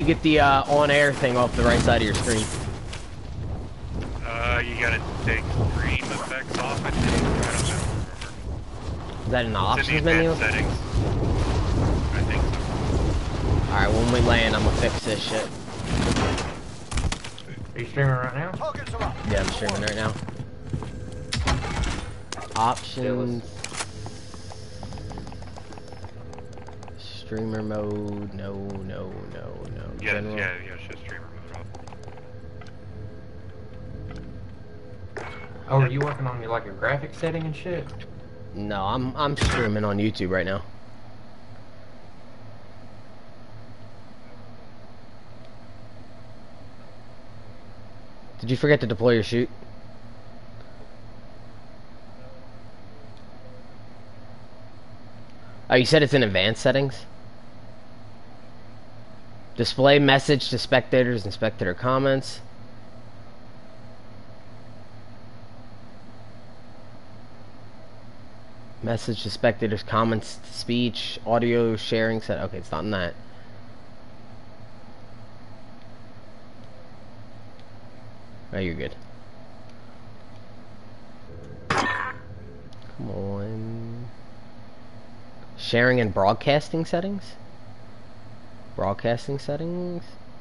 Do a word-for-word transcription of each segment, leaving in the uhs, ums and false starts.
get the uh, on-air thing off the right side of your screen? Uh, you gotta take stream effects off, I think. I don't know. Is that in the It's options in the menu? settings. I think so. Alright, when we land, I'm gonna fix this shit. Are you streaming right now? Yeah, I'm streaming right now. Options. Streamer mode. No, no, no, no. Yeah, General. yeah, yeah, it's just streamer mode off. Oh, are you working on your like a graphic setting and shit? No, I'm I'm streaming on YouTube right now. Did you forget to deploy your chute? Oh, you said it's in advanced settings? Display message to spectators and spectator comments. Message to spectators, comments, speech, audio sharing set. Okay, it's not in that. Oh, you're good. Come on. Sharing and broadcasting settings? Broadcasting settings?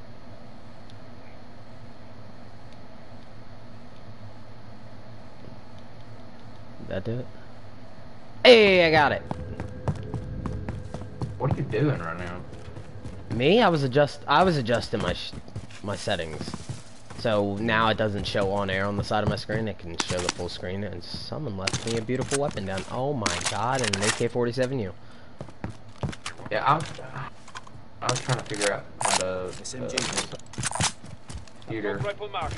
Did that do it? Hey, I got it. What are you doing right now? Me? I was adjust. I was adjusting my sh my settings. So now it doesn't show on air on the side of my screen. It can show the full screen. And someone left me a beautiful weapon down. Oh my god! And an A K forty-seven U. Yeah, I was. I was trying to figure out how to. S M G. Uh, computer. Rifle mark.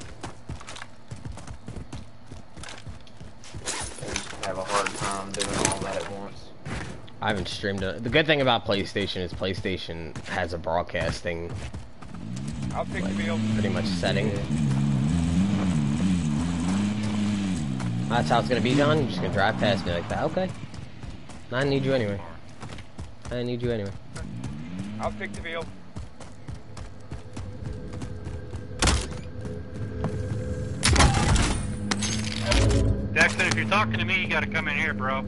I just have a hard time doing all that at once. I haven't streamed it. The good thing about PlayStation is PlayStation has a broadcasting I'll take like, the field. pretty much setting. That's how it's gonna be, John. You're just gonna drive past me like that. Okay. I need you anyway. I need you anyway. I'll take the field. Dexter, if you're talking to me, you gotta come in here, bro.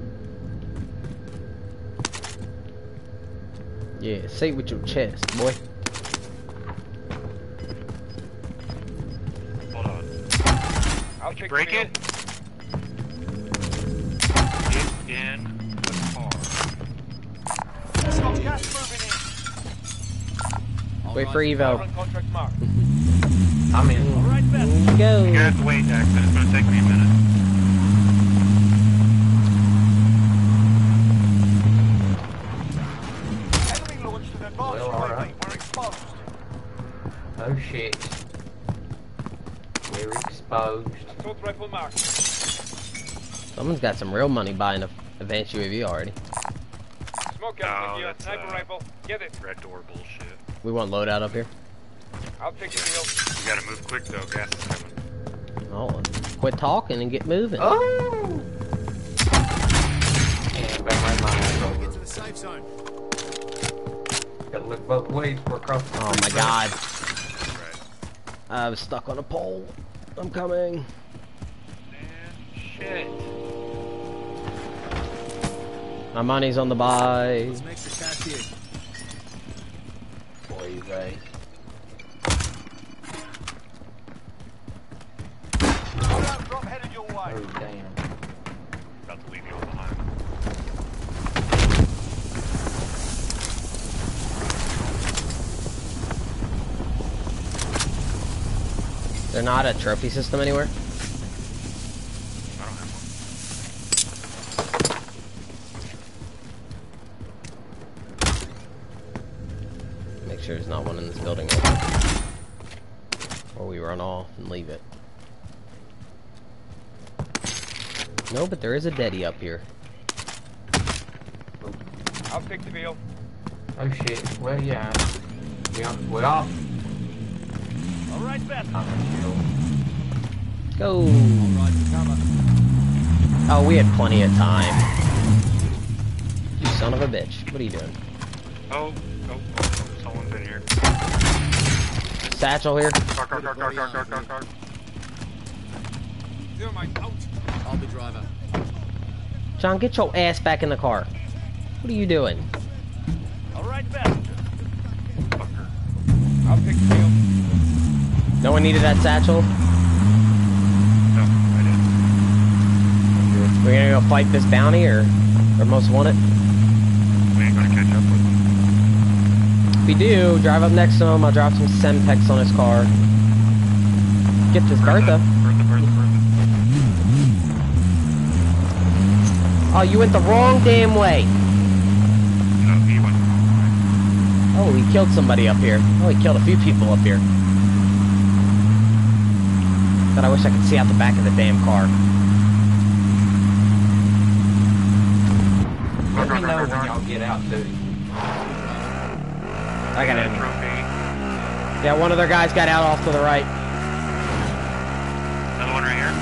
Yeah, say it with your chest, boy. Hold on. I'll take Break the it. field. Get in the car. Got gas moving in. Wait for Evo. Current contract mark. I'm in. All right, best. Go. You're gonna have to wait, Dexter. It's gonna take me a minute. Enemy launched an advanced Well, all U A V. right. We're exposed. Oh shit. We're exposed. Assault rifle mark. Someone's got some real money buying a advanced U A V already. Smoke No, out here. that's, Sniper uh, rifle. Get it. Red door bullshit. We want loadout up here. I'll take the field. You gotta move quick though, gas is coming. Oh, quit talking and get moving. Oh! And bang my mind Get over. to the safe zone. Gotta look both ways. We're across the Oh my god. Right. I was stuck on a pole. I'm coming. Man, shit. My money's on the buy. Let's make the cash here. Boys, eh? Loadout drop headed your way. Oh, damn. About to leave you all behind. They're not a trophy system anywhere. I don't have Make sure there's not one in this building. Or we run off and leave it. No, but there is a Deddy up here. I'll take the field. Oh shit. Well, yeah. We on, we off. All right, best. I'm gonna chill. Go. Right to cover. Oh, we had plenty of time. You son of a bitch. What are you doing? Oh, oh, oh, oh, someone's in here. Satchel here. Car, car, car, car, car, car, car, car. Thermite out. I'll be driver. John, get your ass back in the car. What are you doing? All right, passenger. I'll pick the wheel. No one needed that satchel? No, I didn't. We're gonna go fight this bounty or, or most wanted? We ain't gonna catch up with them. If we do, drive up next to him. I'll drop some Semtex on his car. Get this Bertha. Bertha, Bertha, Bertha. Oh, you went the wrong damn way. No, he went the wrong way. Oh, he killed somebody up here. Oh, he killed a few people up here. But I wish I could see out the back of the damn car. Let me know when y'all get out, dude. I got Got a it. trophy. Yeah, one of their guys got out off to the right. Another one right here.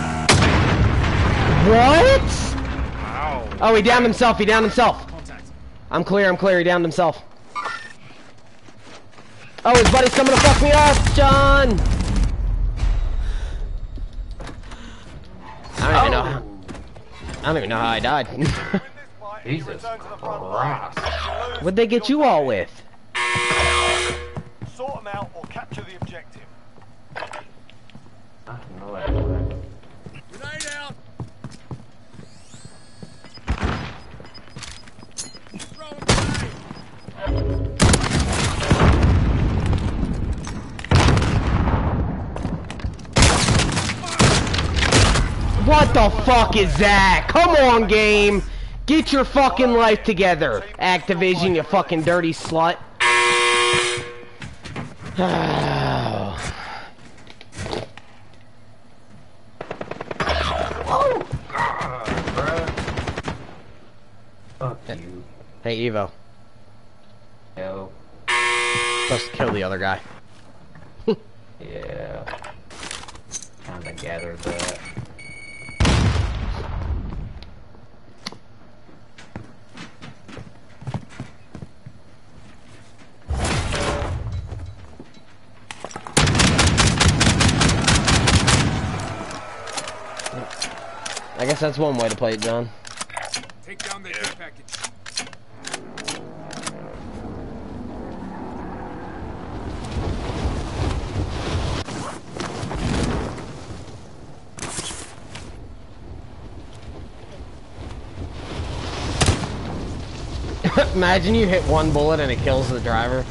What? Wow. Oh, he downed himself. He downed himself. Contact. I'm clear. I'm clear. He downed himself. Oh, his buddy's coming to fuck me up, John. I don't even know. How, I don't even know how I died. Jesus Christ. What'd they get you all with? Sort them out or capture the objective. I have no idea. Grenade out. Throw a grenade. What the fuck is that? Come on, game. Get your fucking life together. Activision, you fucking dirty slut. Oh, God, bruh. Fuck you. Hey, Evo. Yo. Supposed to kill the other guy. Yeah. Kinda gathered that. I guess that's one way to play it, John. Take down their Yeah. care package. Imagine you hit one bullet and it kills the driver.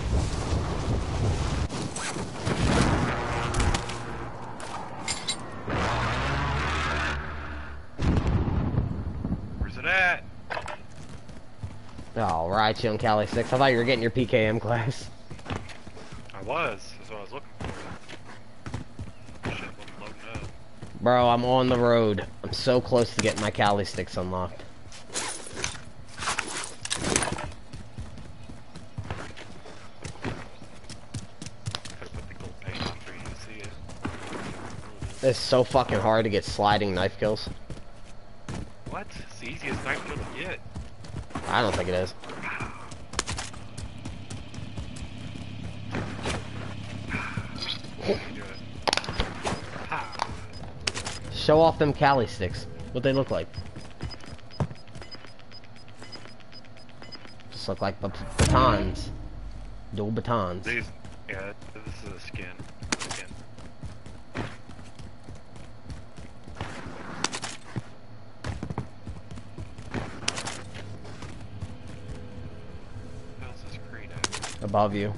Where's it at? All right, you on Cali six. I thought you were getting your P K M class. I was. That's what I was looking for. Shit, wasn't loading up. Bro, I'm on the road. I'm so close to getting my Cali sticks unlocked. Gotta put the gold paint on for you to see it. It's so fucking hard to get sliding knife kills. What? It's the easiest knife kill to get. I don't think it is. You do it. Ha. Show off them Cali sticks. What they look like. Just look like bat- batons. Dual batons. These, yeah, this is a skin. Skin. How's this crate at? Above you.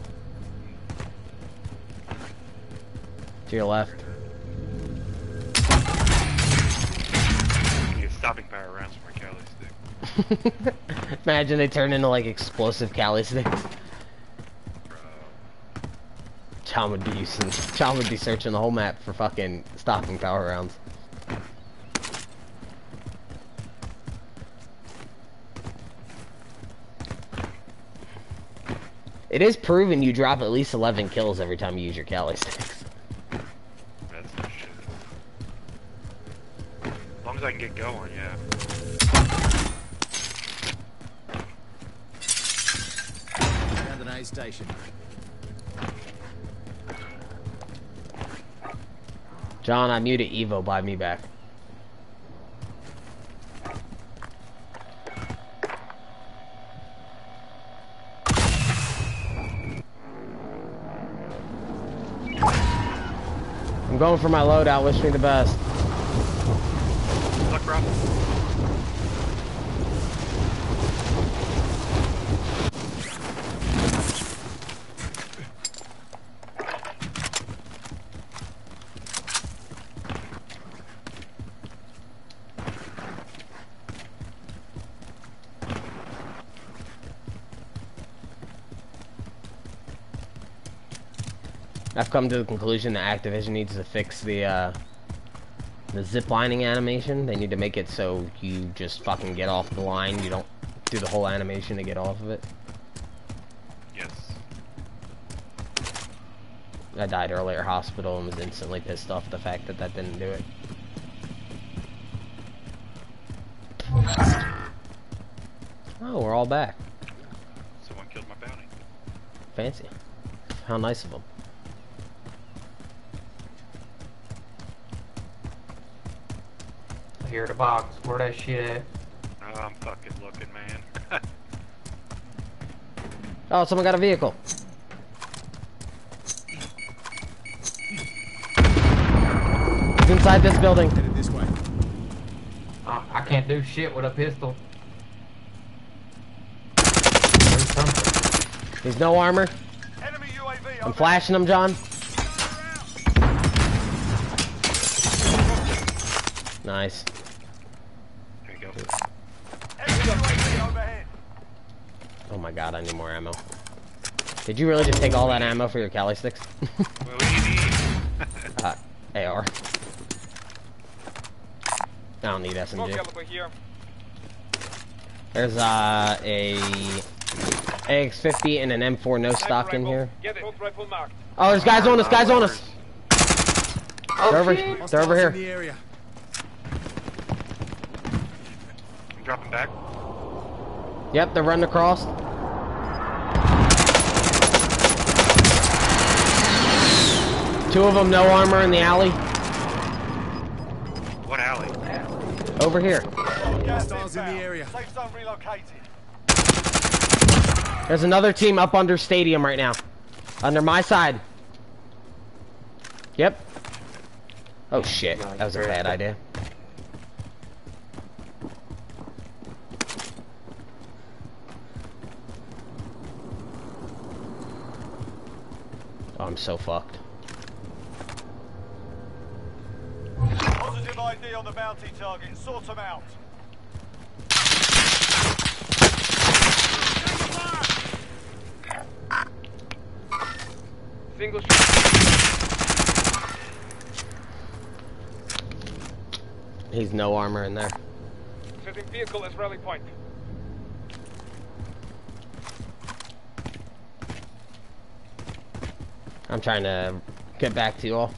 To your left. You get stopping power rounds from my Cali stick. Imagine they turn into like explosive Cali sticks. Bro. John would be using, John would be searching the whole map for fucking stopping power rounds. It is proven you drop at least eleven kills every time you use your Cali sticks. That's no shit. As long as I can get going, yeah. Down the aid station. John, I muted Evo. Buy me back. I'm going for my loadout. Wish me the best. Look, Rob. I've come to the conclusion that Activision needs to fix the uh, the zip lining animation. They need to make it so you just fucking get off the line. You don't do the whole animation to get off of it. Yes. I died earlier at hospital and was instantly pissed off at the fact that that didn't do it. Oh, we're all back. Someone killed my bounty. Fancy. How nice of them. Here the box. Where that shit at? Oh, I'm fucking looking, man. Oh, someone got a vehicle. He's inside this building. Headed this way. Oh, I can't do shit with a pistol. There's something. He's no armor. Enemy U A V I'm over. flashing him, John. Nice. There you go. Enemy U A V overhead. Oh my god, I need more ammo. Did you really just take all that ammo for your Cali sticks? What do you need? uh, A R. I don't need S M G. There's uh, a A X fifty and an M four no stock in here. Oh, there's guys on us, guys on us! They're over, they're over Hostiles in here. the area. I'm dropping back. Yep, they're running across. Two of them, no armor in the alley. What alley? Over here. Gas Hostiles in the inbound. area. Safe zone relocated. There's another team up under stadium right now. Under my side. Yep. Oh shit, that was a bad idea. Oh, I'm so fucked. Positive I D on the bounty target. Sort them out. Single He's no armor in there. setting vehicle as rally point. I'm trying to get back to you all.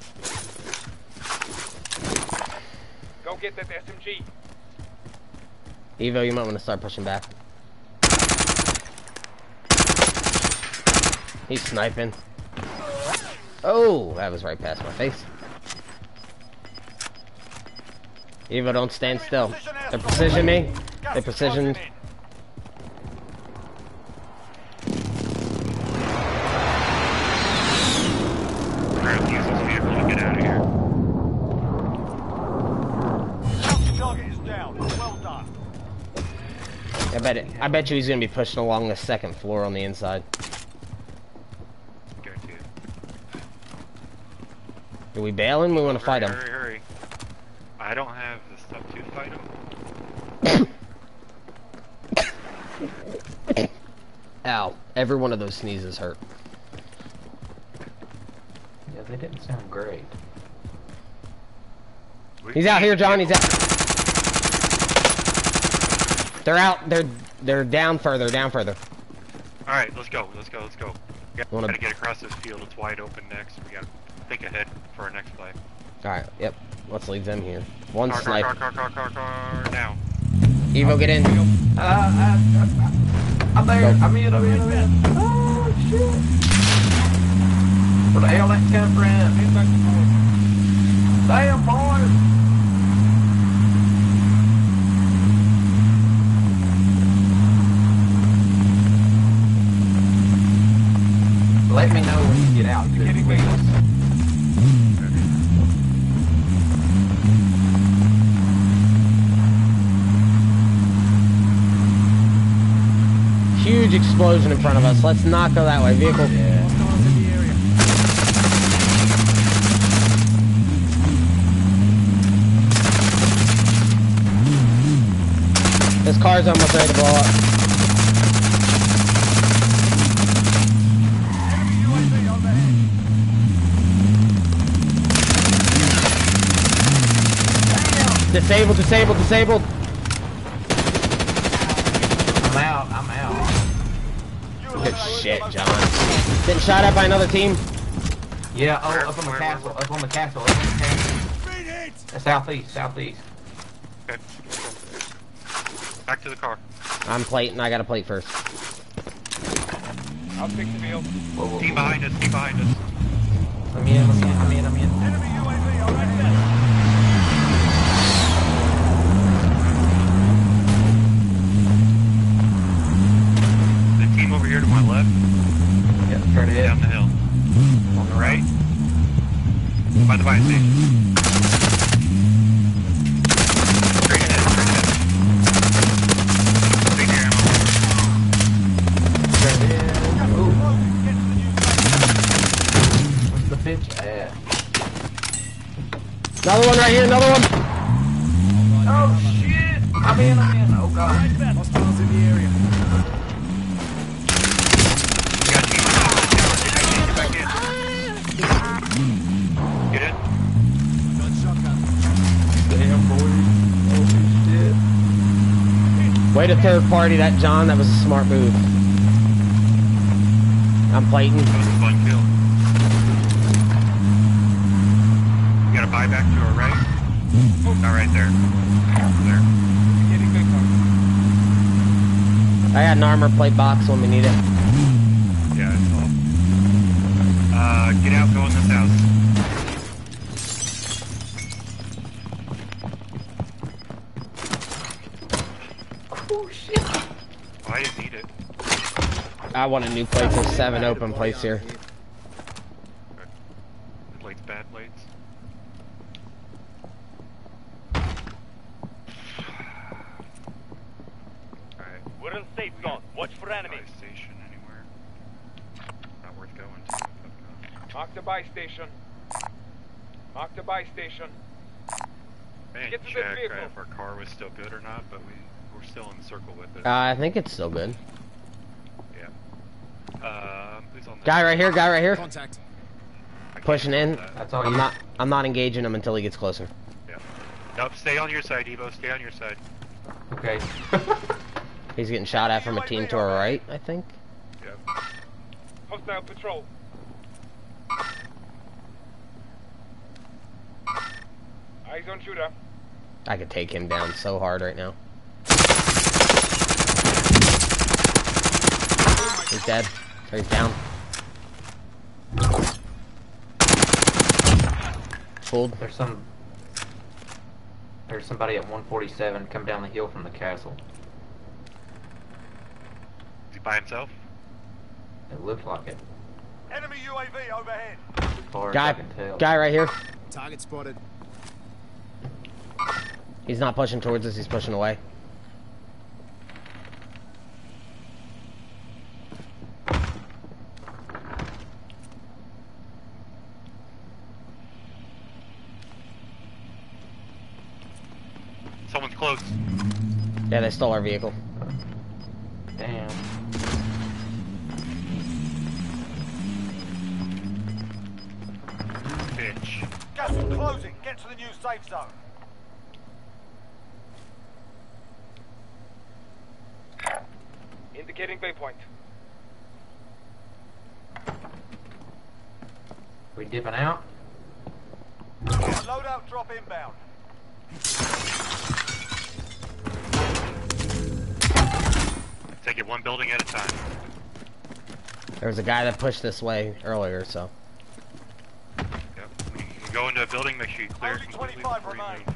Go get that S M G. Evo, you might want to start pushing back. He's sniping. Oh, that was right past my face. Evo, don't stand still. They precision me. They precision. We're gonna use this vehicle to get out of here. Bounty target is down. Well done. I bet it. I bet you he's gonna be pushing along the second floor on the inside. Guarantee it. Are we bailing? We want to fight him. Hurry, hurry. I don't have the stuff to fight him. Ow! Every one of those sneezes hurt. Yeah, they didn't sound great. He's out here, John. He's out. They're out. They're they're down further. Down further. All right, let's go. Let's go. Let's go. We got, Wanna- gotta get across this field. It's wide open next. We gotta think ahead for our next play. All right. Yep. Let's leave them here. One Car, car, snipe. car, car, car, car, car, down. Evo, get in. Uh, uh, uh, I'm there. I'm in. I'm in. I'm in. Oh shit! Where the hell that come from? Damn, boys! Let me know when you get out. Getting Huge explosion in front of us. Let's not go that way. Vehicle. Yeah. Hostiles in the area. This car's almost ready to blow up. Enemy U A V overhead. Disabled, disabled, disabled. I'm out. I'm out. Good shit, John. Getting shot at by another team. Yeah. Oh, up on the castle. Up on the castle. Up on the castle. Beat it! Uh, Southeast. Southeast. Okay. Back to the car. I'm plating. I got to plate first. I'll take the wheel. Whoa, whoa, Team whoa. behind us, team behind us. I'm in. I'm in. I'm in. I'm in. Enemy U A V overhead. The team over here to my left, Yeah. Straight ahead. down the hill. On the Right? By the fire station. Straight ahead, straight ahead. Take your ammo. Straight ahead. Ooh. Closing. Get to the new safe What's the bitch at? Another one right here. Another one. Oh shit! I'm in. I'm in. Oh god. Hostiles in the area. We got team behind us. Get back in, get back in. Get in. Gun shotgun. Damn boys. Holy shit. Way to third party that, John. That was a smart move. I'm plating. That was a fun kill. You got a buyback to our right? Oh, not right there. There. Getting big one. I got an armor plate box when we need it. Yeah, I saw. Uh, get out, go in this house. Oh shit. Oh, I didn't need it. I want a new plate. There's seven open plates here. Plates, bad plates. Alright. We're in safe zone. Watch for enemies. Buy station anywhere. Not worth going to. Fuck no. Mark the buy station. Mark the buy station. I didn't Get to the check vehicle. if our car was still good or not, but we, we're still in the circle with it. Uh, I think it's still good. yeah. Um, who's on this? Guy right here. Guy right here. Contact. I can't Pushing in. do that. That's all I'm you. not. I'm not engaging him until he gets closer. Yeah. Nope, stay on your side, Evo. Stay on your side. Okay. He's getting shot at from a team to our right, I think. Yep. Hostile patrol. Eyes on shooter. I could take him down so hard right now. He's dead. Or he's down. Fooled. There's some. There's somebody at one forty-seven come down the hill from the castle. Is he by himself? It looks like it. Enemy U A V overhead. As far as I Guy. can tell. Guy right here. Target spotted. He's not pushing towards us. He's pushing away. Someone's close. Yeah, they stole our vehicle. Damn. Bitch. Gas is closing. Get to the new safe zone. Indicating waypoint. We dipping out? Loadout drop inbound. Take it one building at a time. There was a guy that pushed this way earlier, so. Yep. We need to Go into a building, make sure you clear Only completely twenty-five before you remain. move.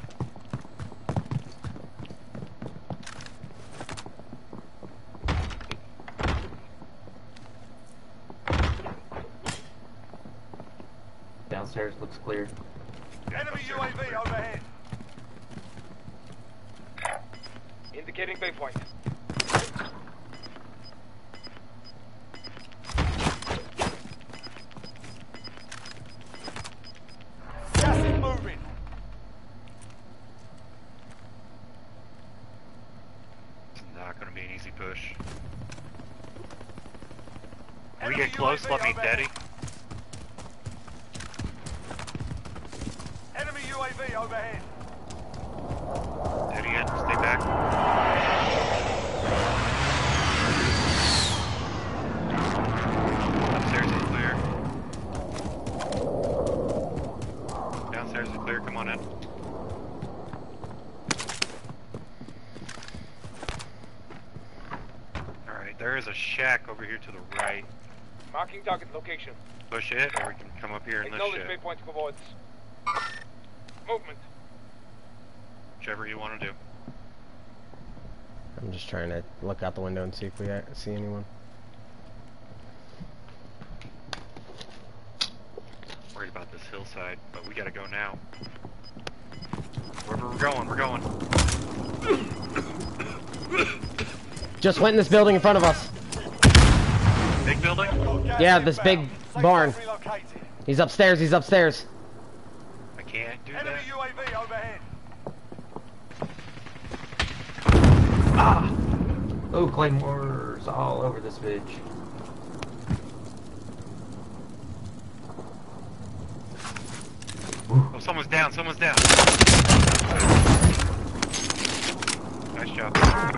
Downstairs looks clear. Enemy U A V overhead. Indicating waypoint. Gas is moving. It's not gonna be an easy push. When we Enemy get close, U A V let me overhead. daddy. Enemy U A V overhead. Daddy in, stay back. Upstairs is clear. Downstairs is clear, come on in. Alright, there is a shack over here to the right. Marking target location. Push it, or we can come up here in this Acknowledge shit. waypoint coordinates. Movement. Whichever you want to do. I'm just trying to look out the window and see if we uh, see anyone. Worried about this hillside, but we gotta go now. Wherever we're going, we're going. Just went in this building in front of us. Big building? Got gas Yeah, this big inbound. Safe barn. zone relocated. He's upstairs, he's upstairs. I can't do Enemy that. U A V overhead. Ah! Oh, claymores all over this bitch. Oh, someone's down, someone's down. Nice job.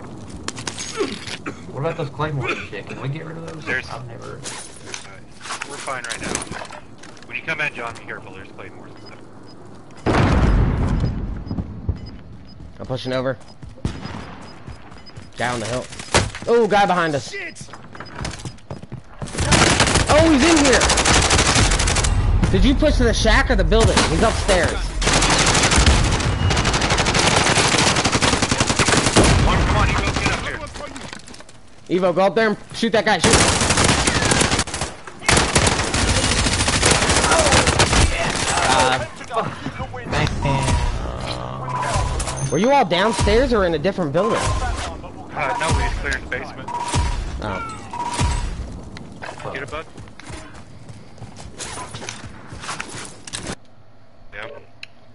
What about those claymores and shit? Can we get rid of those? There's- I've never. Alright, we're fine right now. When you come in, John, be careful. There's claymores and stuff. I'm pushing over. Down the hill. Oh, guy behind us. Shit! Oh, he's in here. Did you push to the shack or the building? He's upstairs. Come on, come on, you go get up here. Evo, go up there and shoot that guy. Shoot. Uh, were you all downstairs or in a different building? Uh, no, we cleared the basement. Oh. Get it, bud? Yep.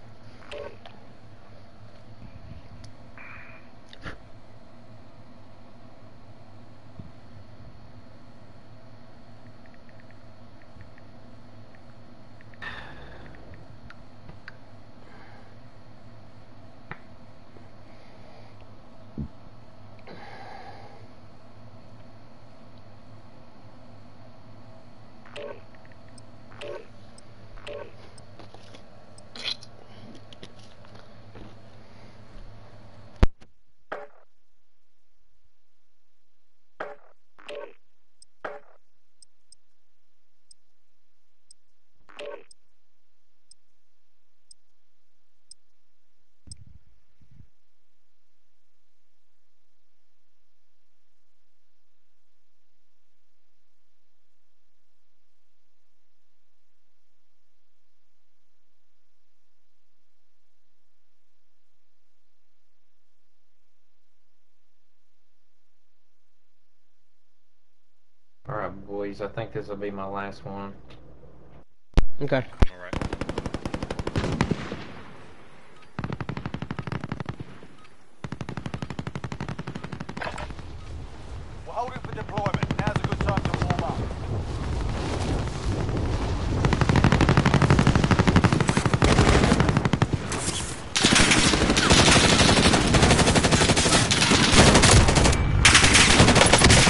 Alright, boys, I think this will be my last one. Okay. Alright. We're holding for deployment. Now's a good time to warm up.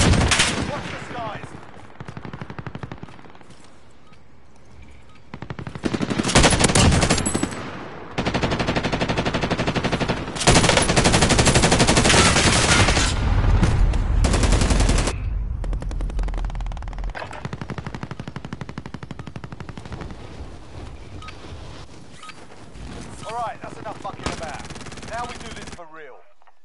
Watch the skies. Alright, that's enough fucking about. Now we do this for real.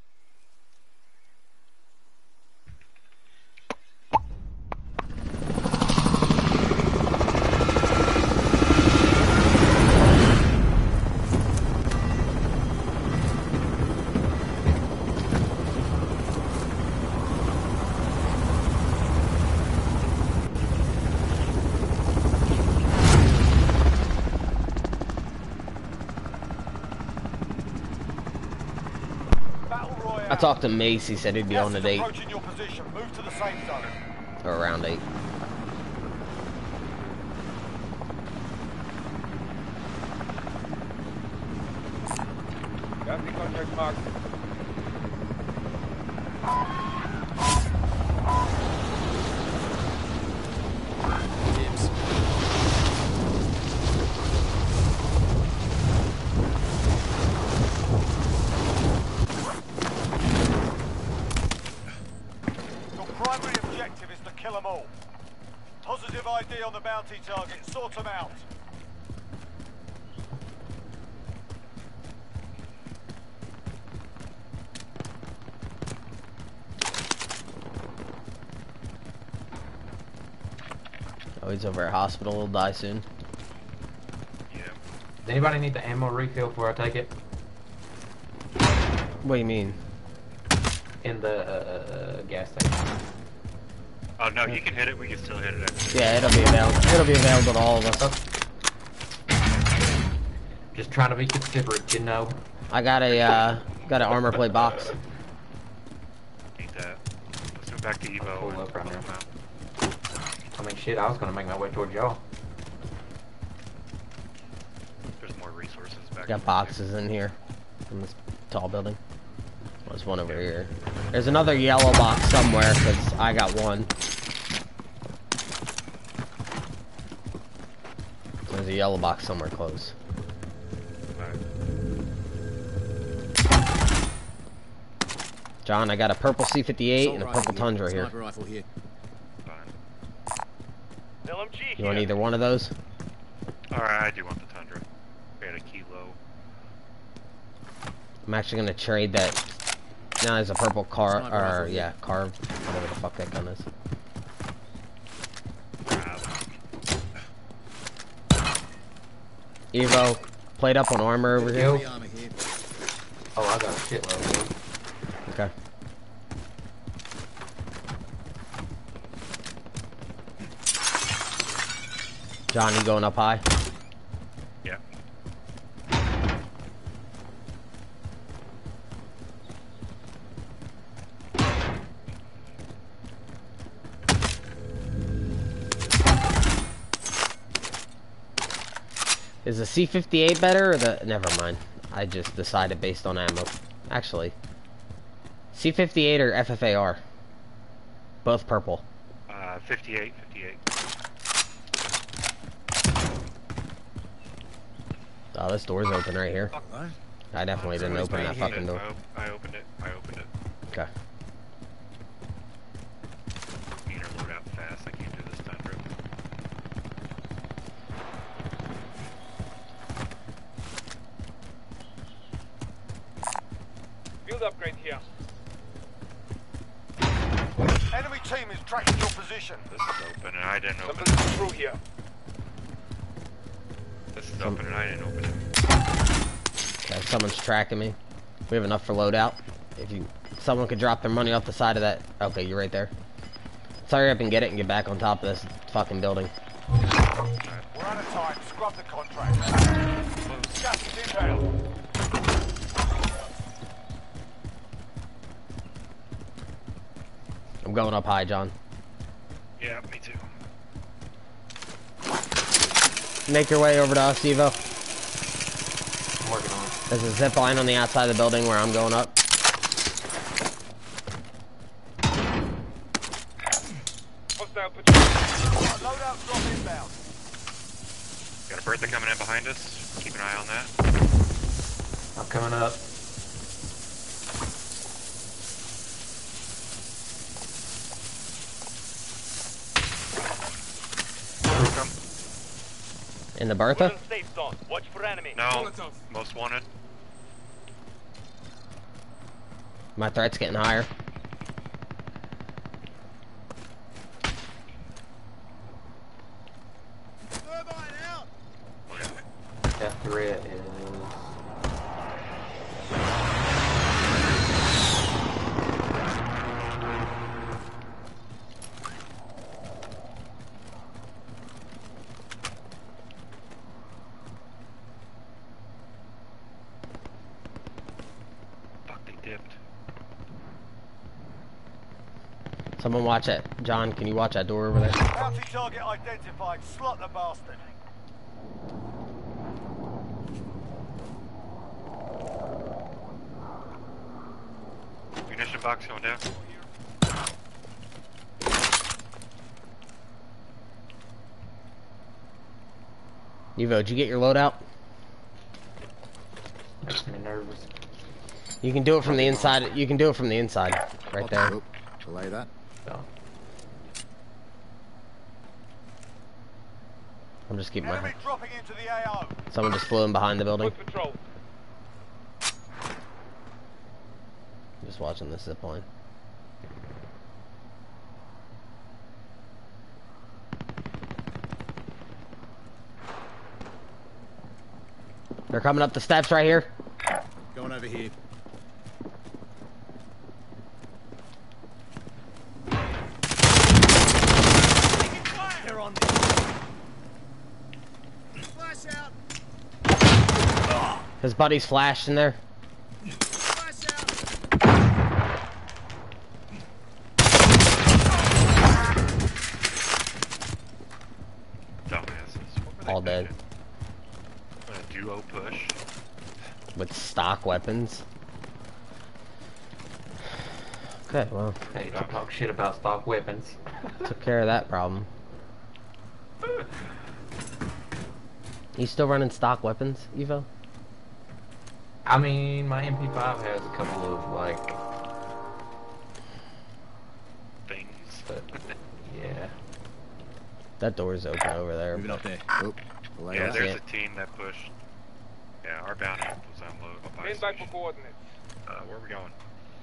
I talked to Mace, he said he'd be on at eight. Approaching your position. Move to the safe zone. Or around eight. Got the contract marked. Dibs. Your primary objective is to kill them all. Positive I D on the bounty target. Sort them out. Oh, he's over at hospital, he'll die soon. Yeah. Does anybody need the ammo refill before I take it? What do you mean? In the uh, uh, gas station. Oh no, you can hit it. We can still hit it. Actually. Yeah, it'll be available. It'll be available to all of us. Just trying to be considerate, you know. I got a uh, got an armor plate box. Need that. Let's go back to Evo. Pull and up right help now. them out. I mean, shit, I was gonna make my way towards y'all. There's more resources back. Got boxes in here in this tall building. There's one over here. There's another yellow box somewhere because I got one. There's a yellow box somewhere close. John, I got a purple C fifty-eight and a purple Tundra here. Sniper rifle here. L M G You want either one of those? Alright, I do want the Tundra. We had a kilo. I'm actually gonna trade that. Now there's a purple car, Sniper or rifle here. yeah, carved, whatever the fuck that gun is. Evo, plate up on armor over here. Heavy armor here. Oh, I got a shitload. Okay. John, you going up high? Yeah. Is the C fifty-eight better or the... Never mind. I just decided based on ammo. Actually. C fifty-eight or F F A R? Both purple. Uh, fifty-eight, fifty-eight. Oh, this door's open right here. Right. I definitely didn't Somebody's open that right here. fucking door. I, op I opened it. I opened it. Okay. You need to load out fast. I can't do this Tundra. Field upgrade here. Enemy team is tracking your position. This is open and I didn't open Somebody's it. through here. This is open and I didn't open it. Okay, someone's tracking me. We have enough for loadout. If you, someone could drop their money off the side of that. Okay, you're right there. Let's hurry up and get it and get back on top of this fucking building. We're out of time. Scrub the contract. Gas is inbound. I'm going up high, John. Yeah, me too. Make your way over to us, Evo. I'm working on it. There's a zip line on the outside of the building where I'm going up. Hostile patrol. Loadout drop inbound. Got a Bertha coming in behind us. Keep an eye on that. I'm coming up. Crew come. In the Bertha? We're in safe zone. Watch for enemy. No, Molotov. most wanted. My threat's getting higher. That threat is. Fuck, they dipped. Someone watch that. John, can you watch that door over there? Bounty target identified. Slot the bastard. Munition box going down. Evo, did you get your loadout? Makes me nervous. You can do it from the inside. You can do it from the inside. Right there. Oh, delay that. No. I'm just keeping my... Enemy dropping into the A O. Someone just flew in behind the building. Good patrol. Just watching this zip line. They're coming up the steps right here. Going over here. They're on Flash out. His buddy's flashed in there. Flash out. Dumbasses. What were they All dead. thinking? A duo push. With stock weapons. Okay, well, Hey, don't talk shit about stock weapons. took care of that problem. You still running stock weapons, Evo? I mean, my M P five has a couple of, like, Things. but, yeah. That door's open over there. Moving up there. Oh, delay Yeah, that. there's Yeah. a team that pushed. Yeah, our bounty was unloaded. Up by Stand by for station. coordinates. Uh, where are we going?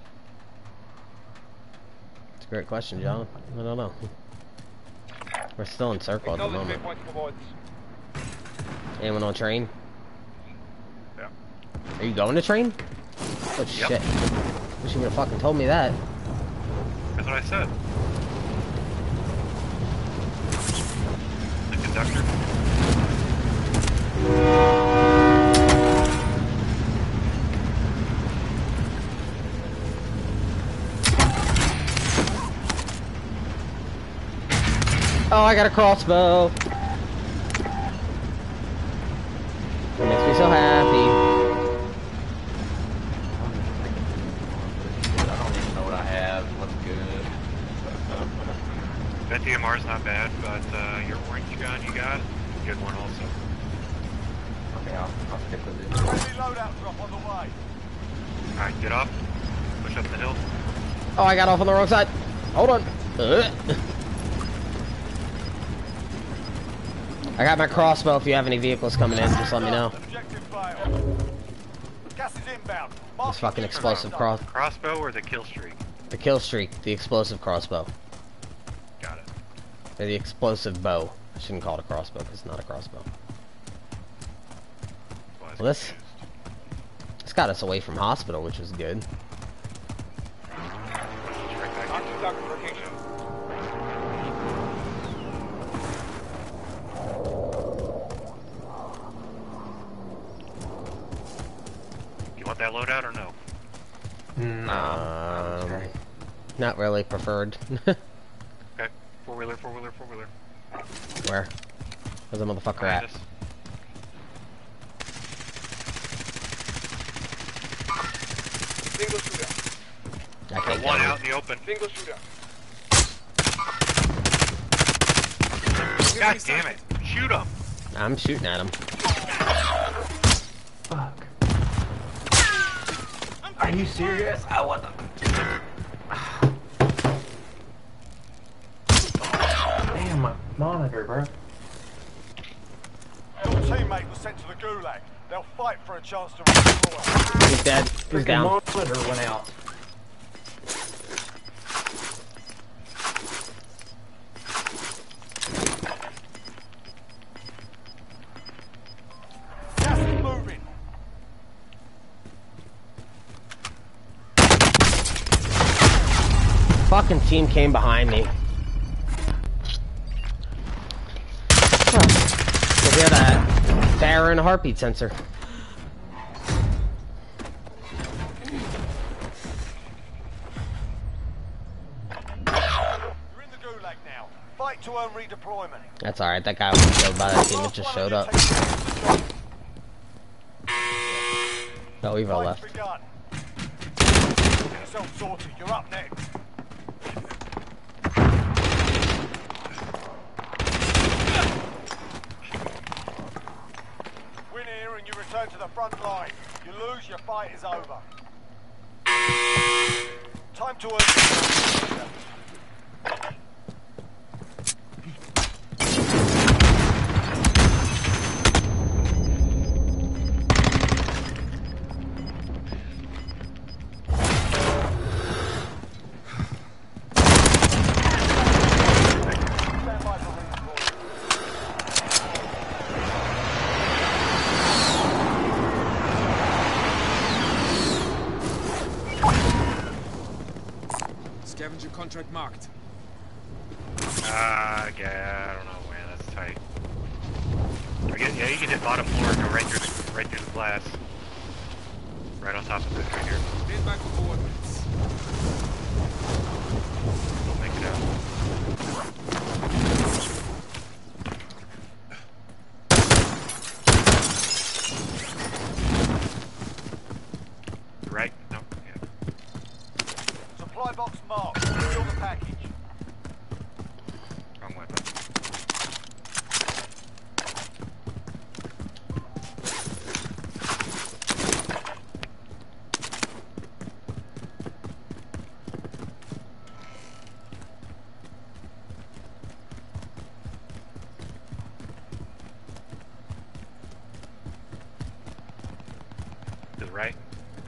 It's a great question, John. I don't know. We're still in circle at the Acknowledge moment. waypoint provided. Anyone on train? Yeah. Are you going to train? Oh Yep. shit. Wish you would have fucking told me that. That's what I said. The conductor. Oh, I got a crossbow. It makes me so happy. I don't even know what I have. What's good? That D M R is not bad, but uh, your orange gun you got, good one also. Okay, I'll, I'll stick with it. Friendly loadout drop on the way. Alright, get up. Push up the hill. Oh, I got off on the wrong side. Hold on. Ugh. I got my crossbow. If you have any vehicles coming in, just let me know. Objective failed. Gas is inbound. This fucking explosive cross, Crossbow or the kill streak? the kill streak, the explosive crossbow, Got it. or the explosive bow. I shouldn't call it a crossbow because it's not a crossbow. Well, I was Well, this- confused. This got us away from hospital, which was good. It's right back Archie in. target location. You want that loadout or no? No. Um, okay. Not really preferred. Okay. Four wheeler, four wheeler, four wheeler. Where? Where's the motherfucker Behind at? us. Single shooter. I Got can't one get him. out in the open. Single shooter. God damn it. Shoot him. I'm shooting at him. Fuck. Are you serious? I what the? Damn, my monitor, bro. teammate was sent to the gulag. They'll fight for a chance to redeploy. He's dead. He's Freaking down. monitor went out. Gas is moving. Fucking team came behind me. Huh. So we had a Farron heartbeat sensor. You're in the gulag now. Fight to earn redeployment. That's alright, that guy was killed by that team that just showed up. No, Evo Fight's left. begun. Get yourself sorted. You're up next. Win here and you return to the front line. You lose, your fight is over. Time to earn. Stand by for redeployment. Scavenger contract marked. Ah, yeah, I don't know, man. That's tight. I guess, yeah, you can hit bottom floor and go right through the right through the glass. Right on top of this right here. Stand by for coordinates. Don't make it out. Right? No. Yeah. Supply box marked. Fill the package. Wrong weapon. To the right.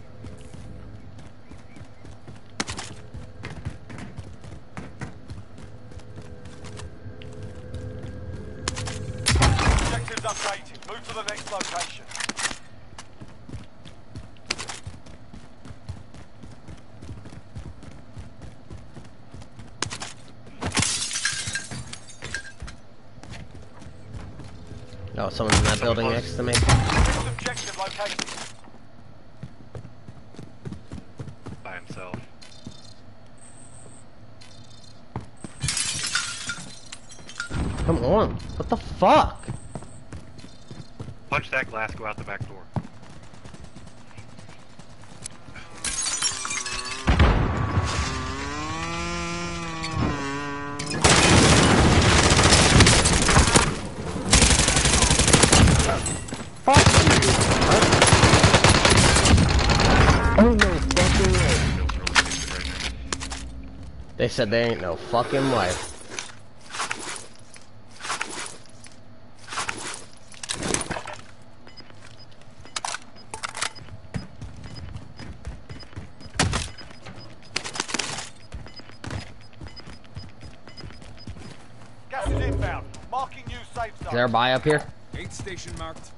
Objectives updated. Move to the next location. Oh, someone's in that building next to me. Next objective located. By himself. Come on. What the fuck? Punch that glass, go out the back door. Oh no fucking way. Feels really stupid right now. They said they ain't no fucking way. Gas is inbound. Marking new safe Is zone. there a buy up here? Aid station marked.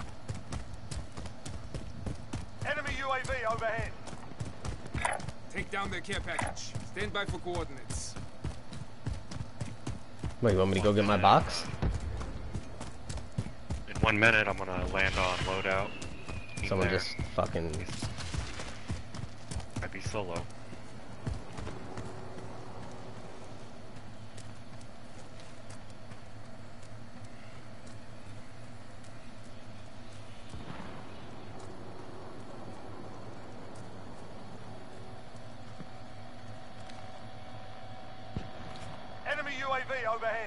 Enemy U A V overhead. Take down their care package. Stand by for coordinates. Wait, you want me to go get my box? In one minute, I'm gonna land on loadout. Team Someone there. just fucking... Might be solo. Enemy U A V overhead.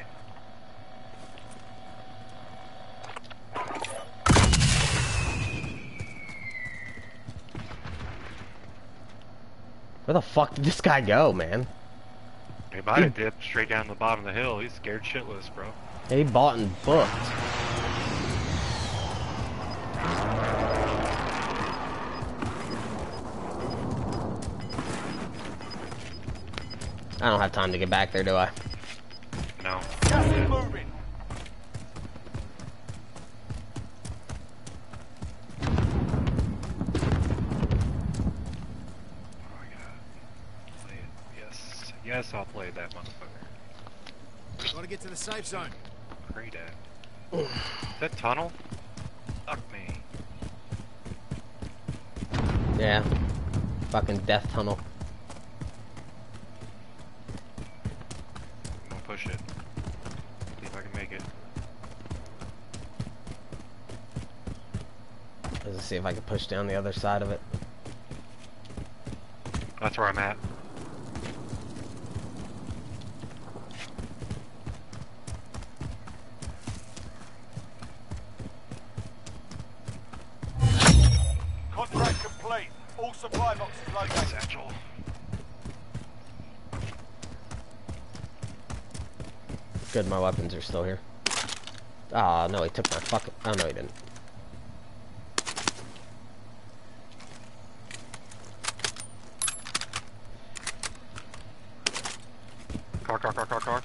Where the fuck did this guy go, man? He might have dipped straight down the bottom of the hill. He's scared shitless, bro. He bought and booked. I don't have time to get back there, do I? No. Gas is moving. Oh, I gotta play it. Yes. Yes, I'll play that motherfucker. Gotta get to the safe zone. Great at. Is that tunnel? Fuck me. Yeah. Fucking death tunnel. I'm gonna push it. See if I can make it. Let's see if I can push down the other side of it. That's where I'm at. Contract complete. All supply boxes located. Satchel. Good, my weapons are still here. Ah, oh, no, he took my fucking... Oh, no, he didn't. Car, car, car, car, car.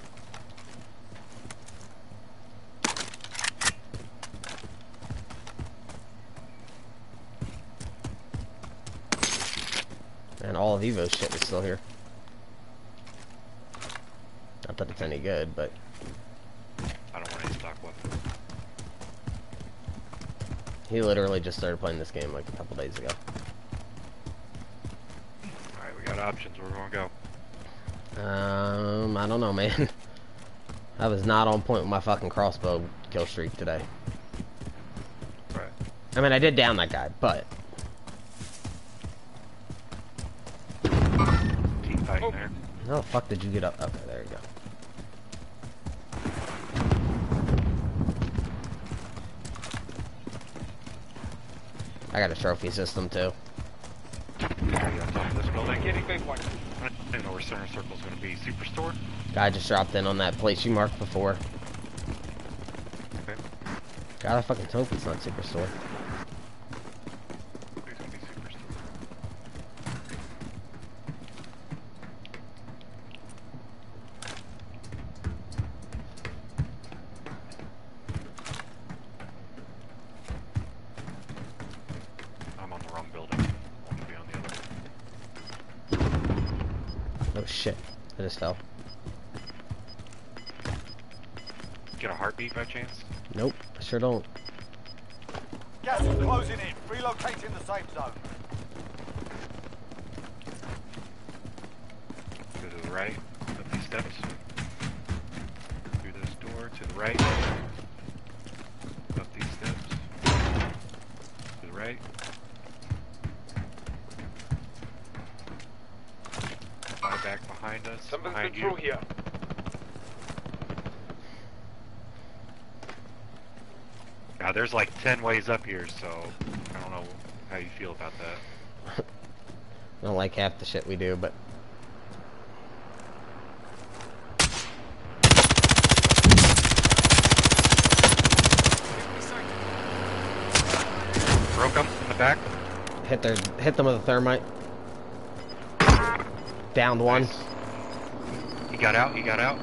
And all of Evo's shit is still here. Not that it's any good, but... I don't want any stock weapons. He literally just started playing this game like a couple days ago. Alright, we got options. Where we gonna go? Um, I don't know, man. I was not on point with my fucking crossbow kill streak today. Right. I mean, I did down that guy, but... Keep fighting Oh. there. How the fuck did you get up? Okay, there you go. I got a trophy system, too. Are you on top of this building? Getting big one. I don't even know where center circle's gonna be. Superstore? Guy just dropped in on that place you marked before. Okay. God, I fucking hope it's not Superstore. There's gonna be Superstore. I'm on the wrong building. I want to be on the other. Oh shit. I just fell. Get a heartbeat by chance? Nope, I sure don't. Gas is closing in. Relocating the safe zone. Go to the right, up these steps. Through this door, to the right. Up these steps. To the right. Fly back behind us. Something's behind been you. through here. Yeah, there's like ten ways up here, so I don't know how you feel about that. I don't like half the shit we do, but... Broke him in the back. Hit their, hit them with a thermite. Downed one. Nice. He got out, he got out.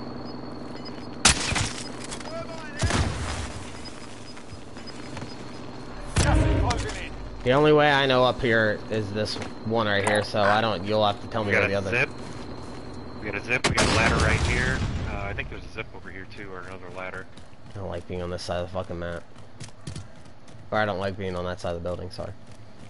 Gas is closing in. The only way I know up here is this one right here, so I don't, you'll have to tell We me got where the a other... zip. We got a zip, we got a ladder right here. Uh, I think there's a zip over here too, or another ladder. I don't like being on this side of the fucking map. Or I don't like being on that side of the building, sorry.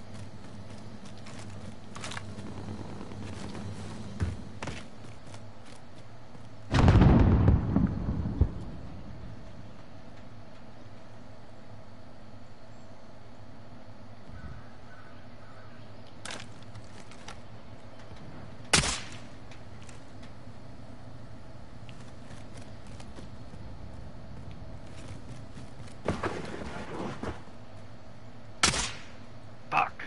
Fuck.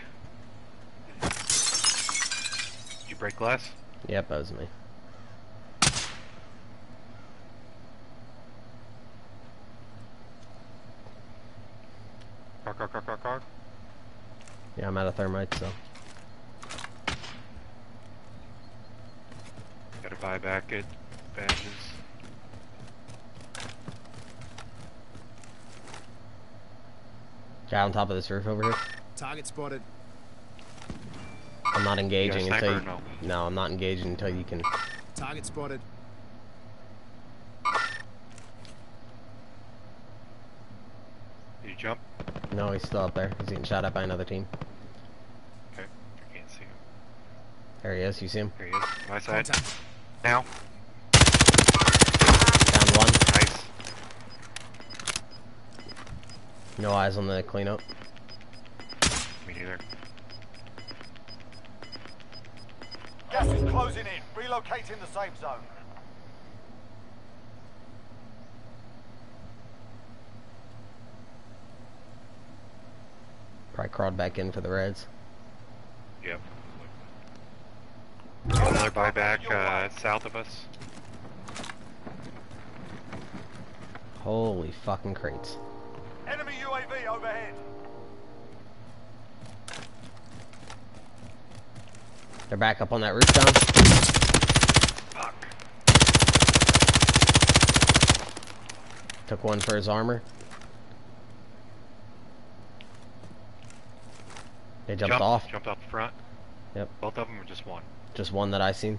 Did you break glass? Yep, that was me. Car, car, car, car, car. Yeah, I'm out of thermite, so... Got a buy back at badges. Guy on top of this roof over here. Target spotted. I'm not engaging You got a until sniper you... or No, I'm not engaging until you can... Target spotted. Did you jump? No, he's still up there. He's getting shot at by another team. Okay. I can't see him. There he is. You see him? There he is. My side. Contact. Now. Down one. Nice. No eyes on the cleanup. Me neither. Gas is closing in. Relocating the safe zone. Probably crawled back in for the Reds. Yep. Another buyback uh, south of us. Holy fucking crates. Enemy U A V overhead. They're back up on that roof down. Fuck. Took one for his armor. They jumped Jump, off. Jumped off the front. Yep. Both of them or just one? Just one that I seen.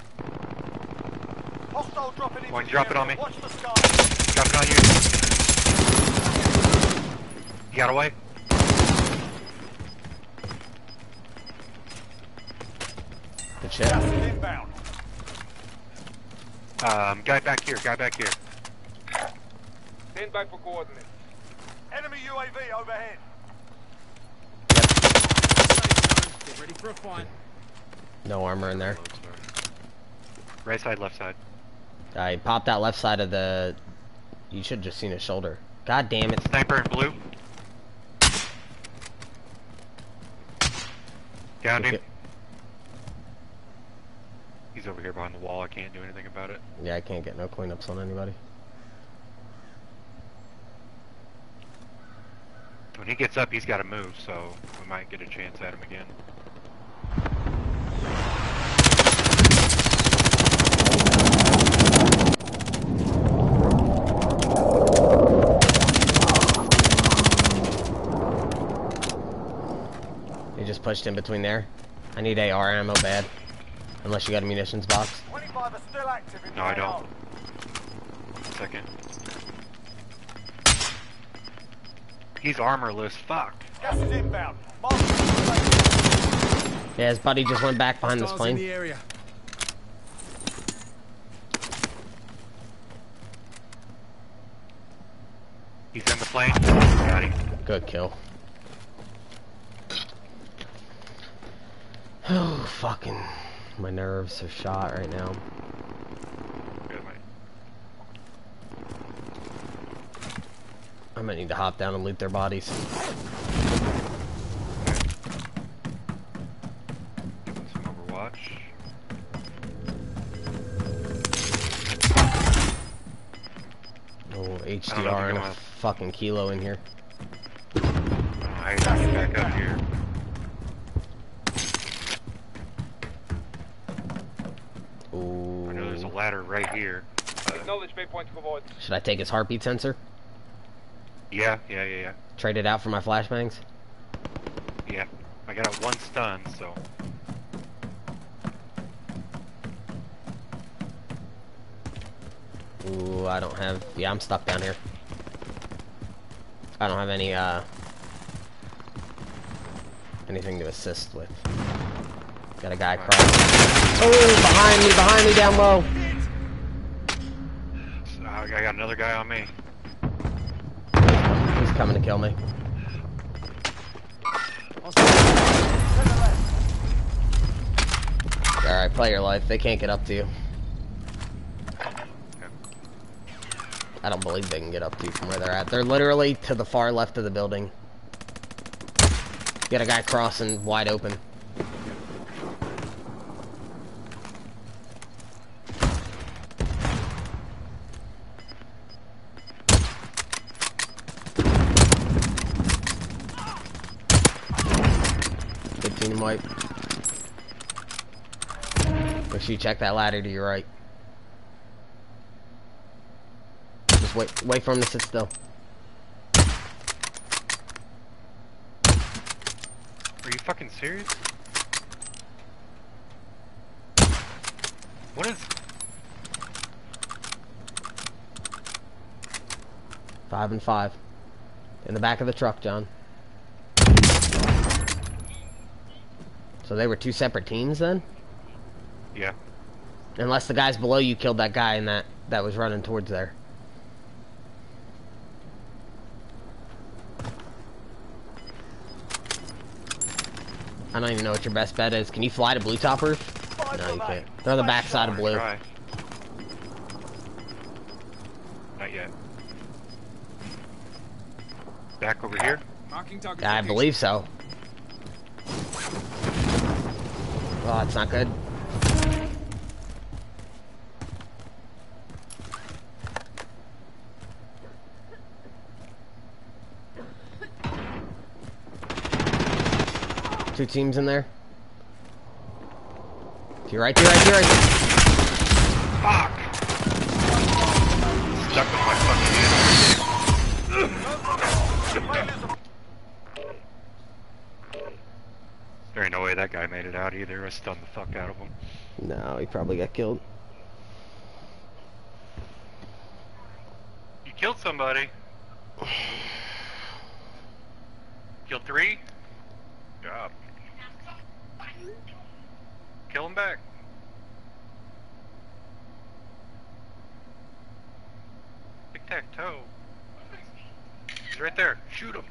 Hostile dropping into One, the drop it area. on me. Watch the sky. Drop it on you. You got away? Good shit. Gas is inbound. Um, guy back here, guy back here. Stand by for coordinates. Enemy U A V overhead. Get ready for a fight. No armor in there. Right side, left side. I popped out left side of the... You should have just seen his shoulder. God damn it. Sniper in blue. Downed him. Okay. He's over here behind the wall. I can't do anything about it. Yeah, I can't get no cleanups on anybody. When he gets up, he's got to move, so we might get a chance at him again. He just pushed in between there. I need A R ammo bad. Unless you got a munitions box. twenty-five are still active in No, I the A R. don't. One second. He's armorless. Fuck. Gas is inbound. Mark the safe zone. Yeah, his buddy just went back behind this Hostiles in plane. the area. He's in the plane. Got him. Good kill. Oh, fucking. My nerves are shot right now. Good, mate. I might need to hop down and loot their bodies. Give him some Overwatch. Oh, H I D don't know if R you're and a gonna- fucking kilo in here. I gotta get back up here. Ooh. I know there's a ladder right here. Uh, Acknowledge waypoint covered. Should I take his heartbeat sensor? yeah, yeah, yeah, yeah. Trade it out for my flashbangs? Yeah. I got one stun, so. Ooh, I don't have... Yeah, I'm stuck down here. I don't have any, uh... anything to assist with. Got a guy across. Oh, behind me, behind me, down low. So I got another guy on me. He's coming to kill me. Alright, play your life. They can't get up to you. I don't believe they can get up to you from where they're at. They're literally to the far left of the building. Got a guy crossing wide open. Good team wipe. Make sure you check that ladder to your right. Just wait, wait for him to sit still. Are you fucking serious? What is... Five and five. In the back of the truck, John. So they were two separate teams then? Yeah. Unless the guys below you killed that guy and that, that was running towards there. I don't even know what your best bet is. Can you fly to blue top roof? No, you can't. They're on the back side of blue. Try. Not yet. Back over here? Marking target I location. believe so. Oh, that's not good. Two teams in there. To your right, to your right, to your right. Fuck! Stuck with my fucking hand. There ain't no way that guy made it out either. I stunned the fuck out of him. No, he probably got killed. You killed somebody. Killed three? Good job. Kill him back. Tic-tac-toe. He's right there. Shoot him.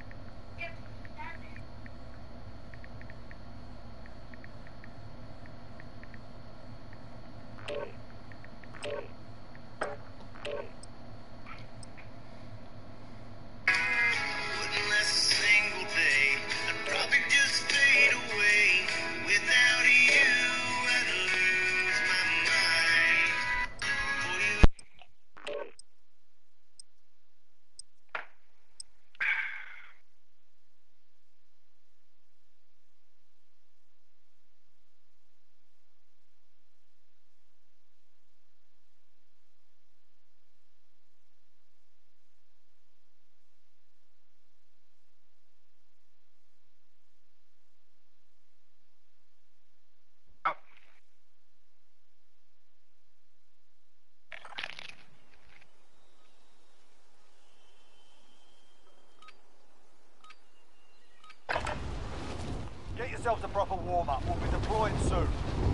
Get yourselves a proper warm-up. We'll be deploying soon.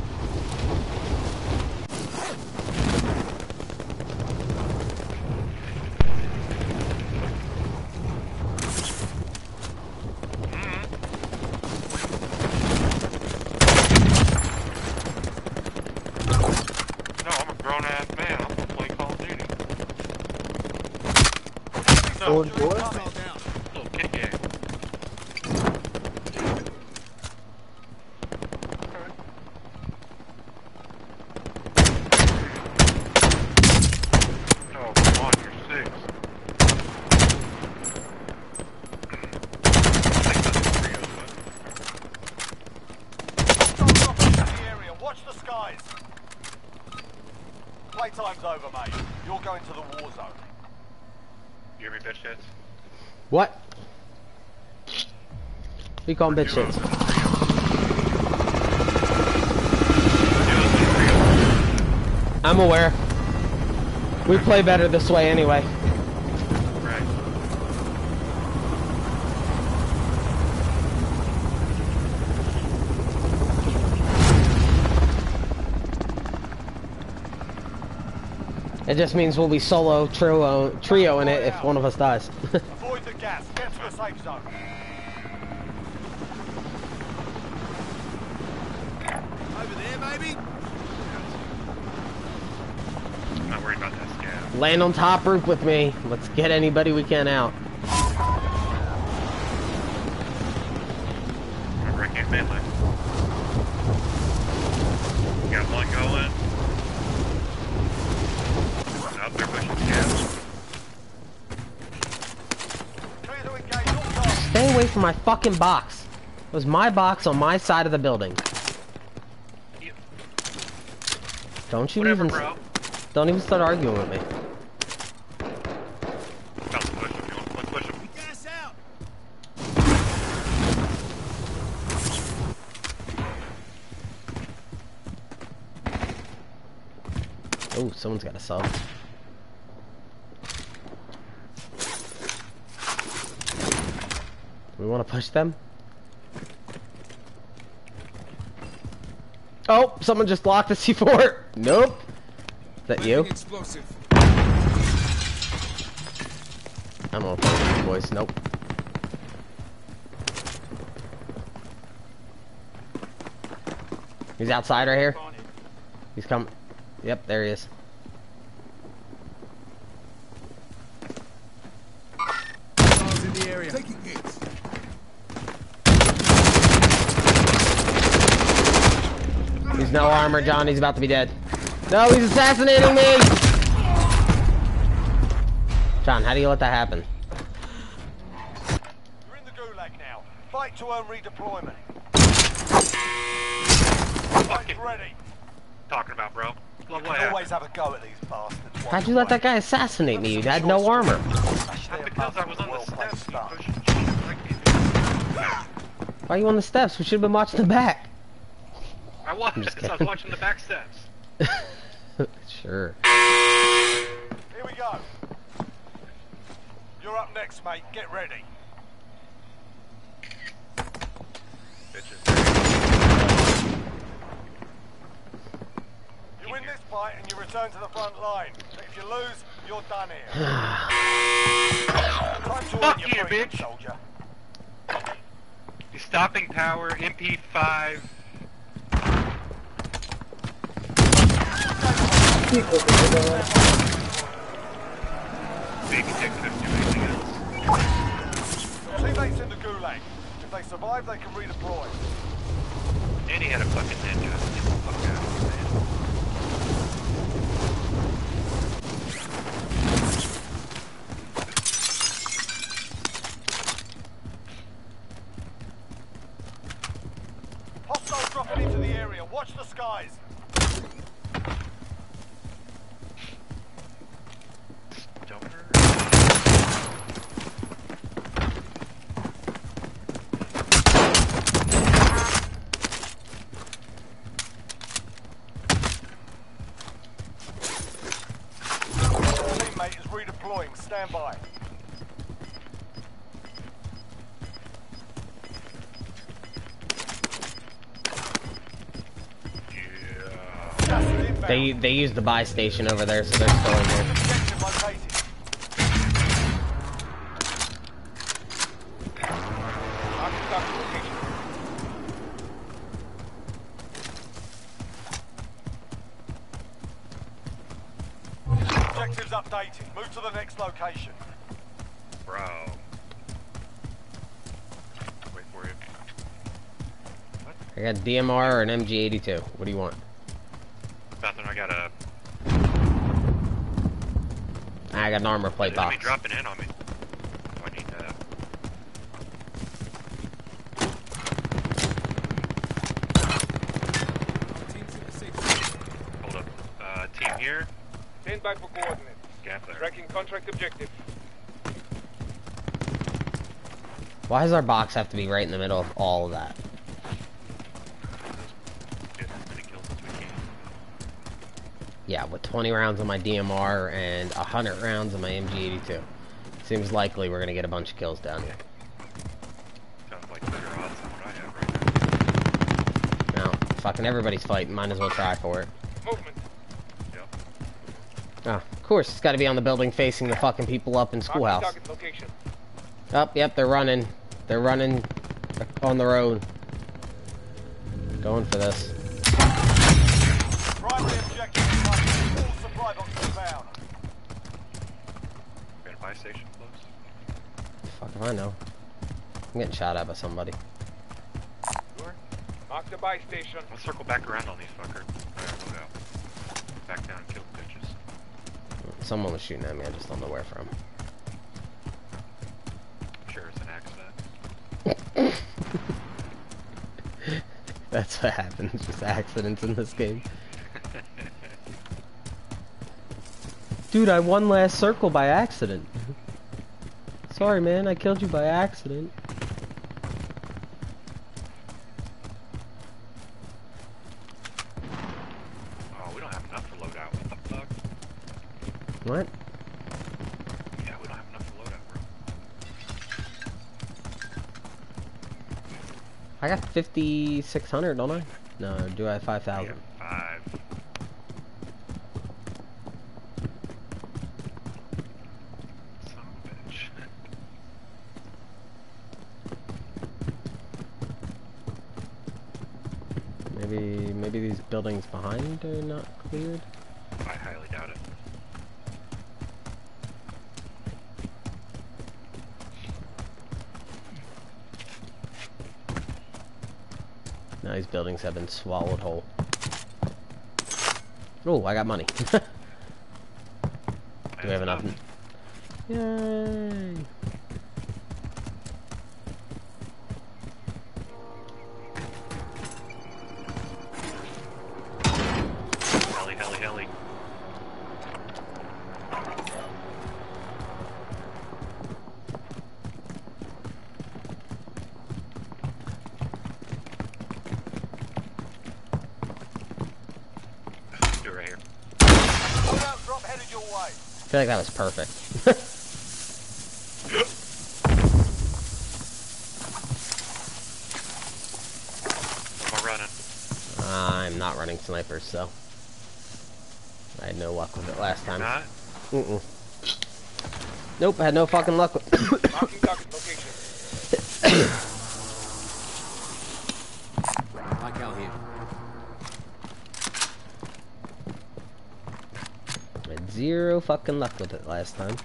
No, I'm a grown-ass man. I'm gonna play Call of Duty. No, Hostile down. little kid game. Oh, come on, you're six. Don't drop into the area. Watch the skies. Playtime's over, mate. You're going to the war zone. You hear me, bitch heads? What? We call them bitch shits. I'm aware. We play better this way anyway. Right. It just means we'll be solo trio trio in it if one of us dies. Avoid the gas. Get to the safe zone. Over there, maybe? I'm not worried about that scab. Land on top roof with me. Let's get anybody we can out. Remember, I can't melee. Got one going. Out there pushing scabs. Clear to engage all targets. Stay away from my fucking box. It was my box on my side of the building. Don't you Whatever, even... bro. Don't even start arguing with me. About to push him. You want to push him? Gas out. Oh, someone's got a sub. We want to push them? Oh, someone just locked the C four. Nope. Is that you? Explosive. I'm on phone, boys. Nope. He's outside right here. He's coming. Yep, there he is. Bombs in the area. Taking hits. He's no armor, John. He's about to be dead. No, he's assassinating me! John, how do you let that happen? You're in the gulag now. Fight to earn redeployment. Fight's ready. Talking about, bro. Well, You what can always happened? have a go at these bastards. How'd you let that guy assassinate me? You had no armor. Because I was on the steps. You Start. pushed Jesus, I can't do it. Why are you on the steps? We should have been watching the back. I was. I'm just I was kidding. watching the back steps. Sure. Here we go. You're up next, mate. Get ready. Bitches. You win this fight and you return to the front line. But if you lose, you're done here. Time to Fuck earn your you, freedom, bitch. soldier. The stopping power, M P five. Baby Tech couldn't do anything else. Teammates in the gulag. If they survive, they can redeploy. And he had a fucking ninja. Get the fuck out of here, man. Hostiles dropping into the area. Watch the skies. Jumper. Teammate is redeploying. Stand by. Yeah. Gas is inbound. They they used the buy station over there, so they're still in here. Objective located. Marking target location. Objectives updated. Move to the next location. Bro. Wait for you. I got D M R or an M G eighty-two. What do you want? Nothing, I got a... I got an armor plate Enemy box. dropping in on me. Oh, I need that. Teams in the safe zone. Hold up. Uh, team here. Stand by for coordinates. Gap there. Tracking contract objective. Why does our box have to be right in the middle of all of that? Get as many kills as we can. Yeah, with twenty rounds on my D M R and one hundred rounds on my M G eighty-two. Seems likely we're gonna get a bunch of kills down here. Sounds like better odds than what I have right now. Now, fucking everybody's fighting. Might as well try for it. Movement. Yep. Oh, of course, it's gotta be on the building facing the fucking people up in Marking schoolhouse. target location. Oh, yep, they're running. They're running on the road. Going for this. Primary objective is marked. All supply boxes found. Got a buy station close. Fuck if I know. I'm getting shot at by somebody. Sure. Mark the buy station. Let's circle back around on these fuckers. Alright, look out. Back down and kill the bitches. Someone was shooting at me, I just don't know where from. I'm sure it's an accident. That's what happens, just accidents in this game. Dude, I won last circle by accident. Sorry, man, I killed you by accident. Oh, we don't have enough for loadout. What the fuck? What? Yeah, we don't have enough for loadout, bro. I got fifty-six hundred, don't I? No, do I have five Yeah, thousand? five. Son of a bitch. Maybe, maybe these buildings behind are not cleared? I highly doubt it. No, these buildings have been swallowed whole. Oh, I got money. Do we have enough? Yay! Heli, heli, heli. Do it right here. Loadout drop headed your way. I feel like that was perfect. Where am I running? I'm not running snipers, so I had no luck with it last time. Not? Mm-mm. Nope, I had no fucking luck with Marking target location. Like out here. I had zero fucking luck with it last time.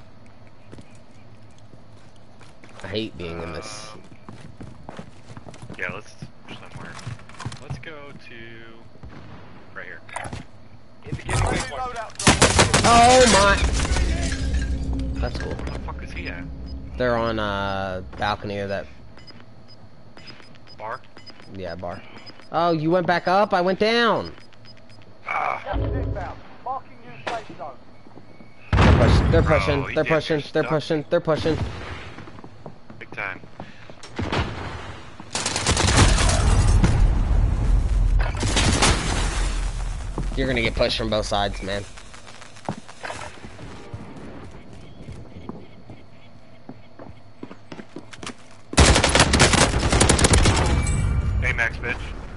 I hate being in this. Um, yeah, let's somewhere. Let's go to right here. Indicating Friendly waypoint. loadout drop. Oh my! That's cool. Where the fuck is he at? They're on uh balcony of that, Bar? yeah, bar. Oh, you went back up? I went down. Ah! Gas is inbound. Marking new safe zone. They're pushing. Bro, he They're damn pushing. near They're stuck. pushing. They're pushing. Big time. You're gonna get pushed from both sides, man. Hey, Max, bitch.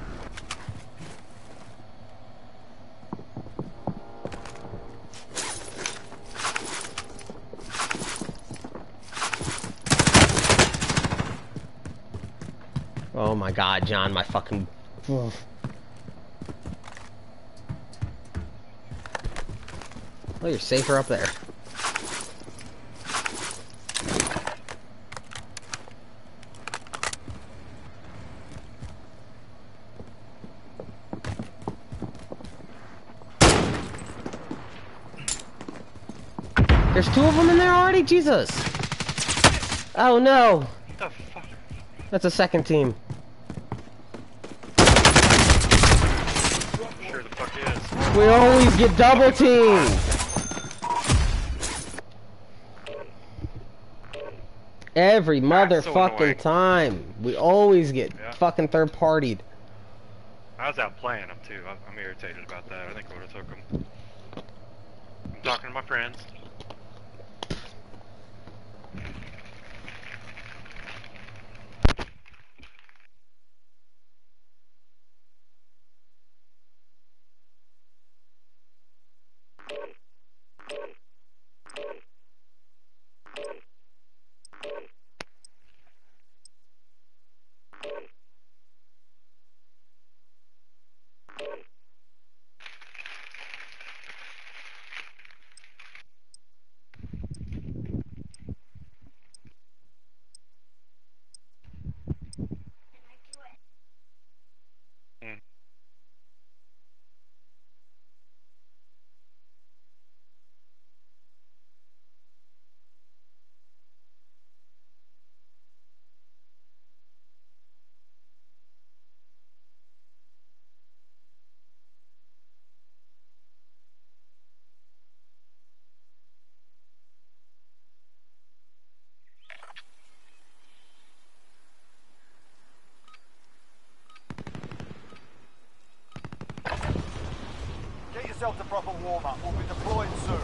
Oh my god, John, my fucking... Oh, you're safer up there. There's two of them in there already? Jesus! Oh no! What the fuck? That's a second team. Sure the fuck is. We always get double teamed! Every That's so motherfucking annoying. time. We always get Yeah. fucking third partied. I was out playing him too. I'm, I'm irritated about that. I think I would have took him. I'm talking to my friends. yourself to proper warm-up. We'll be deployed soon.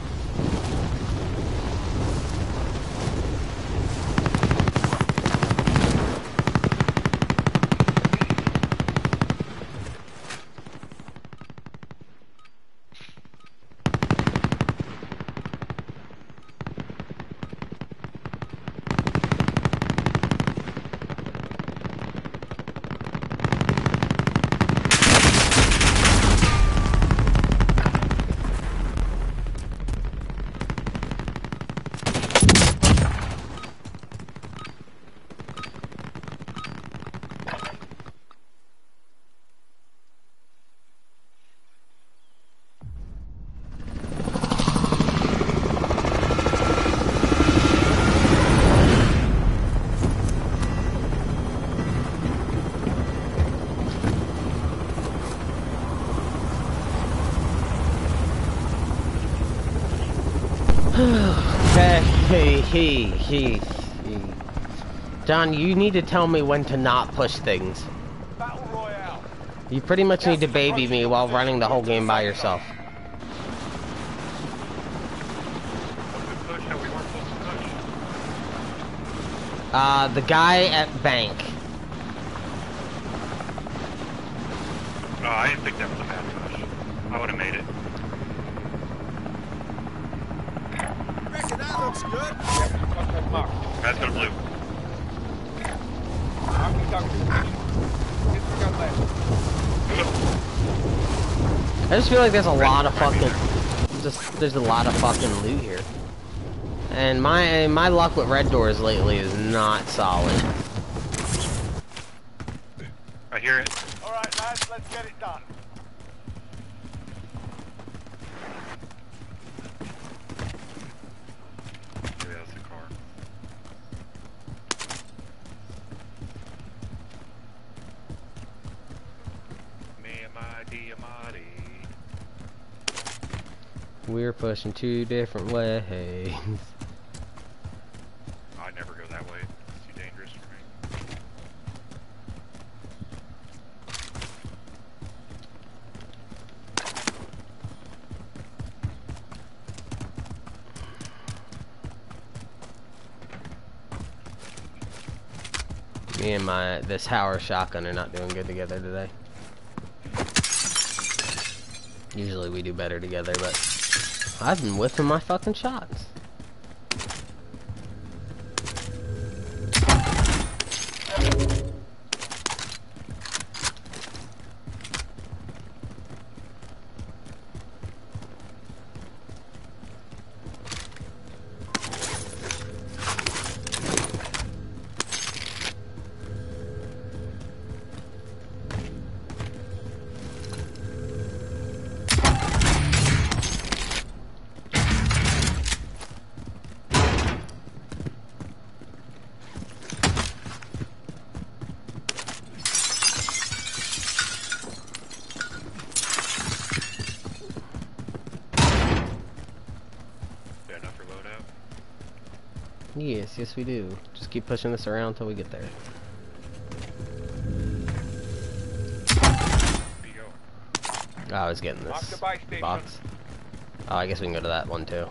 Okay, he, he, he, he. John, you need to tell me when to not push things. Battle Royale. You pretty much need to baby me while running the whole game by yourself. Push how we weren't supposed to push. Uh, the guy at bank. Oh, I didn't think that was a bad push. I would have made it. Reckon that looks good. Contact marked. That's gonna blue. Marking target position. Disregard left. I just feel like there's a lot of fucking, just there's a lot of fucking loot here, and my my luck with red doors lately is not solid. I hear it. All right, lads, let's get it done. Yeah, that's the car. Me and my Diamante. We're pushing two different ways. I never go that way. It's too dangerous for me. Me and my this Howard shotgun are not doing good together today. Usually we do better together, but I've been whiffing my fucking shots. Yes, yes we do. Just keep pushing this around until we get there. Where you going? Oh, I was getting Mark the this buy station. box. Oh, I guess we can go to that one too.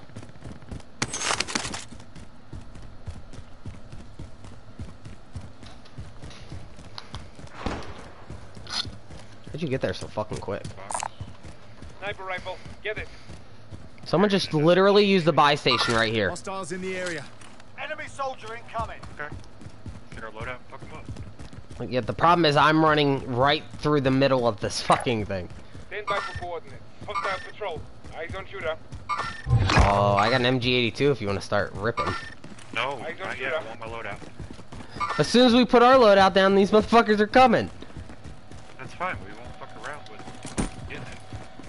How'd you get there so fucking quick? Sniper rifle. Get it. Someone just literally used the buy station right here. Hostiles in the area. Enemy soldier incoming. Okay. Get our loadout. Fuck them up. Yeah, the problem is I'm running right through the middle of this fucking thing. Stand by for coordinates. Hostile patrol. Eyes on shooter. Oh, I got an M G eighty-two if you want to start ripping. No, I don't not do yet. that. I want my loadout. As soon as we put our loadout down, these motherfuckers are coming. That's fine. We won't fuck around with getting it.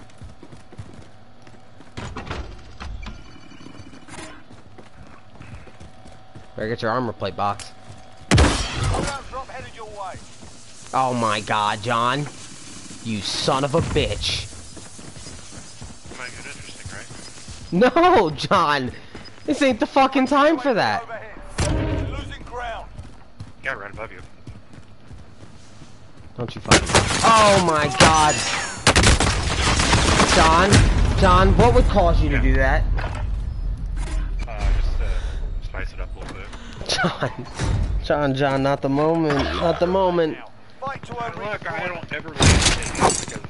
Better get your armor plate box. Loadout drop headed your way. Oh my god, John. You son of a bitch. Might get interesting, right? No, John. This ain't the fucking time for that. Overhead. Losing ground. Yeah, right above you. Don't you fucking... Oh my god. John, John, what would cause you to do that? Uh, just uh, spice it up a little bit. John, John, John, not the moment, not the moment. Fight to earn Look, I redeployment. don't ever really take it because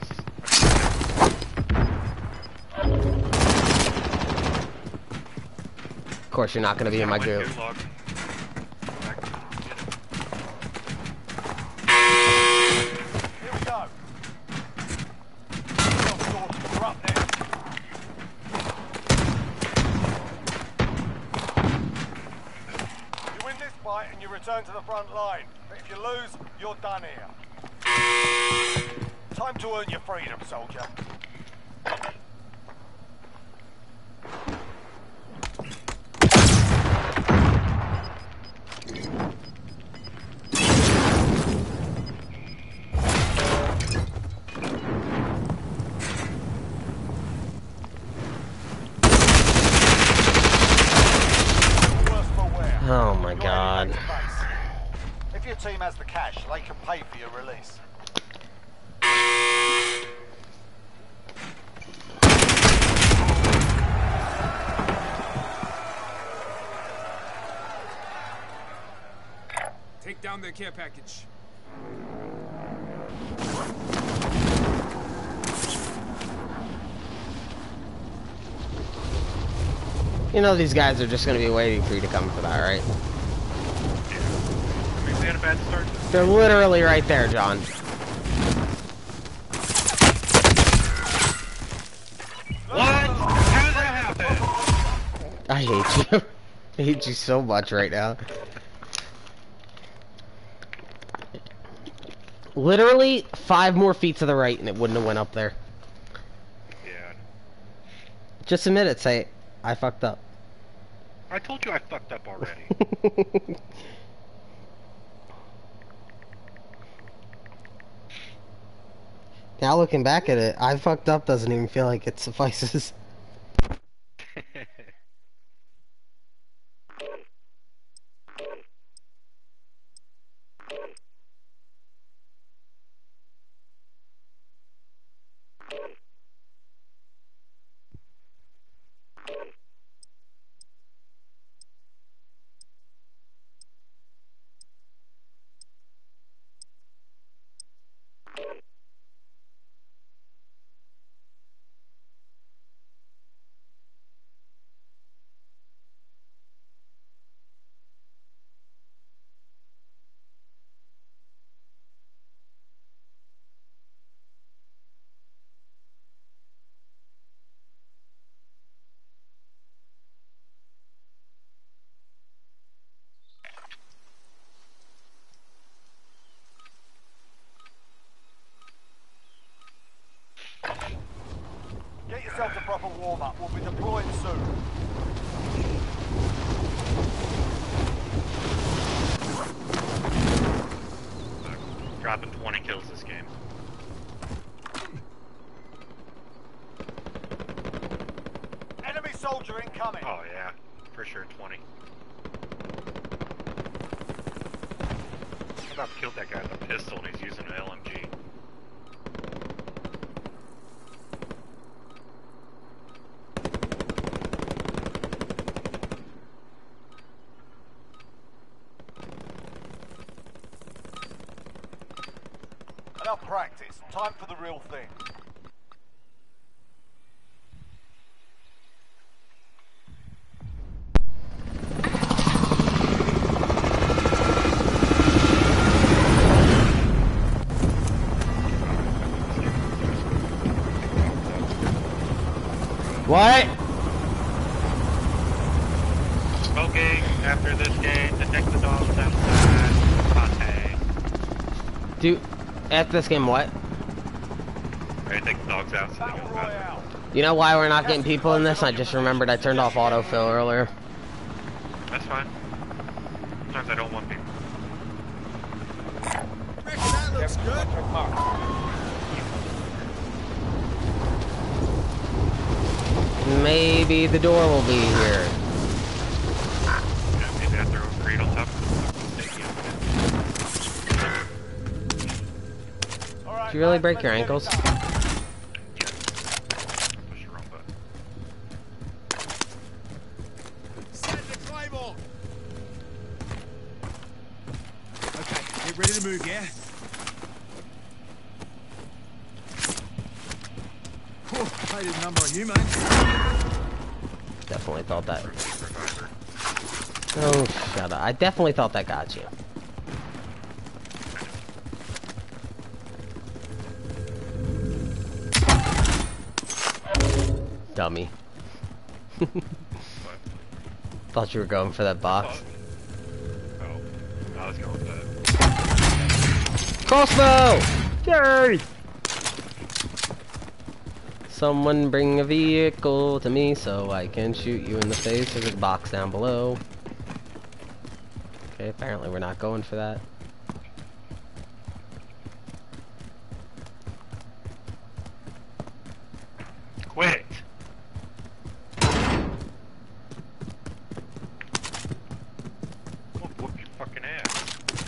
Of course, you're not gonna be in my I went group. Gulag. Back to get it. Here we go. We're up next. You win this fight and you return to the front line. But if you lose, you're done here. Time to earn your freedom, soldier. Worse for wear. Oh my You're God. heading back to base. If your team has the cash, they can pay for your release. Take down their care package. You know these guys are just gonna be waiting for you to come for that, right? I mean, we had a bad start. They're literally right there, John. What? How did that happen? I hate you. I hate you so much right now. Literally five more feet to the right and it wouldn't have went up there. Yeah. Just admit it, say, I fucked up. I told you I fucked up already. Now looking back at it, I fucked up doesn't even feel like it suffices. Get yourself a proper warm-up. We'll be deploying soon. Dropping twenty kills this game. Enemy soldier incoming. Oh yeah, for sure twenty. I about killed that guy with a pistol and he's using an L M G. Enough practice. Time for the real thing. What? Smoking after this game, detect the dogs outside. Pate. Do, after this game, what? Alright, take the dogs out so they Battle go back. Royale. You know why we're not getting people in this? I just remembered I turned off autofill earlier. That's fine. Sometimes I don't want people. Reckon that looks good. Check mark. Maybe the door will be here. Yeah, maybe I throw a crate on top of the All right, Did you really lads, break your let's get it ankles? done. Ready to move, yeah? Whew, paid a number on you, mate. Definitely thought that. Reviver. Oh, shut up. I definitely thought that got you. Dummy. What? Thought you were going for that box. Oh. Oh. I was going with that. Crossbow! Yay! Someone bring a vehicle to me so I can shoot you in the face. There's a box down below. Okay, apparently we're not going for that. Quit! Whoop, whoop your fucking ass.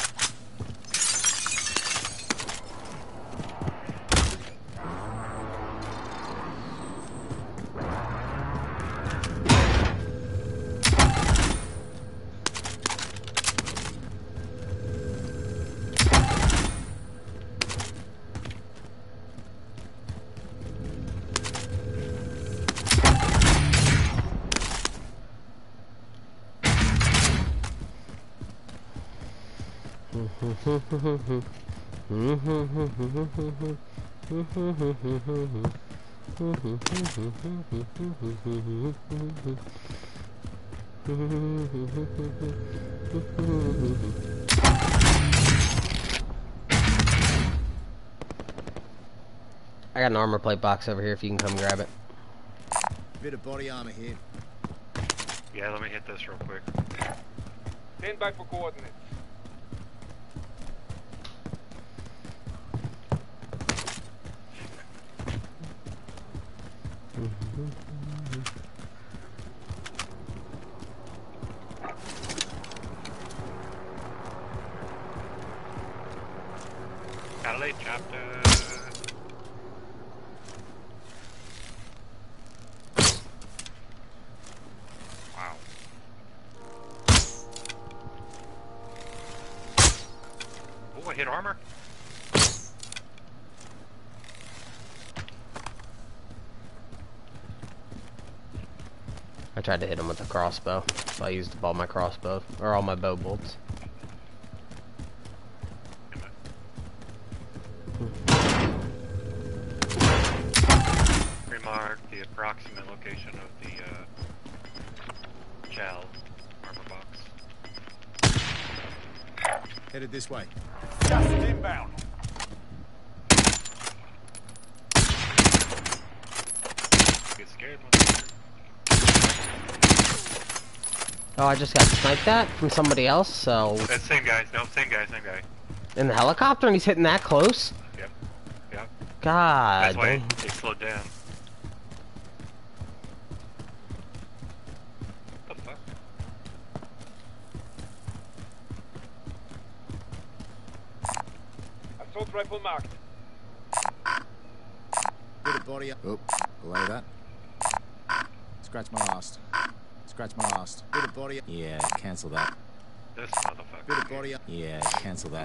I got an armor plate box over here if you can come grab it. Bit of body armor here. Yeah, let me hit this real quick. Stand by for coordinates. Got a late chapter. Wow. Oh, I hit armor. I tried to hit him with a crossbow, so I used up all my crossbow, or all my bow bolts. Remark the approximate location of the uh, Chal armor box. Headed this way. Just inbound. Get scared, motherfucker. Oh, I just got sniped at from somebody else, so... That same guy. No, same guy, same guy. In the helicopter, and he's hitting that close? Yep. Yep. God. That's why dang. it, it slowed down. What the fuck? Assault rifle marked. Bit of body. Oh, below that. Scratch my last. Scratch my last. Bit of body. Yeah, cancel that. This motherfucker. Bit of body. Yeah, cancel that.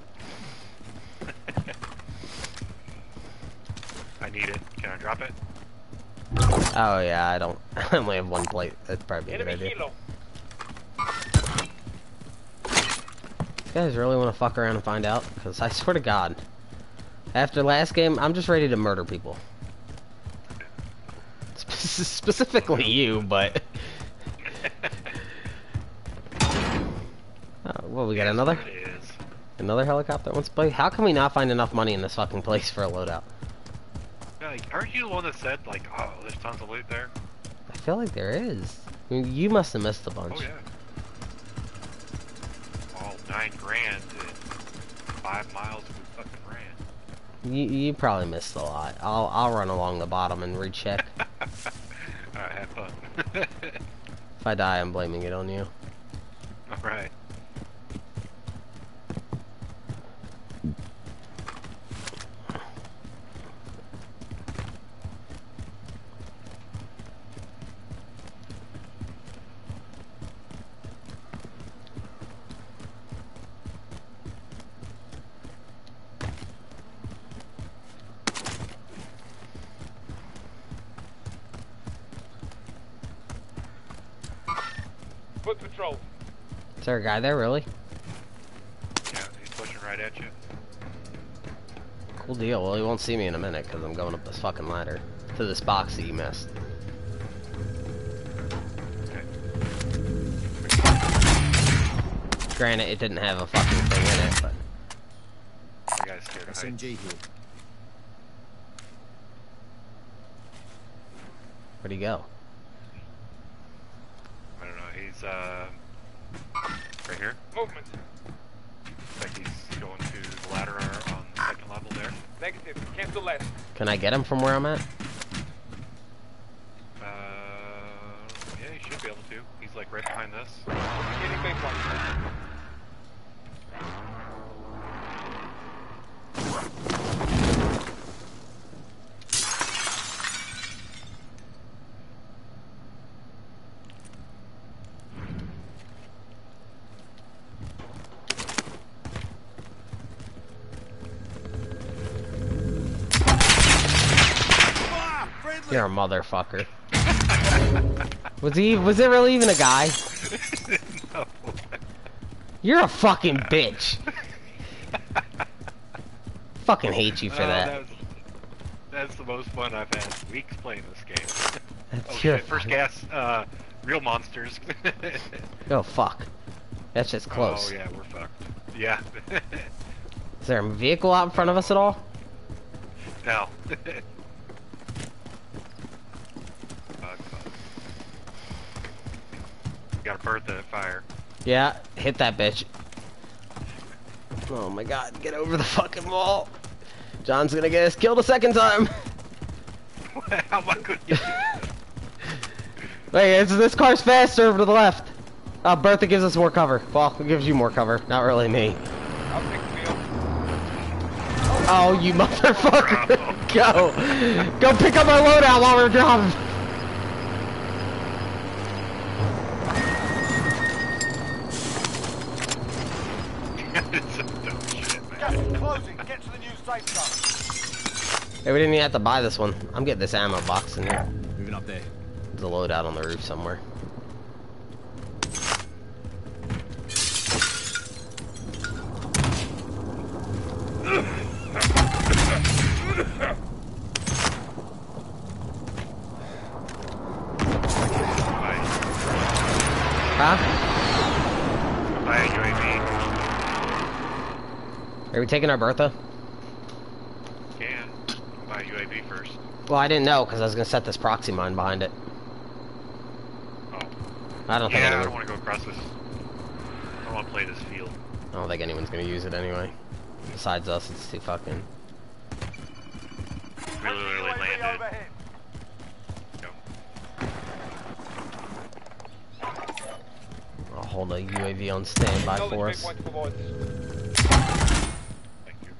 I need it. Can I drop it? Oh yeah, I don't... I only have one plate. That's probably a good Enemy idea. helo. You guys really want to fuck around and find out? Because I swear to God, after last game, I'm just ready to murder people. Spe specifically you, but... Oh, well, we got Yes, another? It is. Another helicopter wants to play? How can we not find enough money in this fucking place for a loadout? Yeah, like, aren't you the one that said, like, oh, there's tons of loot there? I feel like there is. I mean, you must have missed a bunch. Oh, yeah. All nine grand in five miles we fucking ran. You, you probably missed a lot. I'll, I'll run along the bottom and recheck. Alright, have fun. If I die, I'm blaming it on you. Alright. Foot patrol. Is there a guy there, really? Yeah, he's pushing right at you. Cool deal. Well, he won't see me in a minute because I'm going up this fucking ladder to this box that you missed. Okay. Granted, it didn't have a fucking thing in it, but The guy's scared of S M heights. G here. where'd he go? I don't know. He's uh right here. Movement. Looks like he's going to the ladder on the second level there. Negative. Cancel left. Can I get him from where I'm at? Uh, yeah, he should be able to. He's like right behind this. Beginning baseline. You're a motherfucker. Was he? Was it really even a guy? No. You're a fucking bitch. Fucking hate you for Oh, that. That's, that's the most fun I've had weeks playing this game. That's Oh your shit, first fucking- gas, uh, real monsters. Oh fuck. That's just close. Oh yeah, we're fucked. Yeah. Is there a vehicle out in front of us at all? No. Fuck, fuck. Got a Bertha at fire. Yeah, hit that bitch. Oh my god, get over the fucking wall. John's gonna get us killed a second time. How am I gonna get Wait, it's, this car's faster over to the left. Uh, Bertha gives us more cover. Well, it gives you more cover. Not really me. I'll take the wheel. Oh, you motherfucker. Go. Go pick up our loadout while we're driving. It's some dumb shit, man. Gas is closing. Get to the new safe zone. Hey, we didn't even have to buy this one. I'm getting this ammo box in here. Moving up there. There's a loadout on the roof somewhere. Huh? Buy a U A V. Are we taking our Bertha? Can. Buy a U A V first. Well, I didn't know because I was gonna set this proxy mine behind it. Oh. I don't think Yeah, I anyone. don't want to go across this. I don't want to play this field. I don't think anyone's gonna use it anyway. Besides us, it's too fucking. We literally U A V landed. overhead. Go. I'll hold a U A V on standby Knowledge for us. waypoint forwards. Thank you.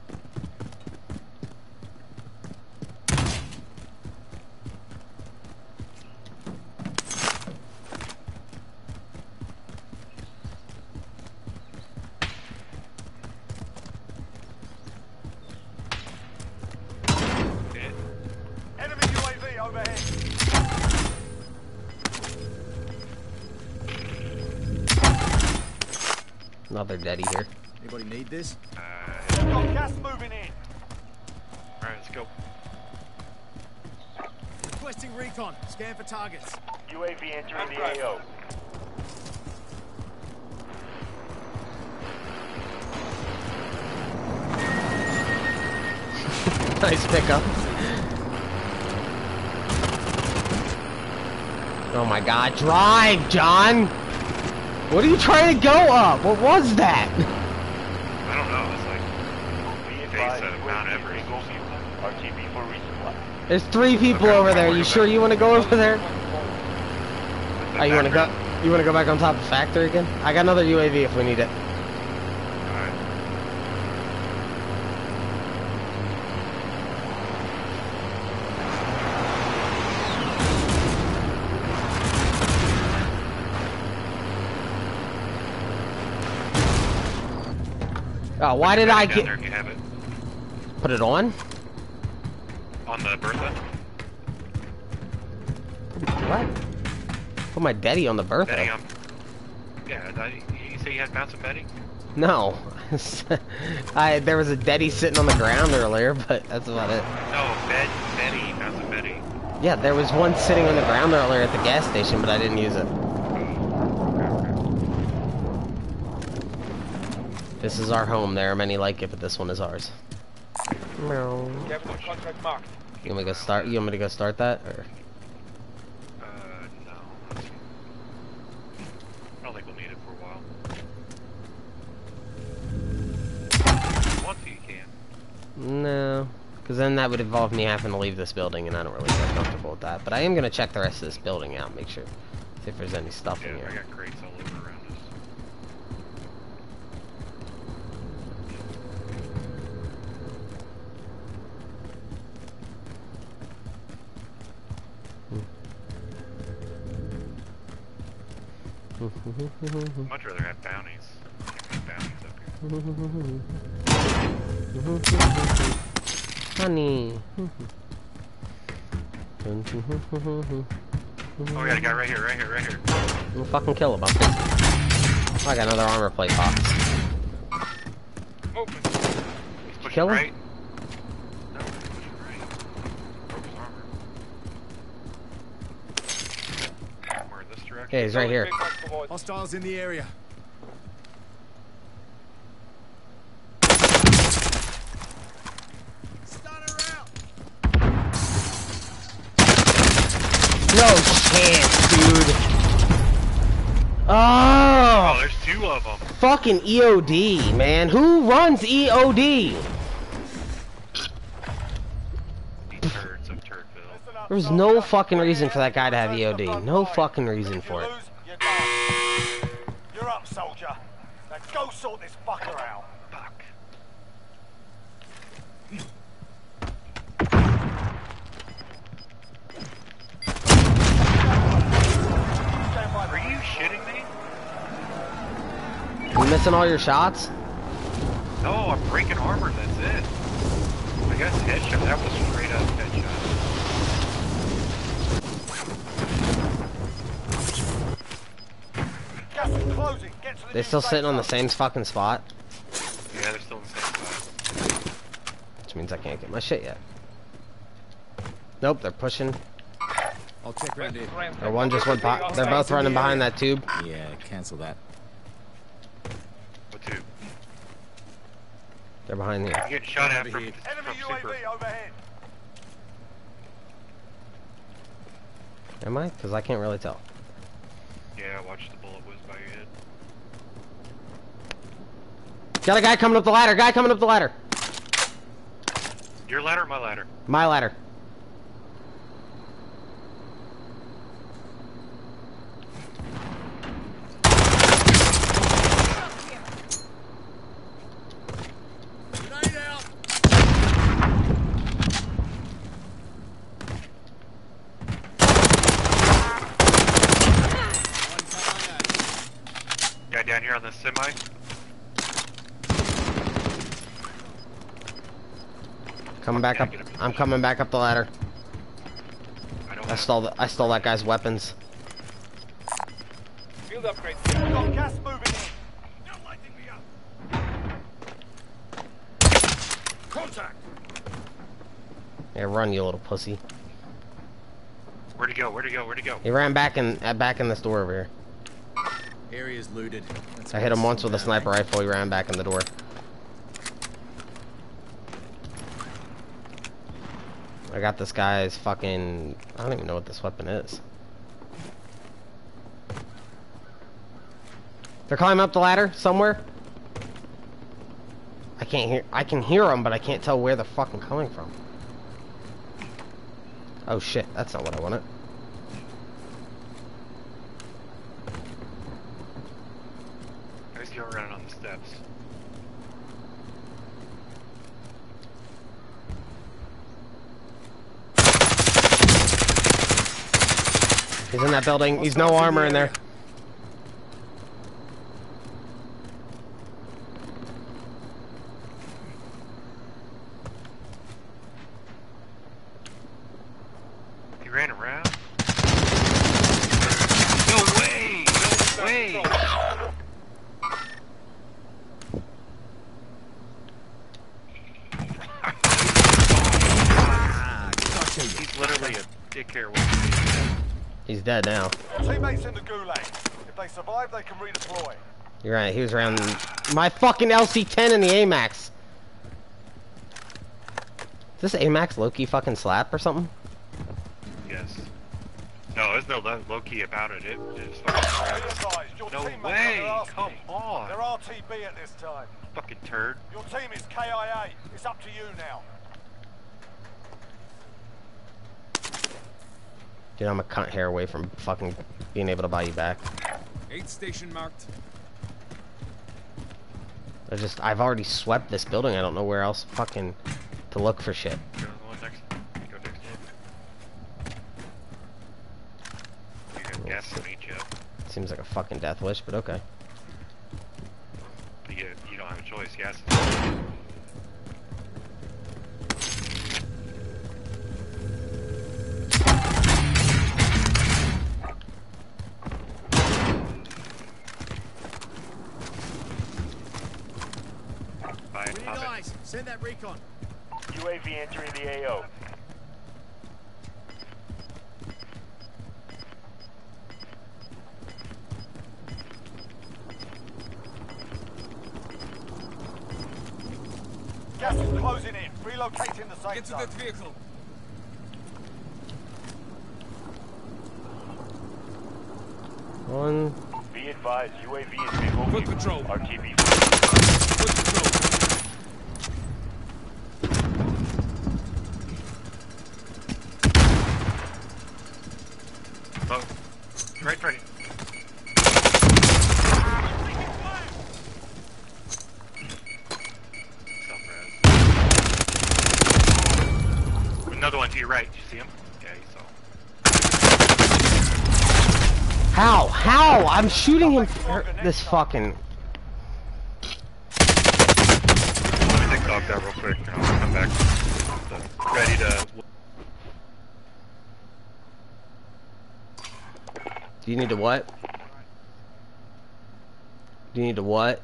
Okay. Enemy U A V overhead. Another Daddy here. Anybody need this? Uh, We've got gas moving in. Alright, let's go. Requesting recon. Scan for targets. U A V entering the A O. Nice pickup. Oh my god, drive, John! What are you trying to go up? What was that? I don't know, it's like face of Mount Everest. R T B for resupply. There's three people Okay, over I'm there. worried You about sure you want to go over there? The Oh, you want to go? background. You want to go back on top of factory again? I got another U A V if we need it. Alright. Oh, why did I Down get there if you have it. put it on? On the Bertha. What? Put my daddy on the Bertha. Betting on. Yeah, that, you say you had found some bedding? No. I there was a Deddy sitting on the ground earlier, but that's about it. No, bed, Betty, found some bedding. Yeah, there was one sitting on the ground earlier at the gas station, but I didn't use it. This is our home. There are many like it, but this one is ours. Meow. Capital contract marked. You want me to go start? You want me to go start that, or? Uh, no. I don't think we'll need it for a while. If you want to, you can. No, because then that would involve me having to leave this building, and I don't really feel comfortable with that. But I am gonna check the rest of this building out, make sure, see if there's any stuff Yeah, in I here. got crates all over around us. I'd much rather have bounties. I think there's bounties up here. Honey. Oh, we got a guy right here, right here, right here. We'll fucking kill him. Oh, I got another armor plate box. Movement. He's pushing Kill him? right. No, he's pushing right. Broke his armor. We're in this direction. Yeah, he's right here. Hostiles in the area. No chance, dude. Oh, Oh, there's two of them. fucking E O D, man. Who runs E O D? These turds of Turdville. There's no fucking reason for that guy to have E O D. No fucking reason for it. You're done. You're up, soldier. Now go sort this fucker out. Fuck. Stand by. Are you shitting me? You missing all your shots? No, I'm breaking armor, that's it. I guess headshot. That was straight up headshot. Gas is closing. Get to the They new still safe sitting on the zone. same fucking spot? Yeah, they're still in the same spot. Which means I can't get my shit yet. Nope, they're pushing. I'll check around here. Or one just went by. They're both running behind that tube. Yeah, cancel that. What two? They're behind here. I'm getting shot at Over from, here. Enemy from U A super. V overhead. Am I? Because I can't really tell. Yeah, watch the bullet whiz by your head. Got a guy coming up the ladder. Guy coming up the ladder. Your ladder or my ladder? My ladder. Guy down here on the semi. Coming back up. I'm coming back up the ladder. I don't I have stole the, I stole that guy's weapons. Field upgrade. We got gas moving in. Contact! Yeah, run, you little pussy. Where'd he go? Where'd he go? Where'd he go? He ran back in, uh, back in this door over here. Area's looted. Let's I hit him go once with a down, sniper eh? rifle. He ran back in the door. I got this guy's fucking... I don't even know what this weapon is. They're climbing up the ladder somewhere. I can't hear... I can hear them, but I can't tell where they're fucking coming from. Oh shit, that's not what I wanted. Guys go running on the steps. He's in that building. He's no armor in there. He ran around. No way! No way! literally a dick hair waiting. He's dead now. Your teammates in the gulag. If they survive, they can redeploy. You're right, he was around my fucking L C ten in the A MAX. Is this A MAX low-key fucking slap or something? Yes. No, there's no low, low key about it. It is fucking Be rad. advised, your No teammates way! are asking. Come on! They're R T B at this time. Fucking turd. Your team is K I A. It's up to you now. Dude, I'm a cunt hair away from fucking being able to buy you back. Aid station marked. I just, I've already swept this building. I don't know where else fucking to look for shit. Go to the one next. Go next one. You got gas to meet you. Seems like a fucking death wish, but okay. You, you don't have a choice. Gas. Bye. Really Pop it. nice. Send that recon. U A V entering the A O. Gas is closing in. Relocating the safe Get to zone. that vehicle. One. Be advised, U A V is visual. Foot patrol. R T B. Foot patrol. Oh. Right, right. Self-res. Another one to your right. Did you see him? Yeah, you saw him. How? How? I'm shooting him for this fucking... Let me take dog that real quick and I'll come back. Ready to... Do you need to what? Do you need to what?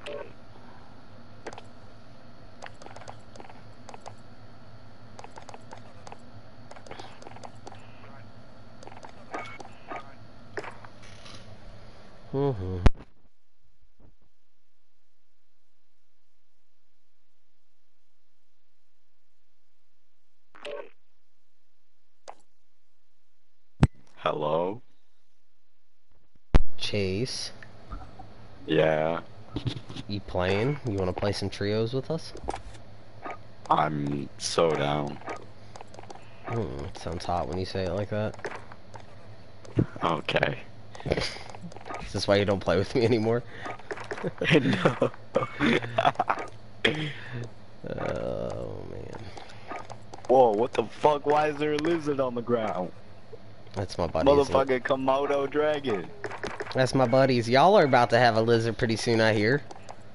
Mm-hmm. Hello? Chase, Yeah, you playing? You want to play some trios with us? I'm so down. Hmm, sounds hot when you say it like that. Okay. Is this why you don't play with me anymore? No. Oh man, Whoa, what the fuck? Why is there a lizard on the ground? that's my buddies. Motherfucking Komodo dragon. That's my buddies. Y'all are about to have a lizard pretty soon, I hear.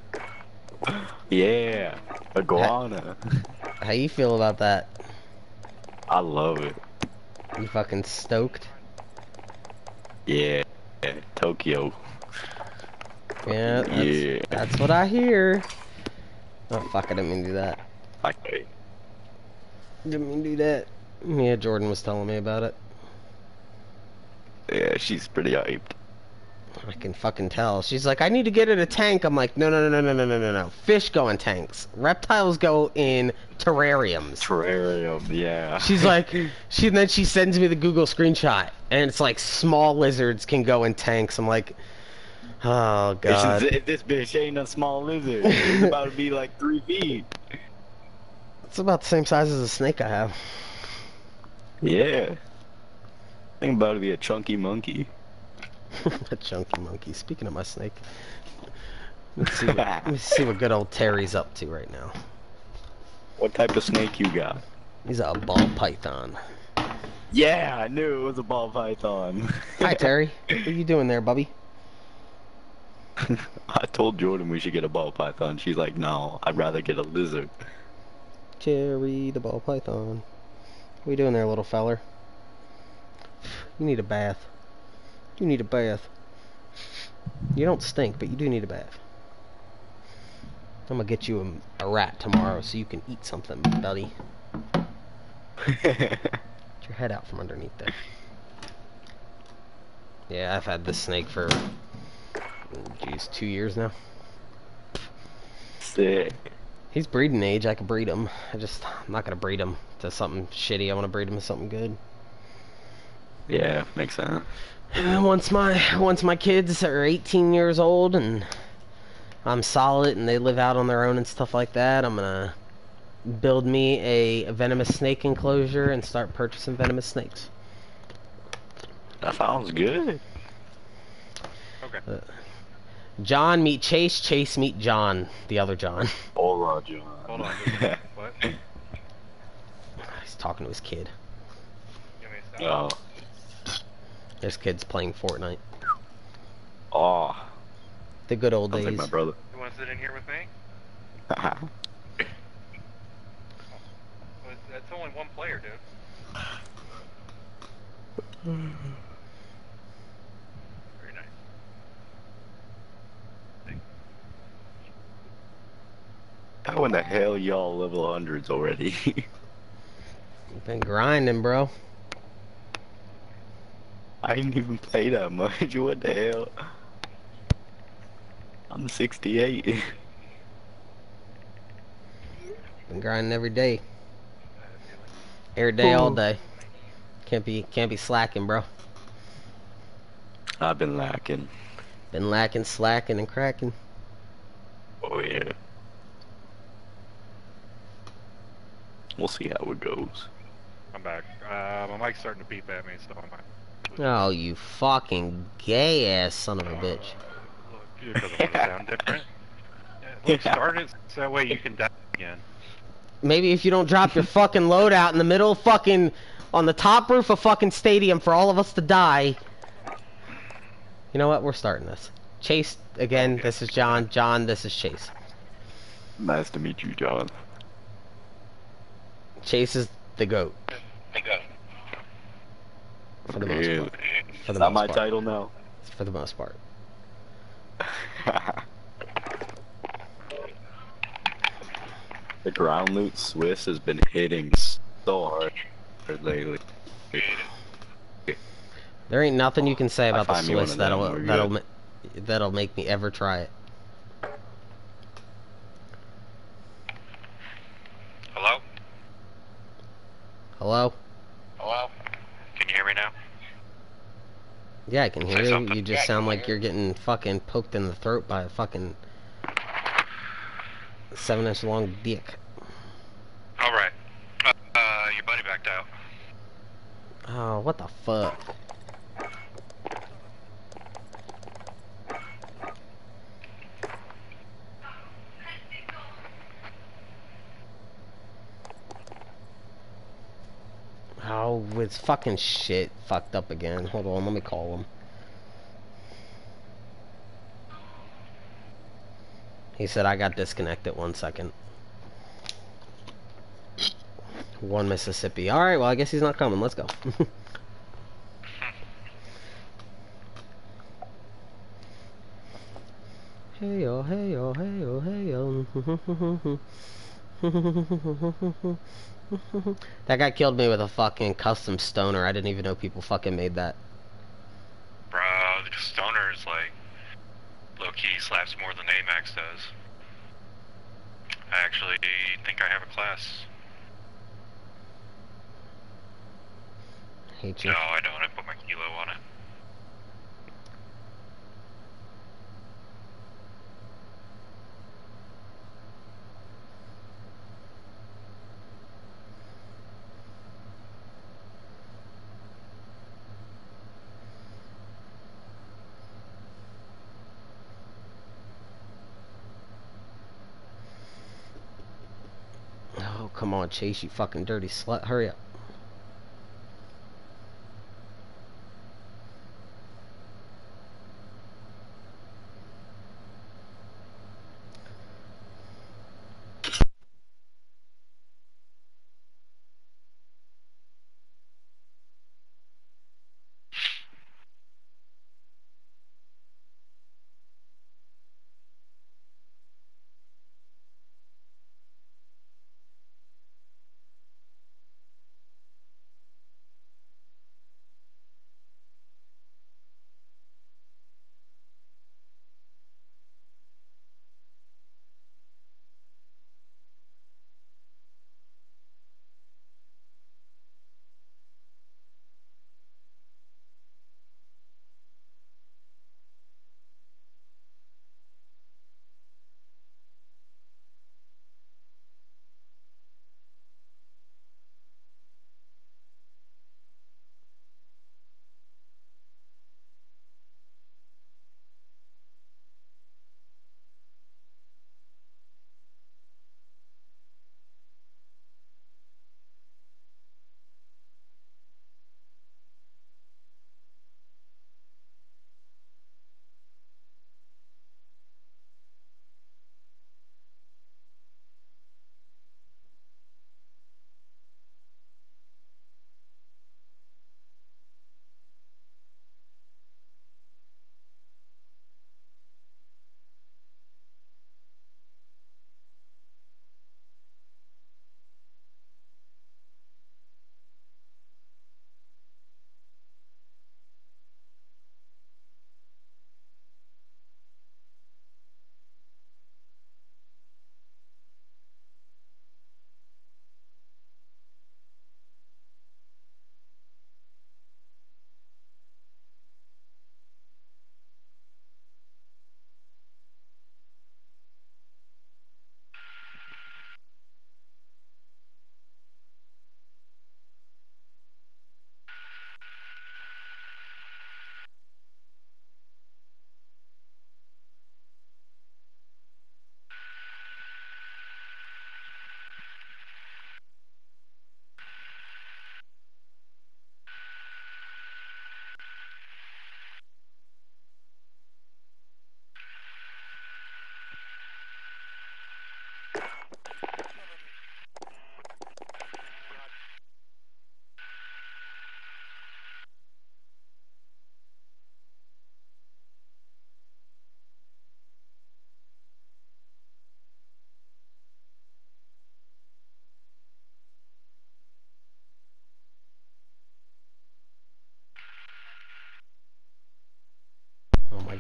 Yeah, iguana. How you feel about that? I love it. You fucking stoked? Yeah, Tokyo. Yeah, that's, Yeah. that's what I hear. Oh fuck, I didn't mean to do that. Okay. Didn't mean to do that. Yeah, Jordan was telling me about it. Yeah, she's pretty hyped. I can fucking tell. She's like, I need to get in a tank. I'm like, no, no, no, no, no, no, no, no. Fish go in tanks. Reptiles go in terrariums. Terrarium, yeah. She's like, she and then she sends me the Google screenshot, and it's like small lizards can go in tanks. I'm like, oh god. This, is, this bitch ain't a small lizard. It's about to be like three feet. It's about the same size as a snake I have. Yeah. I think about to be a chunky monkey. A chunky monkey. Speaking of my snake, let's see, what, let me see what good old Terry's up to right now. What type of snake you got? He's a ball python. Yeah, I knew it was a ball python. Hi Terry, what are you doing there, bubby? I told Jordan we should get a ball python. She's like, no, I'd rather get a lizard. Terry the ball python. What are you doing there, little feller? You need a bath. You need a bath. You don't stink, but you do need a bath. I'm gonna get you a, a rat tomorrow so you can eat something, buddy. Get your head out from underneath there. Yeah, I've had this snake for, geez, two years now. Sick. He's breeding age. I could breed him. I just, I'm not gonna breed him to something shitty. I want to breed him to something good. Yeah, makes sense. And then once my once my kids are eighteen years old and I'm solid and they live out on their own and stuff like that, I'm gonna build me a venomous snake enclosure and start purchasing venomous snakes. That sounds good. Okay. Uh, John meet Chase, Chase meet John, the other John. Hola, John. Hold on. What? He's talking to his kid. Give me a second. Oh. This kid's playing Fortnite. Oh. The good old Sounds days. like my brother. You want to sit in here with me? Well, that's only one player, dude. Very nice. How in the hell y'all level hundreds already? Been grinding, bro. I didn't even play that much. What the hell? I'm sixty-eight. Been grinding every day. Every day, all day. Can't be, can't be slacking, bro. I've been lacking. Been lacking, slacking, and cracking. Oh yeah. We'll see how it goes. I'm back. Uh, my mic's starting to beep at me, so I'm back. Oh, you fucking gay ass son of a bitch. Look, because it sound different. Yeah, look, start it so that way you can die again. Maybe if you don't drop your fucking load out in the middle of fucking, on the top roof of fucking stadium for all of us to die. You know what? We're starting this. Chase, again, Okay. this is John. John, this is Chase. Nice to meet you, John. Chase is the GOAT. For the most Really? part. For Is the that most my part. title now? For the most part. The ground loot Swiss has been hitting so hard lately. There ain't nothing you can say I about the find me one Swiss of them, that'll we're that'll good. ma that'll make me ever try it. Hello? Hello? Hello? Can you hear me now? Yeah, I can hear Say you. something. You just Yeah, I sound can like hear you're getting fucking poked in the throat by a fucking seven inch long dick. Alright. Uh, uh, your buddy backed out. Oh, what the fuck? Oh, it's fucking shit fucked up again. Hold on, let me call him. He said I got disconnected. One second. One Mississippi. Alright, well, I guess he's not coming. Let's go. Hey yo, hey yo, hey yo, hey yo. That guy killed me with a fucking custom stoner. I didn't even know people fucking made that. Bruh, the stoner is like low-key slaps more than AMAX does. I actually think I have a class. Hate you. No, I don't. I put my kilo on it. Oh, come on, Chase, you fucking dirty slut. Hurry up.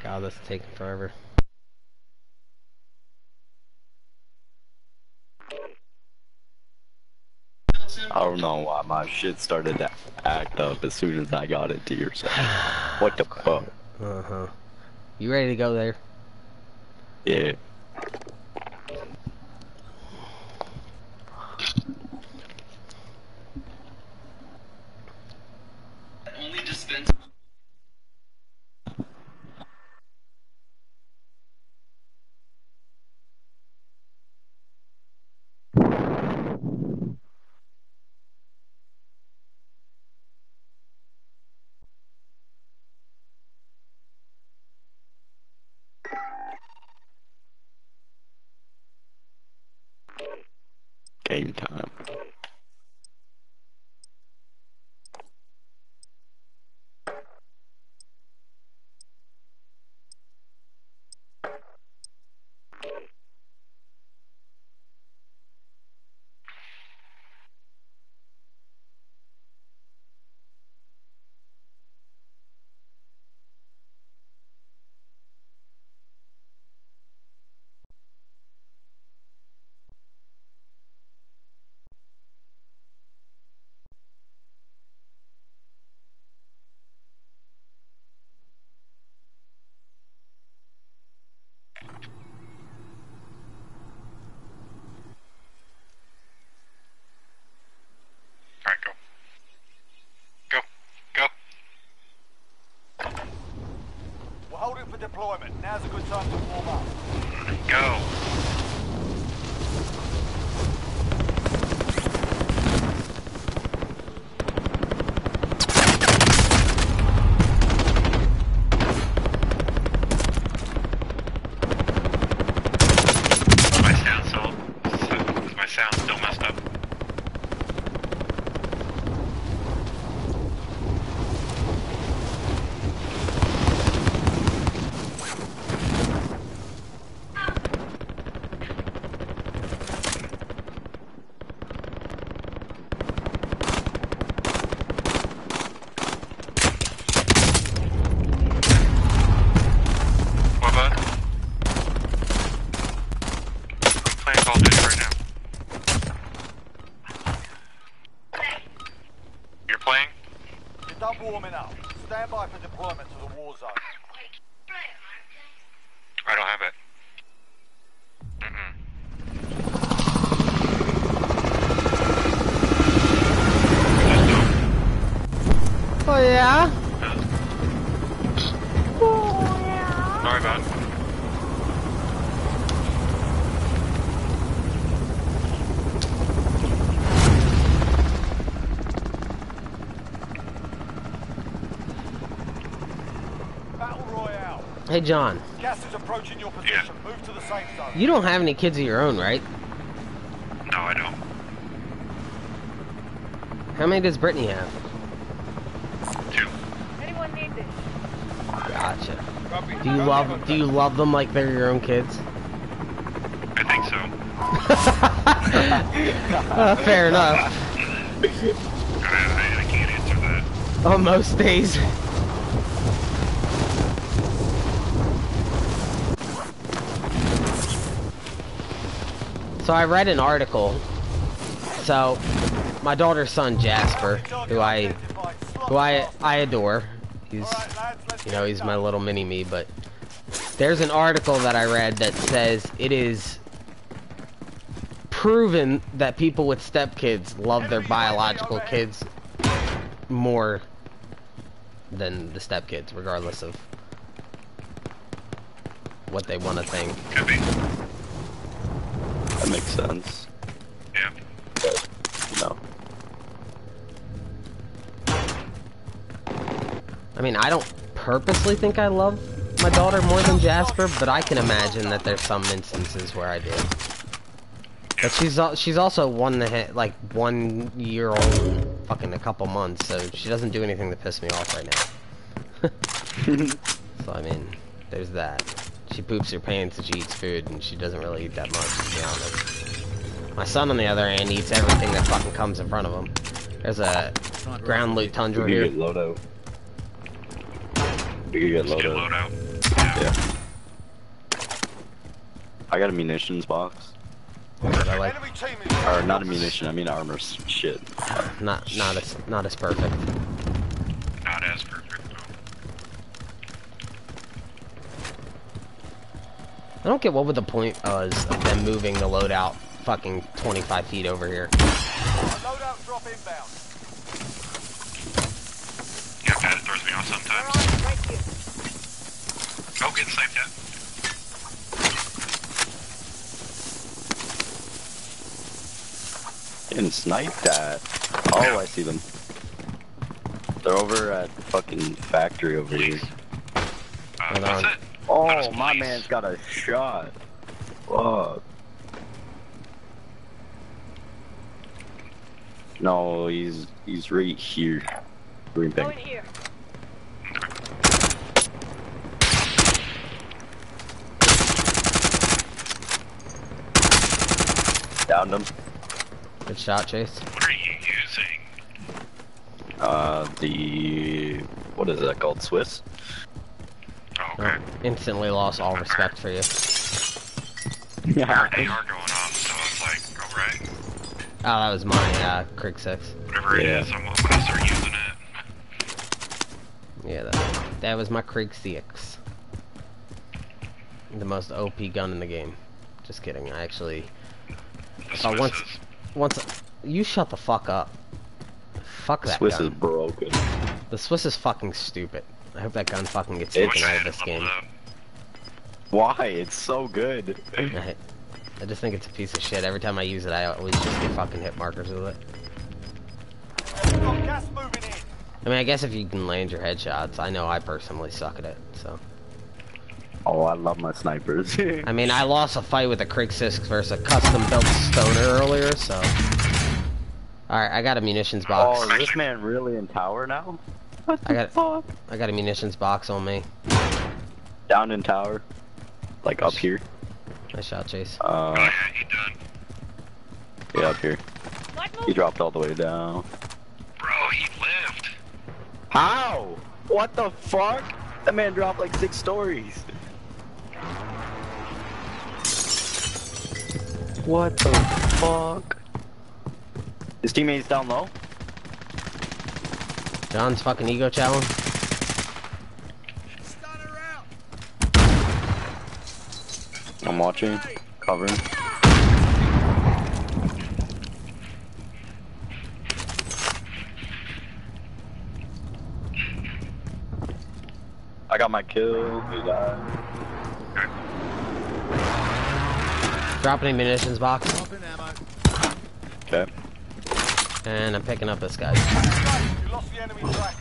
God, that's taking forever. I don't know why my shit started to act up as soon as I got into your section. What the fuck? Uh-huh. You ready to go there? Yeah. Only dispense. Game time. Alright, go. Go. Go. We're holding for deployment. Now's a good time to warm up. Go. My sound still, my sound still messed up. What about? I'm playing Call of Duty right now. You're playing? You're done warming up. Stand by for deployment to the war zone. I don't have it. Mm-mm. Oh yeah? Sorry about it. Battle Royale. Hey John, Gas is approaching your position. Move to the safe zone. you don't have any kids of your own, right? No, I don't. How many does Brittany have? Two. Anyone need this? Gotcha. Copy. Do you love do you love them like they're your own kids? I think so. Uh, fair enough. I, I, I can't answer that. On most days. So I read an article. So my daughter's son Jasper, who I who I I adore. He's you know, he's my little mini me, but there's an article that I read that says it is proven that people with stepkids love their biological kids more than the stepkids, regardless of what they want to think. Could be. That makes sense. Yeah. But, no. I mean, I don't purposely think I love my daughter more than Jasper, but I can imagine that there's some instances where I do. But she's al she's also one and a half, like one year old, fucking a couple months, so she doesn't do anything to piss me off right now. So I mean, there's that. She poops her pants and she eats food, and she doesn't really eat that much, to be honest. My son, on the other hand, eats everything that fucking comes in front of him. There's a ground loot tundra We here. could get Lodo. We could get Let's get Lodo. load out. Yeah. Yeah. I got a munitions box. But I like Enemy team is Or not a munition, I mean armor. Shit. not not as not as perfect. Not as perfect, though. I don't get what would the point was of them moving the loadout fucking twenty-five feet over here. loadout drop inbound. Yeah, Pat, it throws me off sometimes. Oh, getting sniped at. Getting sniped at. Oh, I see them. They're over at fucking factory over here. Uh, Hold that's on. it. Oh, That is my police. man's got a shot. Fuck. No, he's he's right here. Green thing. here. Downed him. Good shot, Chase. What are you using? Uh, the what is that called? Swiss. Oh, okay. Instantly lost all respect for you. Yeah. They are going off, so it's like, alright. Oh, that was my uh, Krieg six. Whatever it Yeah. is, I'm gonna start using it. Yeah, that, that was my Krieg six. The most O P gun in the game. Just kidding. I actually. The Oh, once, Swisses. once you shut the fuck up. Fuck that Swiss gun. is broken. The Swiss is fucking stupid. I hope that gun fucking gets It's- taken Wish I out of had this leveled game. up. Why? It's so good. I, I just think it's a piece of shit. Every time I use it, I always just get fucking hit markers with it. Got gas moving in. I mean, I guess if you can land your headshots, I know I personally suck at it, so. Oh, I love my snipers. I mean, I lost a fight with a Krieg six versus a custom-built stoner earlier, so. Alright, I got a munitions box. Oh, is this man really in tower now? What the I got- fuck? I got a munitions box on me. Down in tower. Like up here. Nice shot, Chase. Oh, Uh, yeah, he done. yeah, up here. He dropped all the way down. Bro, he lived. How? What the fuck? That man dropped like six stories. What the fuck? His teammates down low? John's fucking ego challenge. I'm watching. Covering. I got my kill. He died. Dropping a munitions box. Dropping ammo. Okay. And I'm picking up this guy. You lost the enemy trackers.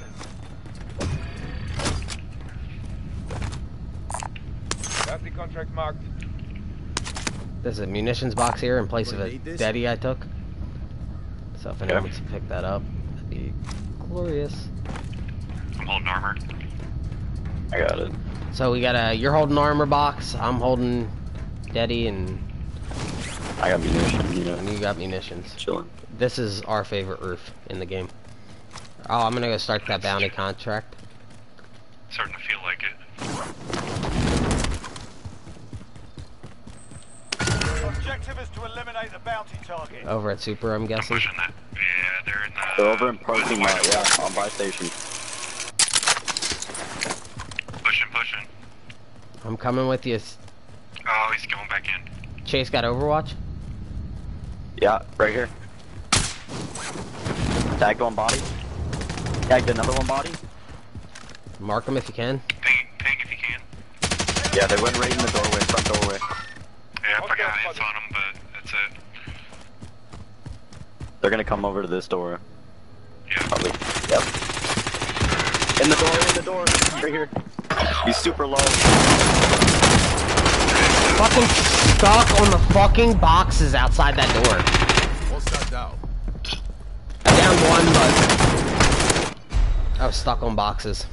Bounty contract marked. There's a munitions box here in place of We a need this. Daddy I took. So if anyone wants to pick that up, that'd be glorious. I'm holding armor. I got it. So we got a, you're holding armor box, I'm holding Daddy, and, I got munitions, you and know. you got munitions. Chilling. This is our favorite roof in the game. Oh, I'm gonna go start that bounty contract. Starting to feel like it. Objective is to eliminate the bounty target. Over at Super, I'm I'm guessing. pushing that. Yeah, they're in the... They're over in parking lot, yeah, on buy station. Pushing, pushing. I'm coming with you. Oh, he's going back in. Chase got Overwatch? Yeah, right here. Tagged one body. Tagged another one body. Mark him if you can. Ping, ping if you can. Yeah, they went right in the doorway, front doorway. Yeah, I got hits on him, but that's it. They're gonna come over to this door. Yeah. Probably. Yep. In the door, in the door, right here. He's super low. Fucking stuck on the fucking boxes outside that door. What's that down? I downed one, but I was stuck on boxes.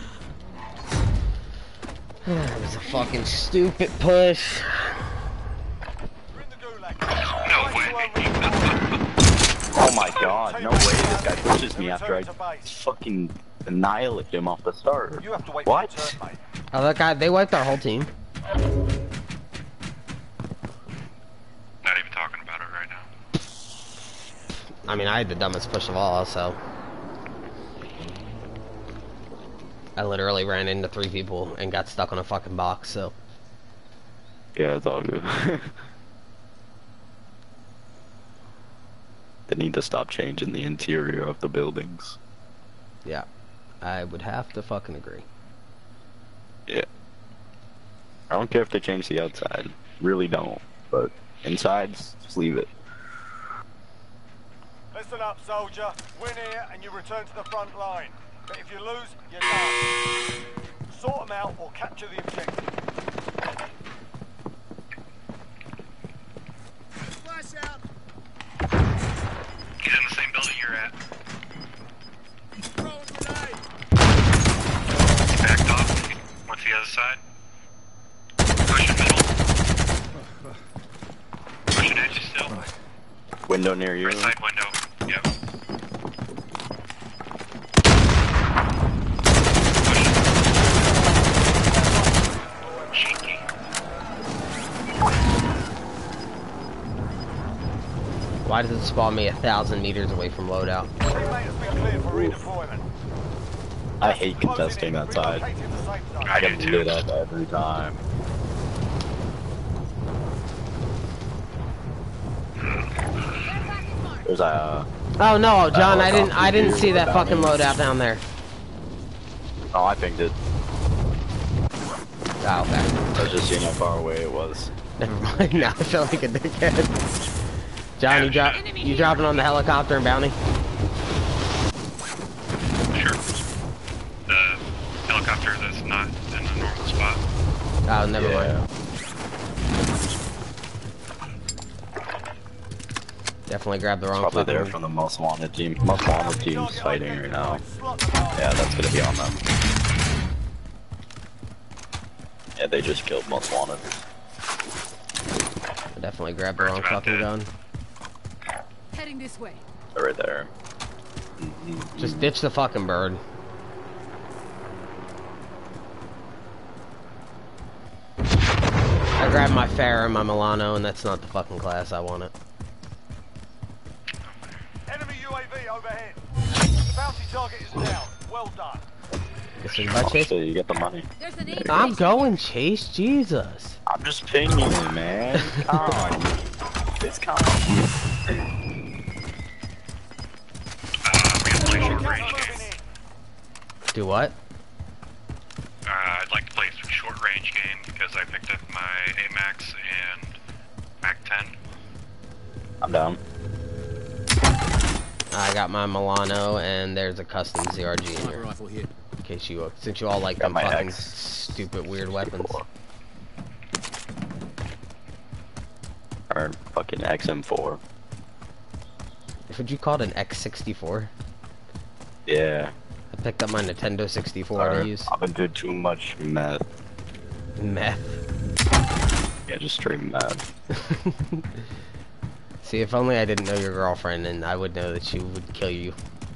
It was a fucking stupid push. We're in the gulag. No way. Oh my god, no way this guy pushes me after I fucking annihilate him off the start. You have to wait What? for your turn, mate. Oh, that guy, they wiped our whole team. Not even talking about it right now. I mean, I had the dumbest push of all, so. I literally ran into three people and got stuck on a fucking box, so. Yeah, it's all good. They need to stop changing the interior of the buildings. Yeah. I would have to fucking agree. Yeah. I don't care if they change the outside. Really don't. But inside, just leave it. Listen up, soldier. Win here and you return to the front line. But if you lose, you're done. Sort them out or capture the objective. Flash out. He's in the same building you're at. Throwing grenade. He backed off. What's the other side? Pushing middle. Pushing edge still. Window near you. Right side window. Yep. Pushing. Shaky. Why does it spawn me a thousand meters away from loadout? Teammate has been cleared for redeployment. I hate contesting that side. Relocating the safe zone. I do get too. lit up every time. There's a. Uh, Oh no, John, I didn't. helicopter I didn't here see that down fucking there. loadout down there. oh, I pinged it. Oh, okay. I was just seeing how far away it was. Never mind. Now I feel like a dickhead. John, you drop. You dropping on the helicopter and bounty? Sure. The helicopter that's not in a normal spot. Oh, never Yeah. mind. Definitely grabbed the wrong Probably fucking there one. from the most wanted team. Most wanted team's fighting right now. Slot them out. Yeah, that's gonna be on them. Yeah, they just killed most wanted. I definitely grabbed the wrong About fucking that. gun. Heading this way. They're right there. Just ditch the fucking bird. I grabbed my Farah and my Milano, and that's not the fucking class I wanted. Enemy U A V overhead. The bounty target is down. Well done. Guess we can buy Chase. So you get the money. There's an aid I'm station. going, Chase. Jesus. I'm just pinging you, man. Calm. It's calm. Uh, we can play short range Moving game. in. Do what? Uh, I'd like to play a short range game because I picked up my A MAX and Mac ten. I'm down. I got my Milano, and there's a custom Z R G in Sniper here. rifle here. In case you, since you all like Got them my fucking X. stupid weird weapons. Or fucking X M four. Would you call it an X sixty-four? Yeah. I picked up my Nintendo sixty-four Or, to use. I've been doing too much meth. Meth. Yeah, just straight meth. See, if only I didn't know your girlfriend, and I would know that she would kill you.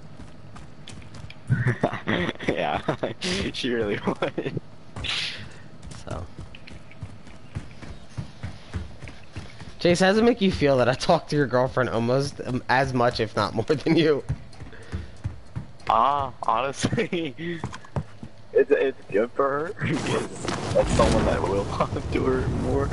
Yeah, she really would. So. Chase, how does it make you feel that I talk to your girlfriend almost um, as much, if not more, than you? Ah, honestly, it's it's good for her because that's someone that will talk to her more.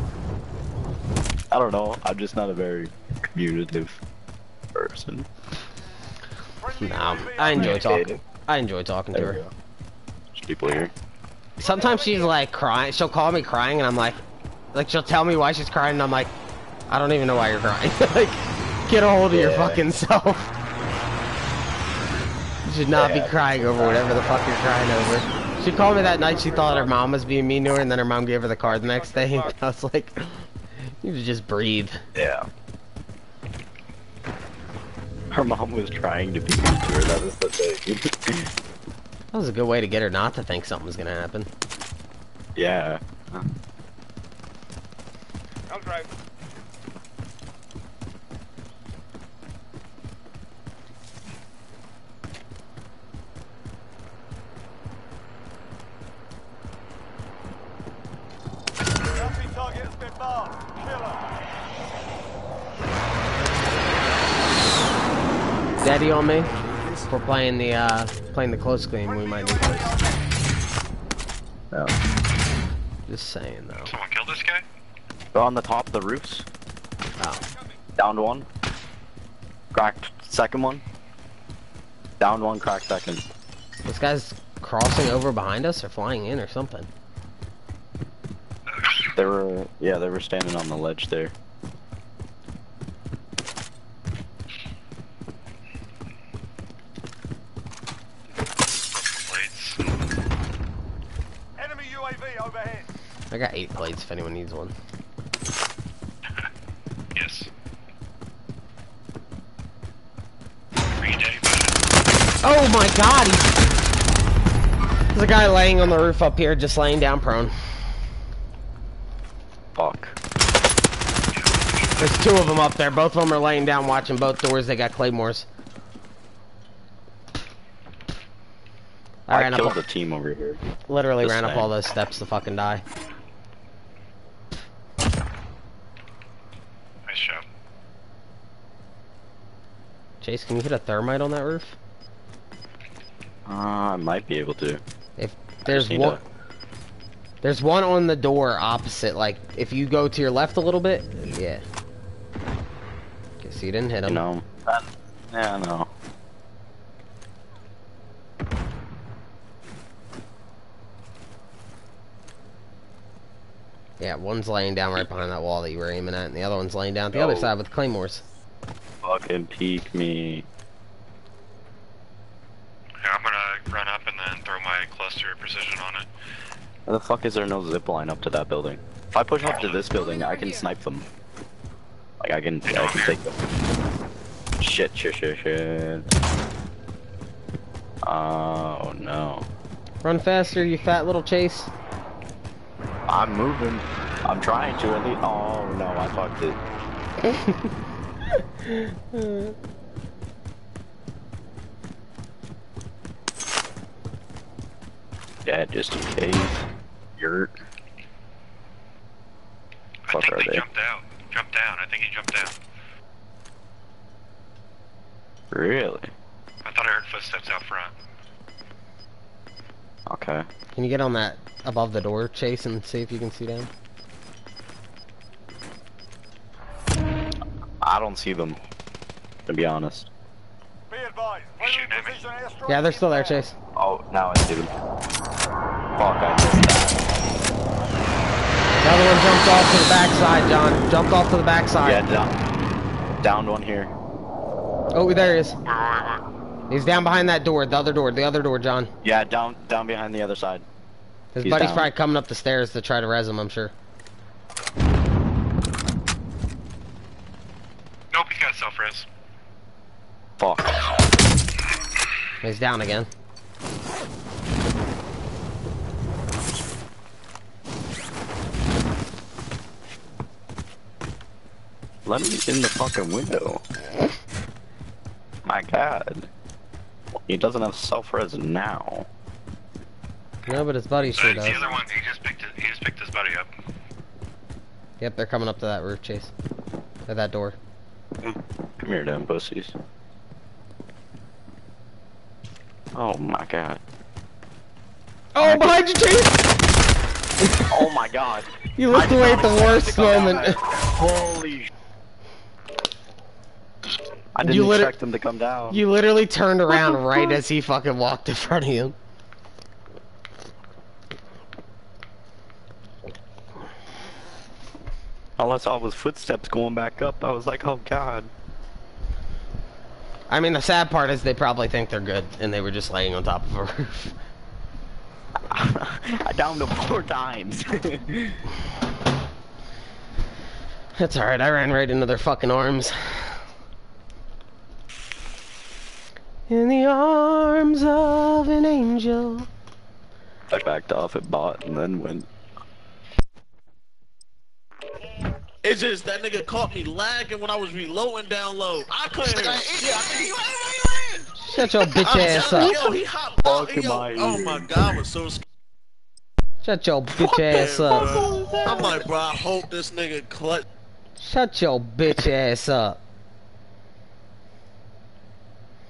I don't know. I'm just not a very communicative person. Friendly Nah, U A V I enjoy overhead. talking. I enjoy talking to There we her. go. There's people here. Sometimes she's like crying. She'll call me crying, and I'm like, like she'll tell me why she's crying, and I'm like, I don't even know why you're crying. Like, get a hold of your Yeah. fucking self. You should not Yeah. be crying over whatever the fuck you're crying over. She called me that night. She thought her mom was being mean to her, and then her mom gave her the card the next day. And I was like, you need to just breathe. Yeah. Her mom was trying to be mean to her. That was the thing. That was a good way to get her not to think something was gonna happen. Yeah. I'll drive. Daddy on me. If we're playing the uh, playing the close game, we might need those. Yeah. Just saying though. Someone killed this guy? They're on the top of the roofs. Oh. Downed one. Cracked second one. Downed one, cracked second. This guy's crossing over behind us or flying in or something. They were, yeah, they were standing on the ledge there. Plates. Enemy U A V overhead. I got eight plates if anyone needs one. Yes. Read anybody? Oh my god! He's... There's a guy laying on the roof up here, just laying down prone. Fuck. There's two of them up there. Both of them are laying down watching both doors. They got claymores. I, I ran killed up the team over here. Literally This ran up thing. all those steps to fucking die. Nice shot. Chase, can you hit a thermite on that roof? Uh, I might be able to. If there's just need one, to- there's one on the door opposite. Like if you go to your left a little bit, yeah. Okay, so you didn't hit him. You know, that, yeah, no. Yeah, one's laying down right behind that wall that you were aiming at, and the other one's laying down at the other Oh. side with claymores. Fucking peek me. Yeah, I'm gonna run up and then throw my cluster of precision on it. Why the fuck is there no zip line up to that building? If I push up to this building, I can snipe them. Like I can, I can take them. Shit, shit, shit, shit. Oh no. Run faster, you fat little Chase. I'm moving. I'm trying to at least. Oh no, I fucked it. Yeah, just in case. Yurt. I Fuck think are they, they? jumped out. Jumped down. I think he jumped down. Really? I thought I heard footsteps out front. Okay. Can you get on that above the door, Chase, and see if you can see down? I don't see them, to be honest. Be advised. Friendly precision airstrike Yeah, they're still there, inbound. Chase. Oh, now I see them. Fuck, I missed that. The other one jumped off to the backside, John. Jumped off to the backside. Yeah, down. Downed one here. Oh, there he is. He's down behind that door, the other door, the other door, John. Yeah, down down behind the other side. His He's buddy's down. probably coming up the stairs to try to res him, I'm sure. Nope, he got self-res. Fuck. He's down again. Let me in the fucking window. My god. He doesn't have self-res now. No, but his buddy sure Uh, does. the other one, he just picked his, he just picked his buddy up. Yep, they're coming up to that roof, Chase. At that door. Come here, damn pussies. Oh my god. Oh, behind you, Chase! Oh my god. You looked I away did at the not expect worst it to come down moment. there. Holy sh- I didn't You lit- expect him to come down. You literally turned around right as he fucking walked in front of you. All I saw was footsteps going back up. I was like, oh god. I mean, the sad part is they probably think they're good, and they were just laying on top of a roof. I downed him four times. That's alright, I ran right into their fucking arms. In the arms of an angel. I backed off at bot and then went. It's just that nigga caught me lagging when I was reloading down low. I couldn't hear shit. I think he ran, ran, ran. Shut your bitch I'm ass telling up. you, Yo, he hopped out. Fuck and Yo, my oh my god, I was so scared. Shut your bitch ass up. Bro. I'm like, bro, I hope this nigga clutch. Shut your bitch ass up.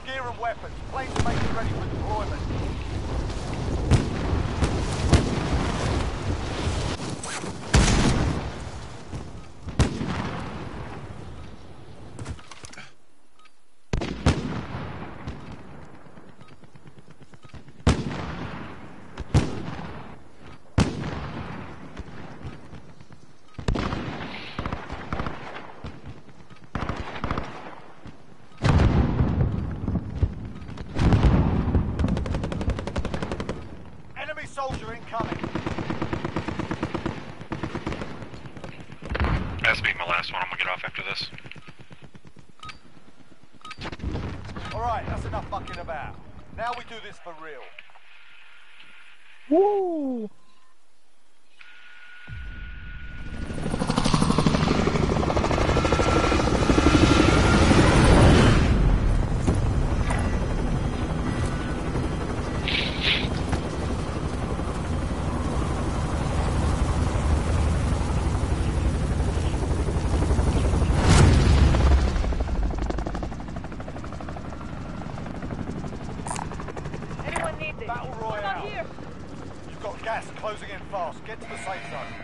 your gear and weapons. Planes are making ready for deployment. Soldier incoming. That's being my last one. I'm gonna get off after this. Alright, that's enough fucking about. Now we do this for real. Woo! Battle Royale. You've got gas closing in fast. Get to the safe zone.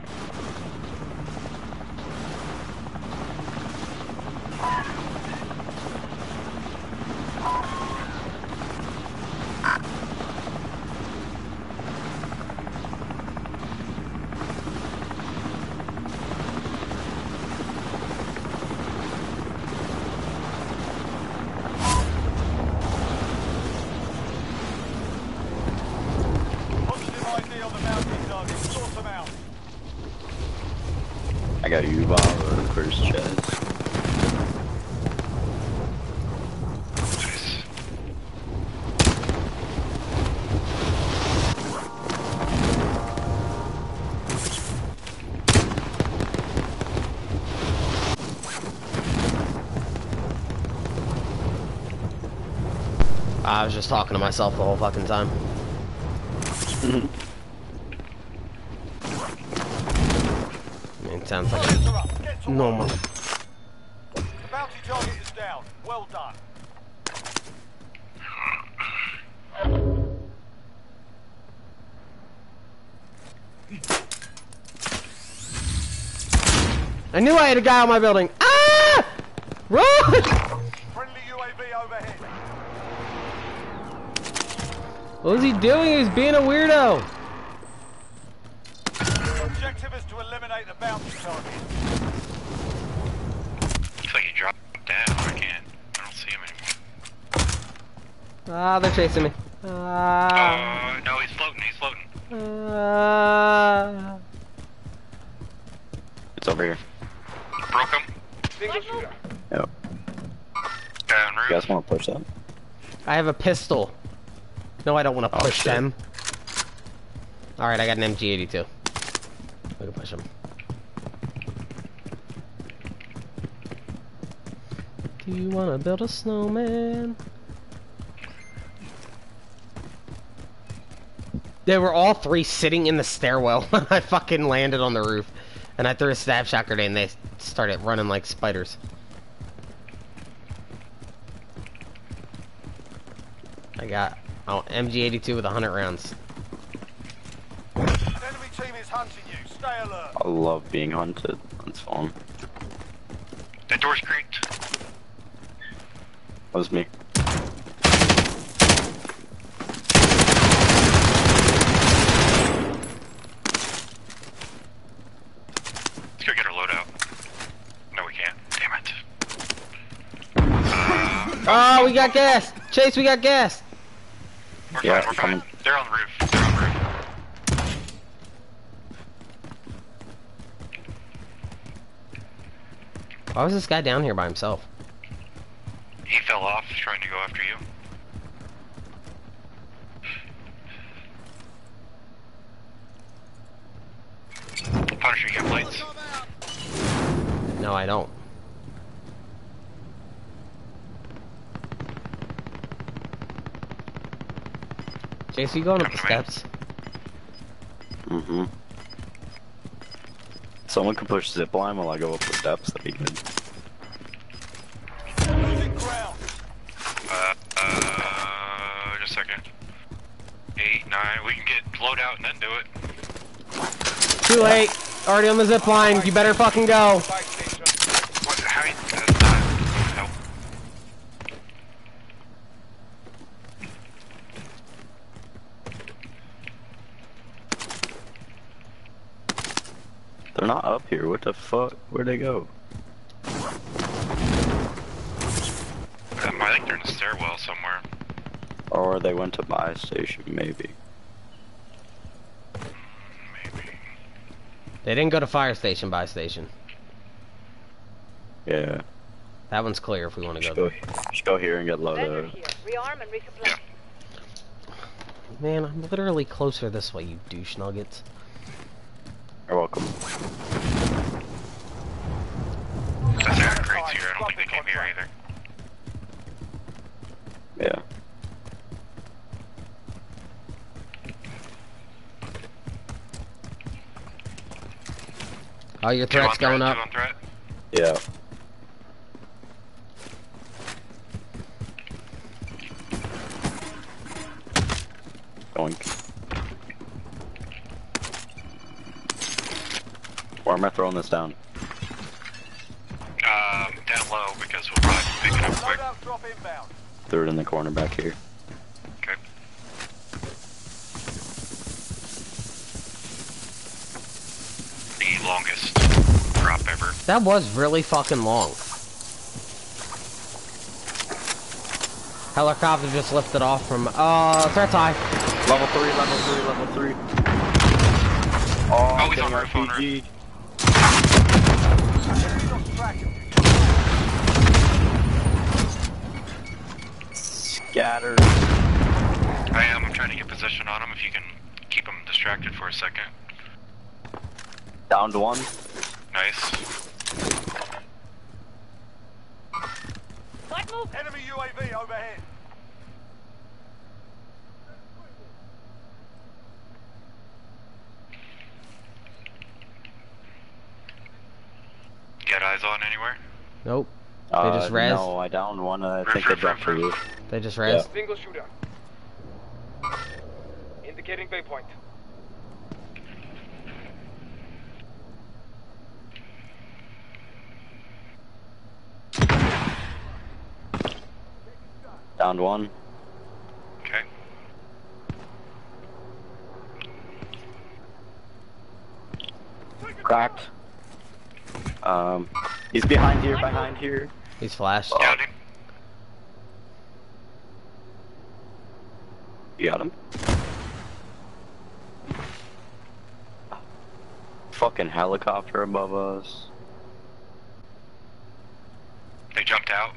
I got you, Bob, first chest. I was just talking to myself the whole fucking time. I mean, it sounds like a normal. The bounty target is down. Well done. I knew I had a guy on my building. Ah! Run! Friendly U A V overhead. What was he doing? He's being a weirdo. The objective is to eliminate the bounty target. Looks like he dropped down. I can't. I don't see him anymore. Ah, they're chasing me. Ah. Uh, no, he's floating. He's floating. Ah. It's over here. Broke him. Single shooter. Yep. Down roof. You guys want to push that? I have a pistol. No, I don't want to push shit. them. Alright, I got an M G eighty-two. We can push them. Do you want to build a snowman? They were all three sitting in the stairwell when I fucking landed on the roof. And I threw a stab shot grenade and they started running like spiders. I got oh, M G eighty-two with one hundred rounds. The enemy team is hunting you. Stay alert. I love being hunted. That's fun. That door's creaked. That was me. Let's go get our loadout. No, we can't. Damn it. Uh, Oh, we got gas! Chase, we got gas! we're Yeah, fine, we're coming. fine. They're on the roof. They're on the roof. Why was this guy down here by himself? He fell off trying to go after you. Punisher, you have lights. No, I don't. Chase, you going up the Come to me. steps? Mm-hmm. Someone can push zip line while I go up the steps. That'd be good. Losing ground. Uh, out and then do it. Too late. Already on the zip line. You better fucking go. What? How? you- That's not. Nope. They're not up here. What the fuck? Where'd they go? Um, I think they're in the stairwell somewhere. Or they went to buy station, maybe. Maybe. They didn't go to fire station, buy station. Yeah. That one's clear if we want to go Just go, there. just go here and get loaded. Rearm and resupply. Man, I'm literally closer this way, you douche nuggets. You're welcome. That's not great here. I don't think they came here either. Yeah. Oh, your Two on threat's going threat, up. two on threat. Yeah. Going. Where am I throwing this down? Um, down low because we'll probably pick it up quick. Loadout drop inbound. Throw it in the corner back here. Okay. The longest drop ever. That was really fucking long. Helicopter just lifted off from, uh, threat's high. Level three, level three, level three. Oh, Oh, he's on roof, on R P G. Scattered. I am. I'm trying to get position on him. If you can keep him distracted for a second. Downed one. Nice. Enemy U A V overhead. Get eyes on anywhere? Nope. They Uh, just res. no, I downed one. I Roof, think they roof, dropped for roof, you. They just res. Yeah. Single shooter. Indicating waypoint. Downed one. Okay. Cracked. Um, he's behind here, behind here. He's flashed. Downed him. You got him? Fucking helicopter above us. They jumped out.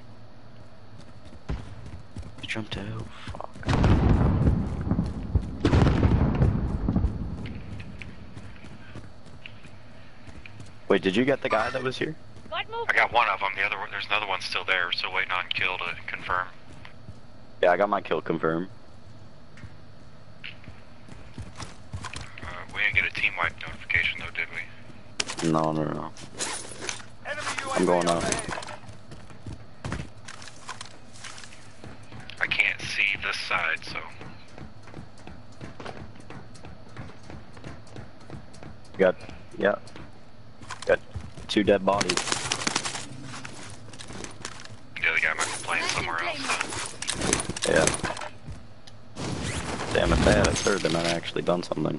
He jumped out. Fuck. Wait, did you get the guy that was here? I got one of them. The other one, there's another one still there. We're still waiting on kill to confirm. Yeah, I got my kill confirmed. Uh, we didn't get a team-wide notification though, did we? No, no, no. Enemy U A V I'm going up. overhead. I can't see this side, so. Got, yeah. Got two dead bodies. The other guy might be playing somewhere else. Yeah. Damn, if they had a third, they might have actually done something.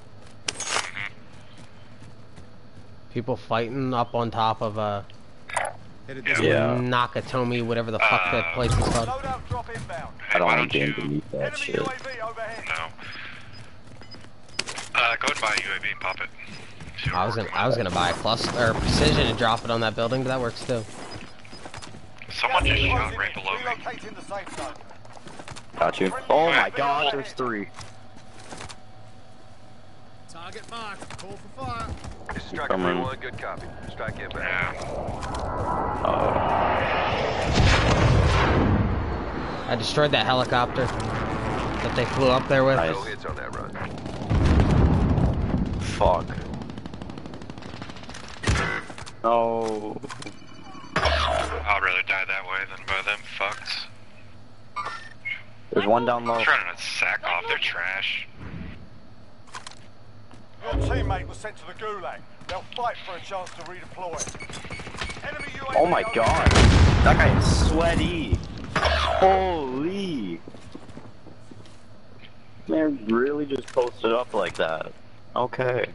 People fighting up on top of, uh, Yeah. Nakatomi, whatever the fuck that place is called. Loadout drop inbound. I don't why want to don't be you- underneath that Enemy shit. U A V overhead. No. Uh, go and buy a U A V and pop it. See what I was we're gonna, working I was with. gonna buy a cluster or precision and drop it on that building, but that works too. Someone just Gas is shot closing right in. below me. Relocating the safe zone. Got you. Oh my god, there's three. Target marked. Call for fire. This is Striker Come three on. one, good copy. Strike inbound. Yeah. Oh. I destroyed that helicopter that they flew up there with. Nice. No hits on that run. Fuck. No. I'd rather die that way than by them fucks. There's one down low. I'm trying to sack off. They're trash. Your teammate was sent to the Gulag. They'll fight for a chance to redeploy. Enemy U A V Oh my overhead. god. That guy is sweaty. Holy. Man, really just posted up like that. Okay.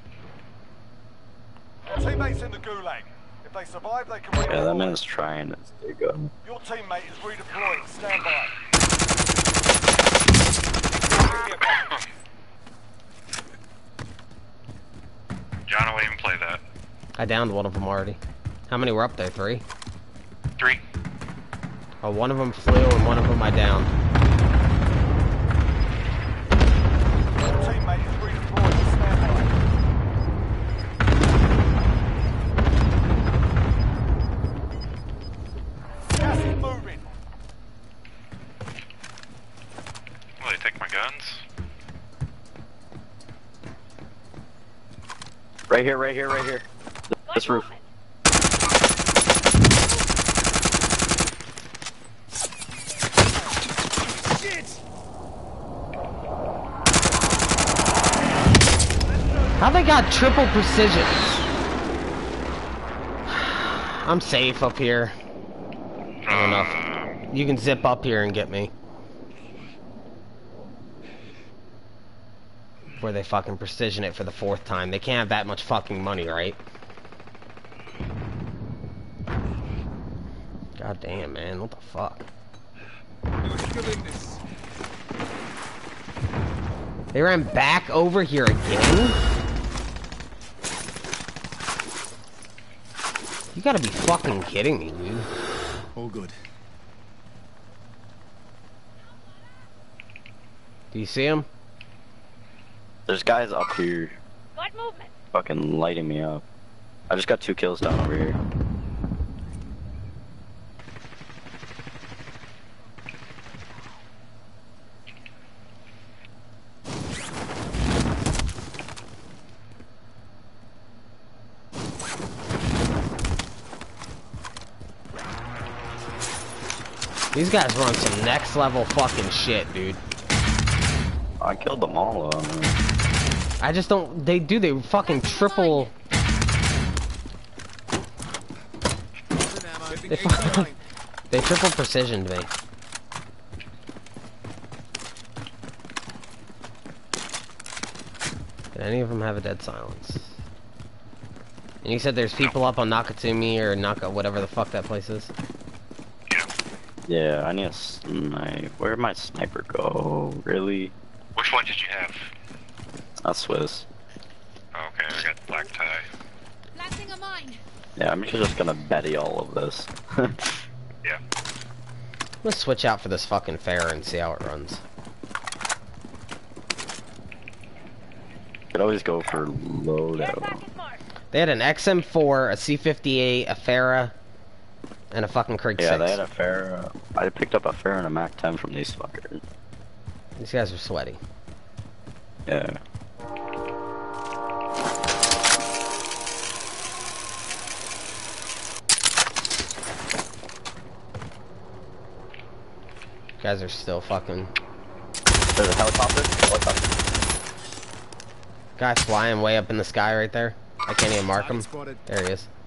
Teammates in the Gulag. If they survive, they can redeploy. Yeah, that man's trying to stay good. Your teammate is redeploying. Stand by. John, I won't even play that. I downed one of them already. How many were up there? Three? Three. Oh, one of them flew and one of them I downed. Your teammate is redeploying. Stand by. Gas is moving. Will they take my guns? Right here, right here, right here. This roof. How they got triple precision? I'm safe up here. I don't know if you can zip up here and get me. Where they fucking precision it for the fourth time. They can't have that much fucking money, right? God damn, man. What the fuck? They ran back over here again? You gotta be fucking kidding me, dude. All good. Do you see him? There's guys up here. Got movement. Fucking lighting me up. I just got two kills down over here. These guys run some next level fucking shit, dude. I killed them all. Uh, I just don't. They do. They fucking triple. They, fucking, they triple precisioned me. Did any of them have a dead silence? And you said there's people up on Nakatomi or Naka, whatever the fuck that place is. yeah, I need a snipe. Where'd my sniper go? Really? Which one did you have? Not Swiss. Oh, okay, I got black tie. Planting a mine. Yeah, I'm just gonna Betty all of this. Yeah. Let's switch out for this fucking fair and see how it runs. Could always go for loadout. They had an X M four, a C fifty-eight, a Farah, and a fucking Krieg Yeah, six. they had a fair. I picked up a fair and a Mac ten from these fuckers. These guys are sweaty. Yeah. Guys are still fucking. There's a helicopter. Helicopter. Guy flying way up in the sky right there. I can't even mark him. Spotted. There he is.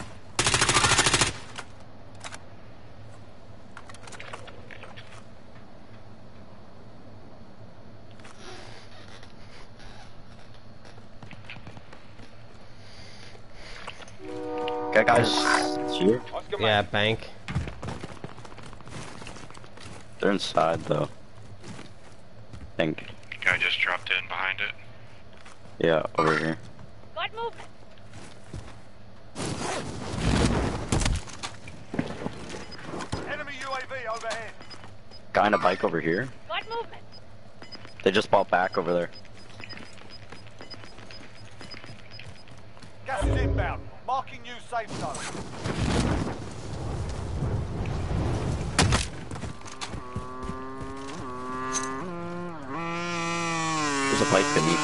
Okay, guys. It's here. Yeah, bank. They're inside though. I think. Guy just dropped in behind it. Yeah, over here. Got movement. Enemy U A V overhead. Guy on a bike over here. Got movement. They just bought back over there. Gas is inbound. Marking new safe zone. There's a bike beneath.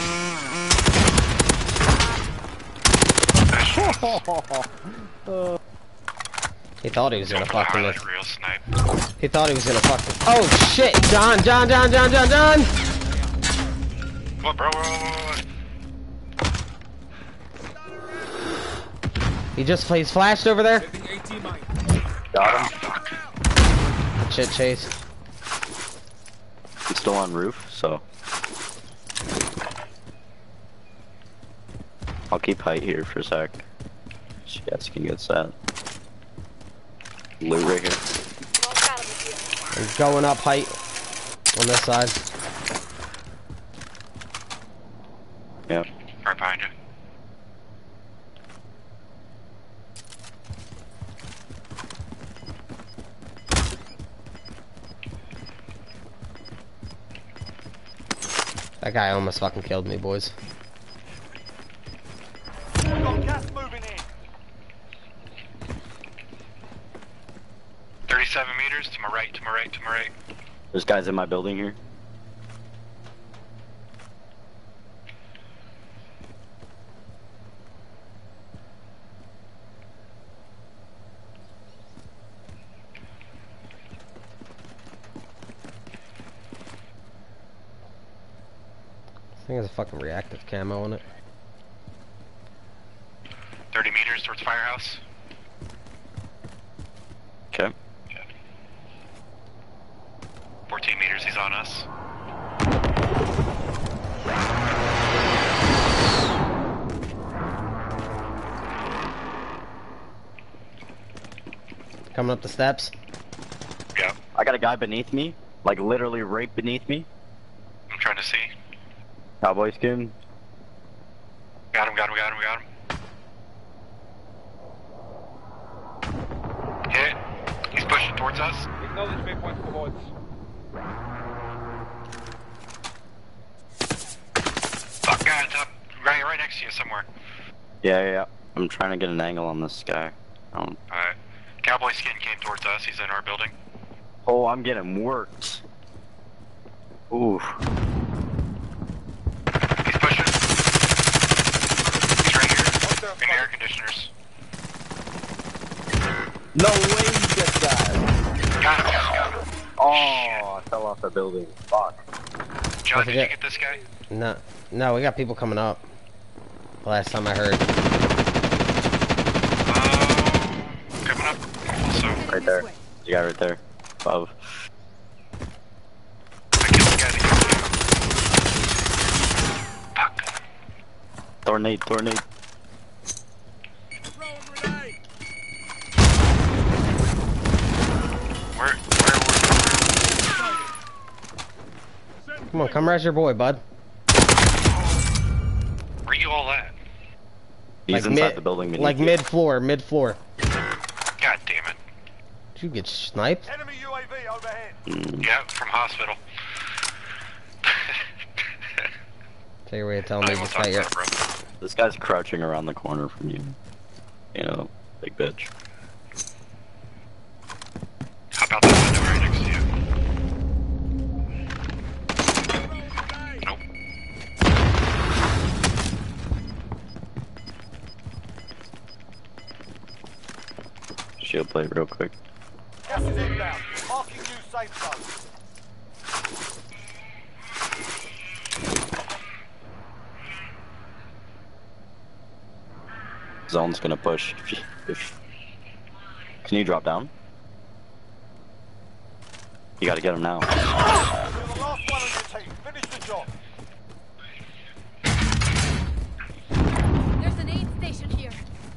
He thought he was gonna fucking Highlight miss. real snipe. He thought he was gonna fucking. Oh shit! John, John, John, John, John, John! What, bro? What, what, what, what? He just he's flashed over there. Got him. Shit, Chase. He's still on roof, so I'll keep height here for a sec. You guys can get set. Loot right here. I'm going up height on this side. Yep. Right behind you. That guy almost fucking killed me, boys. We've got gas moving in. thirty-seven meters to my right, to my right, to my right. There's guys in my building here. I think there's a fucking reactive camo on it. thirty meters towards firehouse. Okay. fourteen meters, he's on us. Coming up the steps. Yeah. I got a guy beneath me, like literally right beneath me. I'm trying to see. Cowboy skin. Got him, got him, got him, got him. Hit. He's pushing towards us. Acknowledge waypoint cohorts. Fuck, guy on top. Right, right next to you somewhere. Yeah, yeah, yeah. I'm trying to get an angle on this guy. Um, Alright. Cowboy skin came towards us. He's in our building. oh, I'm getting worked. Ooh. He's pushing. He's right here. In the air conditioners. No way you get that. Got him, got him, got him. Oh, I fell off the building. Fuck. John, did you forget- get this guy? No, no, we got people coming up. Last time I heard. Uh, coming up. Also, Right there. You got right there. Above. I killed the guy that killed you. Fuck. Tornade, tornade. Where, where were Come on, come res your boy, bud. Where you all at? He's Like inside mid- the building beneath Like you. mid floor, mid floor. God damn it. Did you get sniped? Enemy U A V overhead. Mm. Yeah, from hospital. Take your way of telling me I won't just talk that you're. about it, bro. This guy's crouching around the corner from you. You know, big bitch. How about that window right next to you? Nope. Shield plate real quick. Gas is inbound. Marking new safe zone. Zone's gonna push. If you, if, can you drop down? You gotta get him now. You're the last one on your team. Finish the job. There's an aid station here.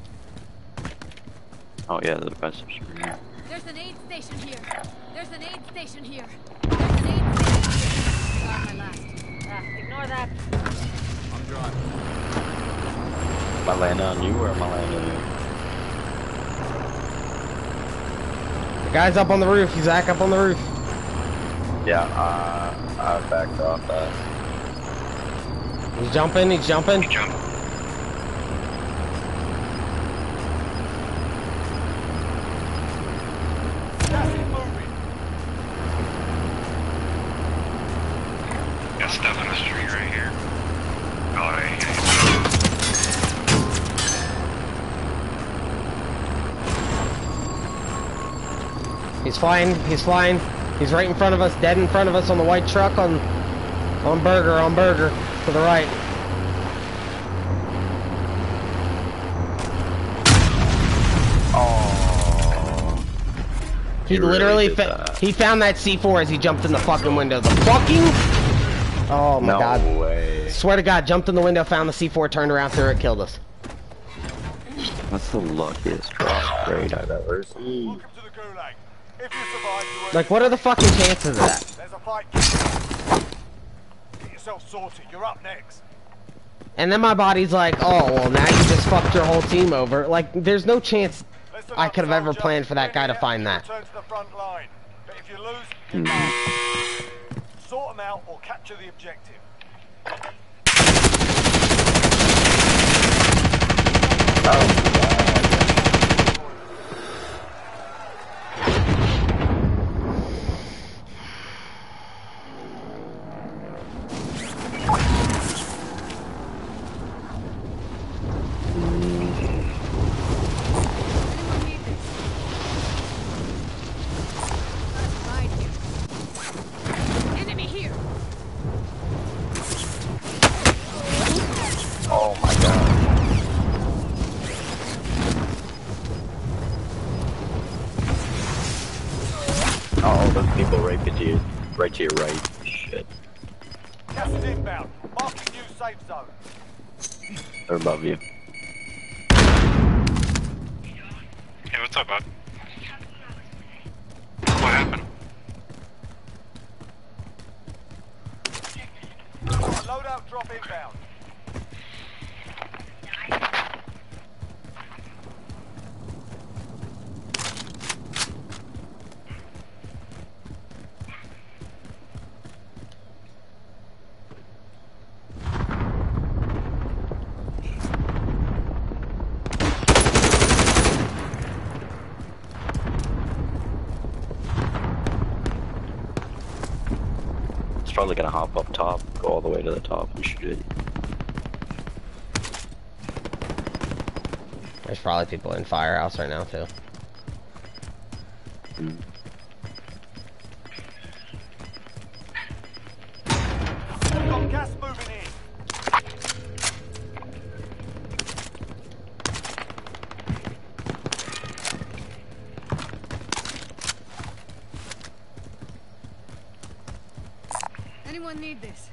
Oh yeah, the best. There's an aid station here. There's an aid station here. There's an aid station here. Ah, my last. Ah, ignore that. I'm driving. Am I landing on you or am I landing on you? The guy's up on the roof. He's back up on the roof. Yeah, uh, I backed off that. He's jumping. He's jumping. He jumped. Gas is moving. Got stuff in the street right here. Oh, yeah, yeah. He's flying. He's flying. He's right in front of us. Dead in front of us on the white truck on on Burger. On Burger to the right. He, He really literally did fa that. he found that C four as he jumped in the fucking window. The fucking Oh my no god. way. Swear to god, jumped in the window, found the C four, turned around, threw it, killed us. That's the luckiest drop grade I've ever seen. Welcome to the Gulag. If you survive, you earn Like, what are the fucking chances of that? There's a fight. Get yourself sorted. You're up next. And then my body's like, oh, well, now you just fucked your whole team over. Like, there's no chance Listen I up, could have ever soldier. planned for that guy to Win find here, that. Return to the front line. But if you lose, you're Hmm. done. Sort them out or capture the objective. Anyone need this? Right here. Enemy here. Oh my god. Oh, those people right to you, right to your right. Shit, Gas is inbound. Marking new safe zone. they're above you. Hey, what's up, bud? What happened? Loadout drop inbound. It's probably gonna hop up top, go all the way to the top and shoot it. There's probably people in Firehouse right now, too. Mm. Got gas moving in. Anyone need this?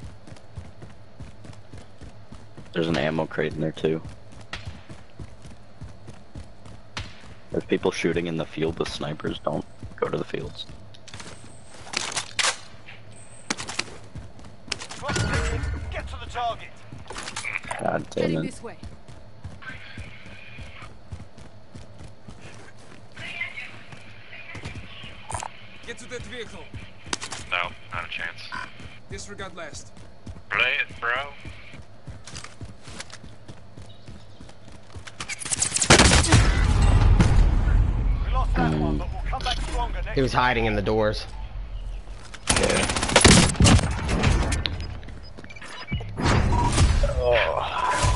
There's an ammo crate in there too. There's people shooting in the field with snipers. Don't go to the fields. Get to the target. God damn Heading it. this way. Get to that vehicle. No, not a chance. Disregard last. Play it, bro. We lost that one, but we'll come back stronger next He was hiding in the doors. Yeah. Oh.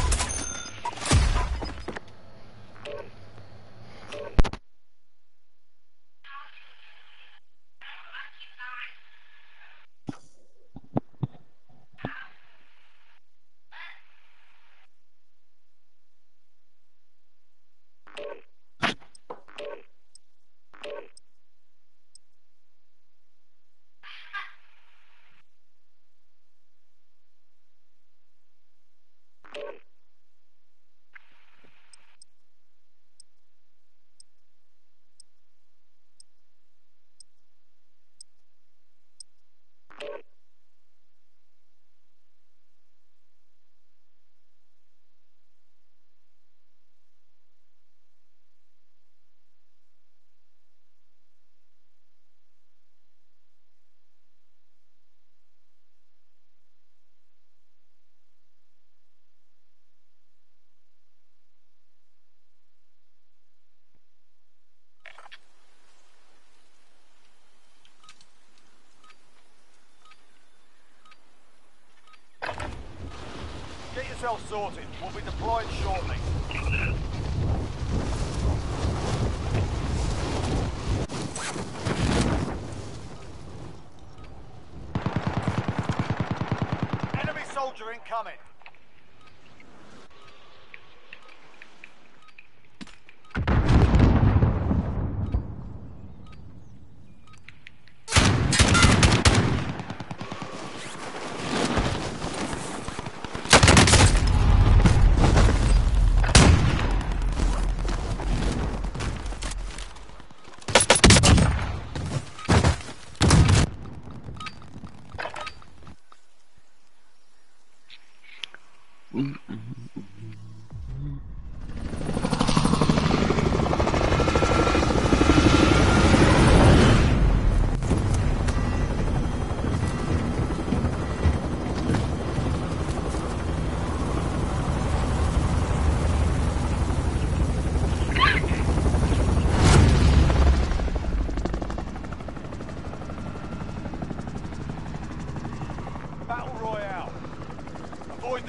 Get yourself sorted. We'll be deployed shortly. Enemy soldier incoming.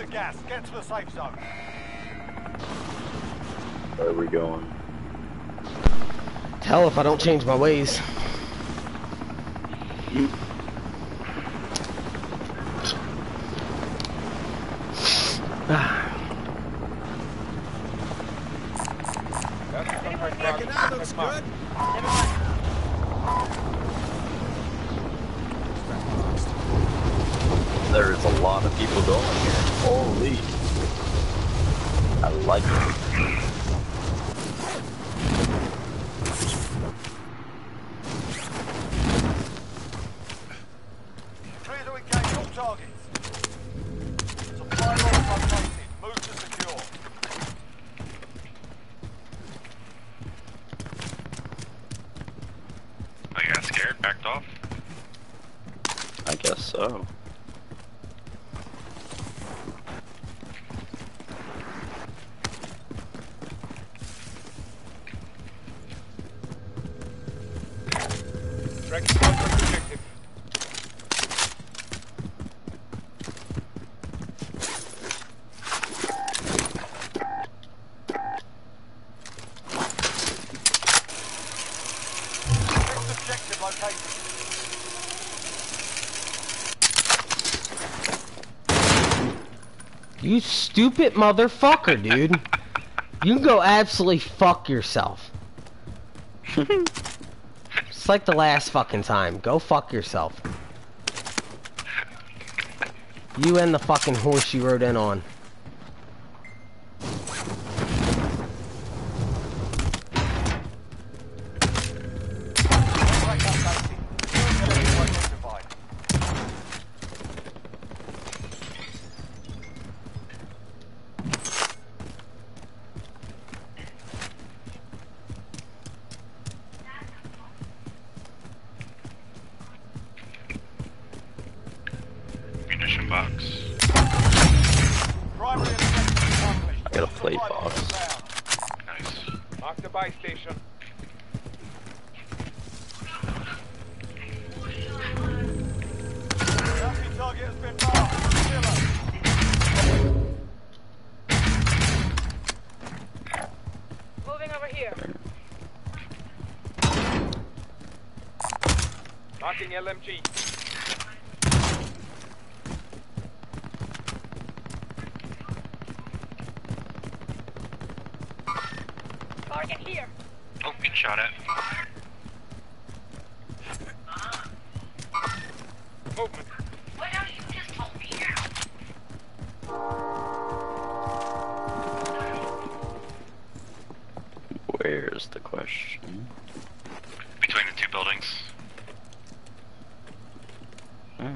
the gas. Get to the safe zone. Where are we going? Hell if I don't change my ways. That looks good. There is a lot of people going here. Holy. I like it. Clear to engage all targets. Supply lock located. Move to secure. Oh, you got scared? Backed off? I guess so. Tracking contract objective. Next objective located. You stupid motherfucker, dude. You can go absolutely fuck yourself. It's like the last fucking time. Go fuck yourself. You and the fucking horse you rode in on. Munition box. Primary objective accomplished. I got a plate box. Nice. Mark the buy station. Bounty target has been marked. Killer. Moving over here. Marking L M G. Target here. Oh, getting shot at. Movement. Why don't you just hold me now? Where's the question? Between the two buildings. Hmm.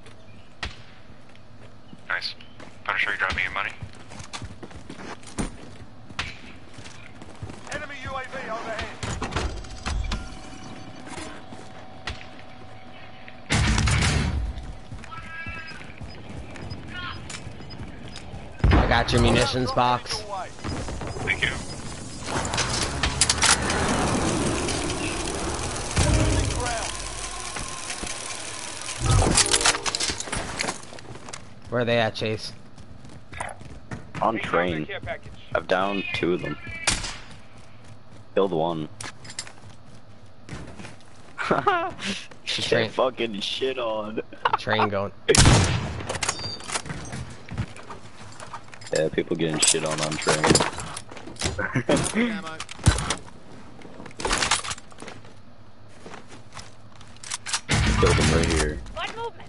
Nice. Punisher, you drop me your money. Enemy U A V overhead. I got your munitions box. Thank you. Where are they at, Chase? On train. Care package. I've downed two of them. Killed one. Train. Get fucking shit on. Train going. Yeah, people getting shit on on train. Ammo. Killed him right here. What movement?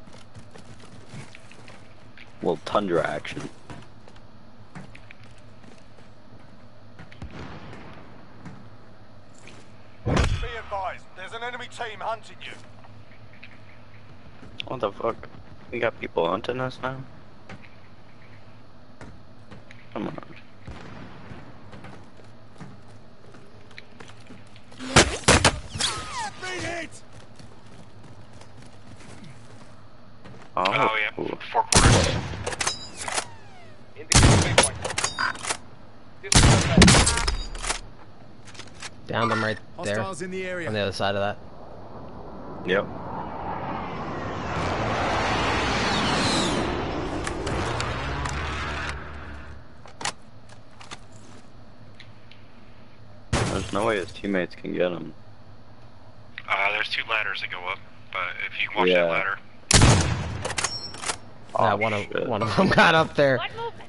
Well, tundra action. Be advised, there's an enemy team hunting you. What the fuck? We got people hunting us now? Come on. Oh, Oh, yeah. cool. Four quarters. Indicate waypoint. This is outside. Downed them right there. Hostiles in the area. On the other side of that. no way his teammates can get him. Uh, there's two ladders that go up, but if you watch Yeah. that ladder. Yeah, Oh, one of shit. one of them got up there. What movement?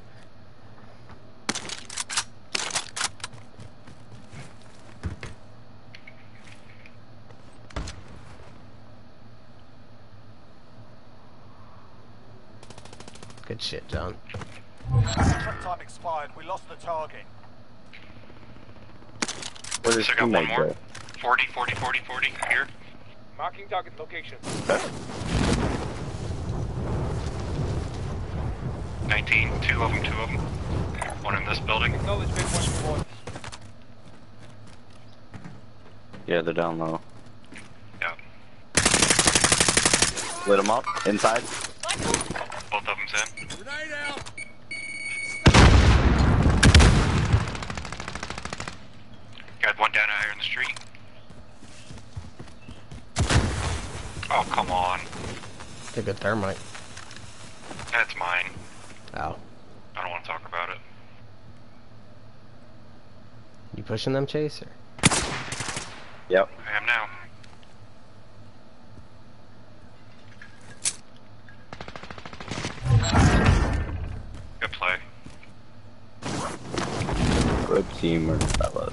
Good shit, John. Contract time expired. We lost the target. Where's his So I got one teammate more. go? forty, forty, forty, forty, here. Marking target location. nineteen, two of them, two of them. One in this building. Acknowledgement one forward. Yeah, they're down low. Yeah. Lit him up. Inside. Both of them's in. Grenade out! Got one down out here in the street. Oh, come on. It's a good thermite. That's mine. Oh. I don't want to talk about it. You pushing them, Chase? Or? Yep. I am now. Good play. Good teamwork, fellas.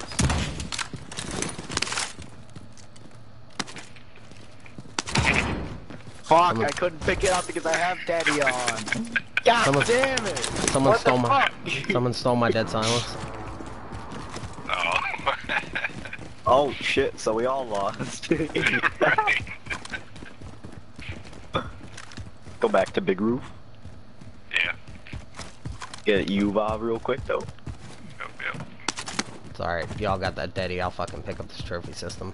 Fuck, Someone- I couldn't pick it up because I have Daddy on. God Someone- damn it! Someone What stole the my. fuck? Someone stole my dead silence. Oh. Oh shit, so we all lost. Right. Go back to Big Roof. Yeah. Get U V A real quick though. Yep, yep. It's alright. Y'all got that daddy. I'll fucking pick up this trophy system.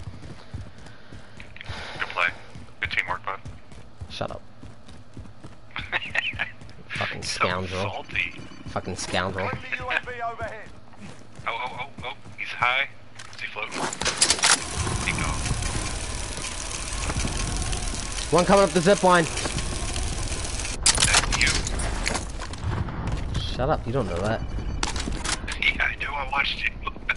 Good play. Good teamwork, bud. Shut up. Fucking So scoundrel. salty. Fucking scoundrel. Friendly U A V overhead. Oh, oh, oh, oh. He's high. Is he floating? He go. One coming up the zip line. That's you. Shut up. You don't know that. Yeah, I do. I watched you.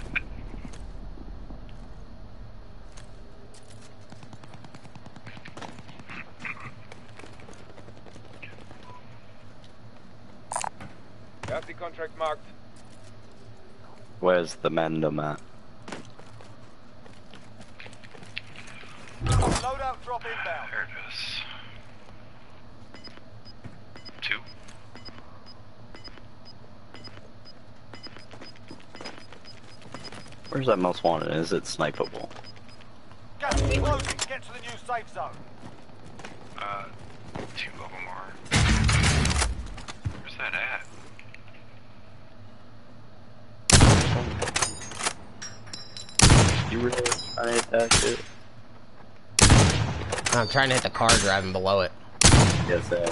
Got the contract marked. Where's the Mandem at? Loadout drop inbound. There it is. Two. Where's that most wanted? Is it snipeable? Gas is closing. Get to the new safe zone. Uh, two of them are. Where's that at? You really trying to hit that shit? I'm trying to hit the car driving below it. Yes, sir.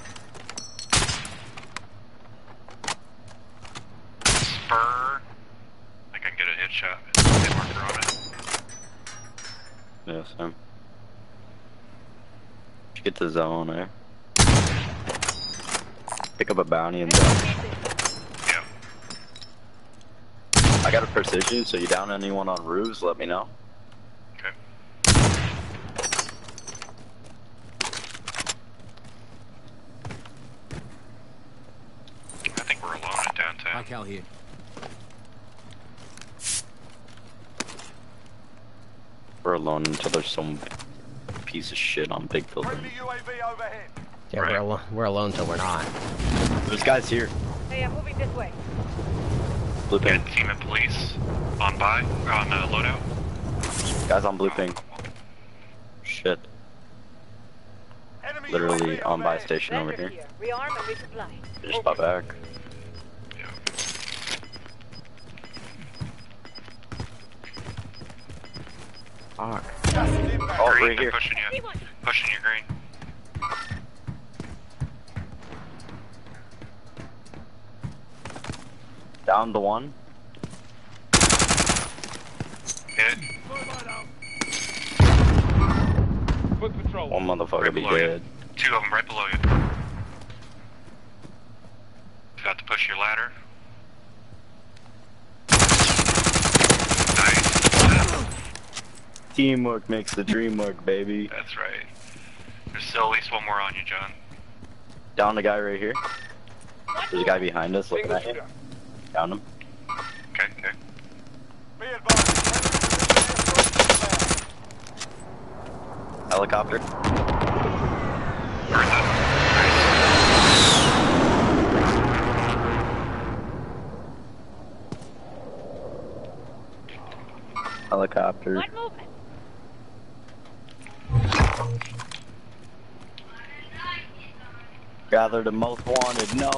Spur. I can get a hit shot. Hit marker on it. Yes, sir. Get the zone there. Pick up a bounty and zone. Yeah. I got a precision, so you down anyone on roofs, let me know. Okay. I think we're alone in downtown. Hi, Cal here. We're alone until there's some piece of shit on Big Building. Friendly U A V overhead. Yeah, we're, al we're alone till we're not. There's guys here. Hey, I'm moving this way. Blue ping. Got a team of police on by, on uh, loadout. Guys on blue ping. Shit. Enemy Literally U A V on buy overhead. station over Vendors here. here. Rearm and resupply. They just bought back. Yeah. Fuck. Gas is inbound. Oh, Green, right they're here. pushing you. Pushing you, Green. Down the one. Hit. Foot patrol. One motherfucker Right be below you. dead. Two of them right below you. Got to push your ladder. Nice. Teamwork makes the dream work, baby. That's right. There's still at least one more on you, John. Down the guy right here. There's a guy behind us looking at you. Down him. Okay, okay. Be advised. Helicopter. Heard that. Helicopter. What movement? Gather the most wanted. No.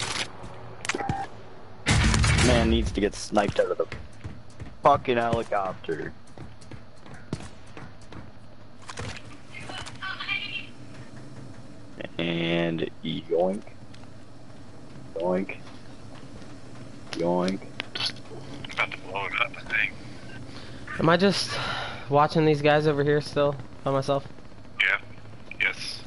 Man needs to get sniped out of the fucking helicopter. And yoink. Yoink. Yoink. About to blow it up, I think. Am I just watching these guys over here still by myself? Yeah. Yes.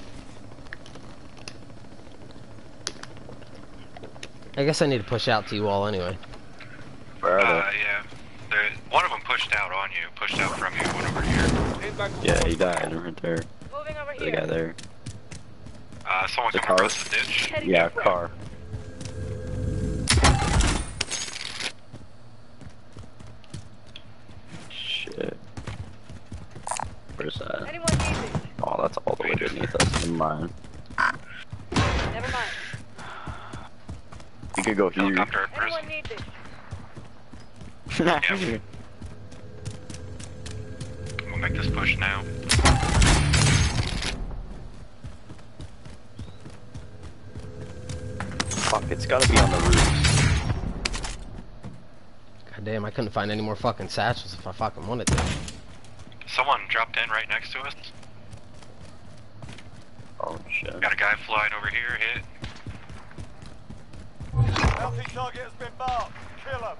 I guess I need to push out to you all anyway. Where are Uh, yeah. There, one of them pushed out on you, pushed out from you, one over here. Stand by for they? Yeah, he died right there. Moving over The here. guy there. Uh, someone The coming car? across the ditch. Heading Yeah, this way. car. Shit. Where's that? Anyone need this? Oh, that's all the way beneath us. Never mind. Never mind. You could go here. Helicopter at Anyone prison. need this? We'll make this push now. Fuck, it's gotta be on the roof. God damn, I couldn't find any more fucking satchels if I fucking wanted to. Someone dropped in right next to us. Oh shit. Got a guy flying over here, hit. Healthy target has been marked. Kill him.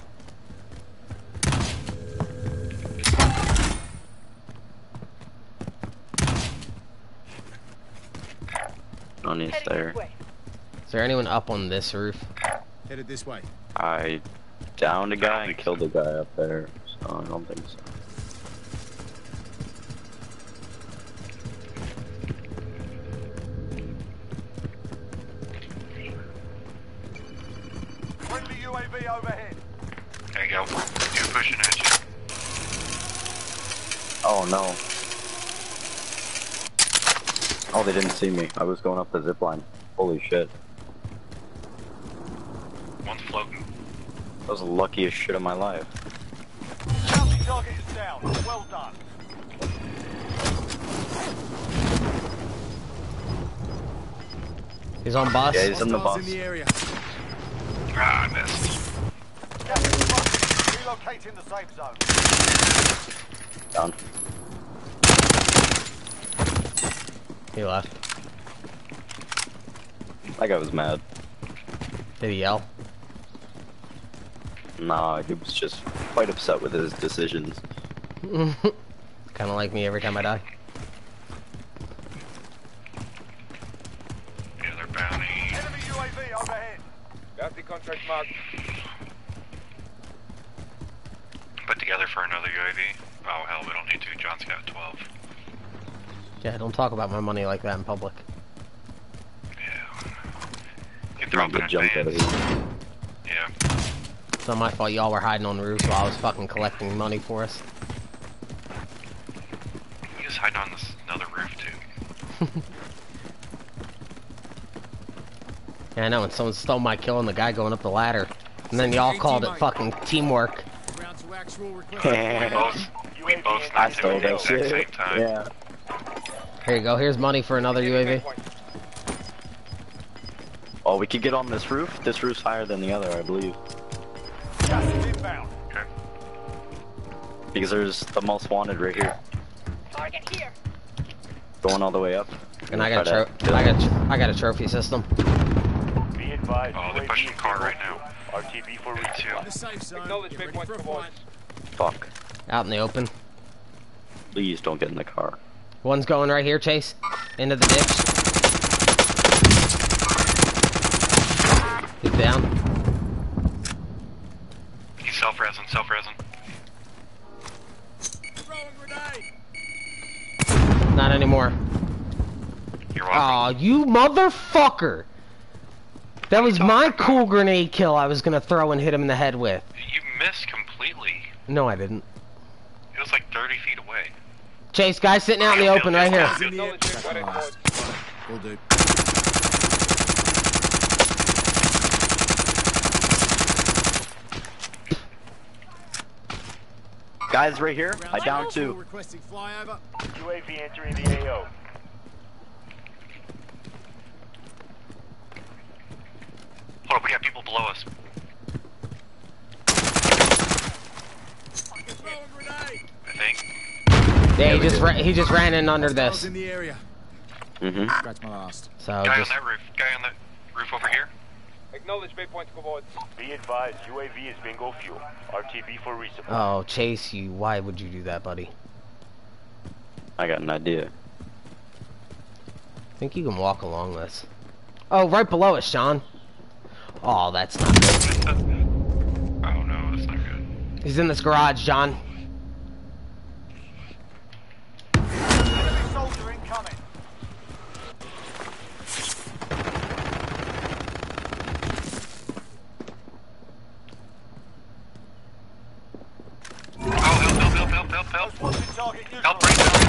No need Heading there. this way. Is there anyone up on this roof? Headed this way. I downed a guy and killed a guy up there, so I don't think so. Friendly U A V overhead. There you go. Dude pushing at you. Oh no. Oh, they didn't see me. I was going up the zip line. Holy shit. One's floating. That was the luckiest shit of my life. Healthy target is down. Well done. He's on bus. Yeah, he's on the Hostiles bus. in the area. Ah, I missed. Relocating the safe zone. Down. He left. That guy was mad. Did he yell? Nah, he was just quite upset with his decisions. Kind of like me every time I die. The other bounty. Enemy U A V overhead. Bounty contract marked. Put together for another U A V. Oh hell, we don't need to. John's got twelve. Yeah, don't talk about my money like that in public. Yeah. You Not drop the in jump out of advance. here. Yeah. It's not my fault y'all were hiding on the roof while I was fucking collecting money for us. He was hiding on this another roof too. Yeah, I know, and someone stole my kill and the guy going up the ladder. And then y'all called it fucking teamwork. Round to actual request. We both, we both I snapped stole him at the that exact shit. same time. Yeah. Here you go, here's money for another U A V. Oh, we could get on this roof. This roof's higher than the other, I believe. Gas is inbound. Okay. Because there's the most wanted right here. Target here. Going all the way up. And I got a Try tro to- I got a, I got a trophy system. Be advised. Oh, they're pushing the car right now. R T B for Me too. In the safe zone. Acknowledge Get ready midpoint for a for fight. voice. Fuck. Out in the open. Please don't get in the car. One's going right here, Chase. Into the ditch. He's down. He's self-resing, self-resing. Throwing grenade. Not anymore. You're welcome. Aw, you motherfucker! That was my cool grenade kill I was gonna throw and hit him in the head with. You missed completely. No, I didn't. It was like thirty feet away. Chase, guy sitting out in the open right here. Will do. Guys, right here. I downed two. Requesting flyover. U A V entering the A O. Hold up, we got people below us. I think. Yeah, he just ra he just ran in under this. In the area. Mm-hmm. Scratch my last. So Guy just on that roof. Guy on that roof over here. Acknowledge waypoint covered. Be advised, U A V is bingo fuel. R T B for resupply. oh, Chase, you. Why would you do that, buddy? I got an idea. I think you can walk along this. Oh, right below us, Sean. Oh, that's not good. Oh no, that's not good. He's in this garage, John. Enemy soldier incoming. Oh, help, help, help, help, help, help. Wanted target Help,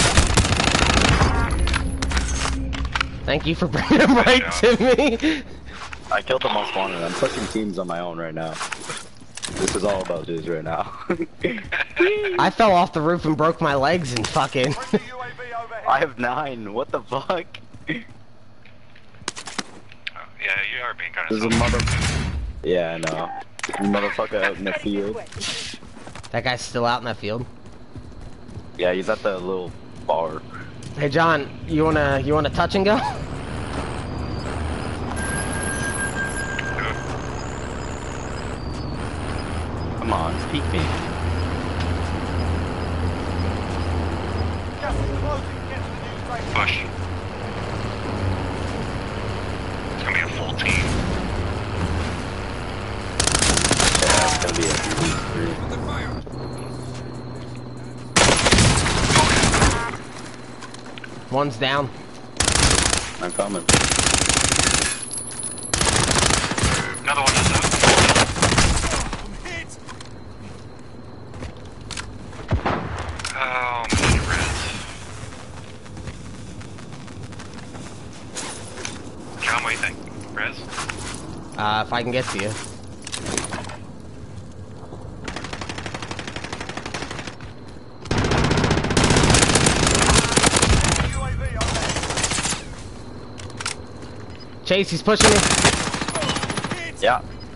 neutralized. right now. Thank you for bringing him right to me. I killed the most wanted. I'm pushing teams on my own right now. This is all about this right now. I fell off the roof and broke my legs and fucking. I have nine. What the fuck? Oh, yeah, you are being kind of. There's a mother. Yeah, I know. Motherfucker out in the field. That guy's still out in that field. Yeah, he's at the little bar. Hey, John, you wanna you wanna touch and go? Come on, speak me. Gas is closing. Get to the new safe. Push. It's gonna be a full team. Yeah, it's gonna be a three. Under fire. One's down. I'm coming. Another one is up. Oh, man, Red. John, what do you think? Rez? Uh, if I can get to you. Chase, he's pushing me. Yeah.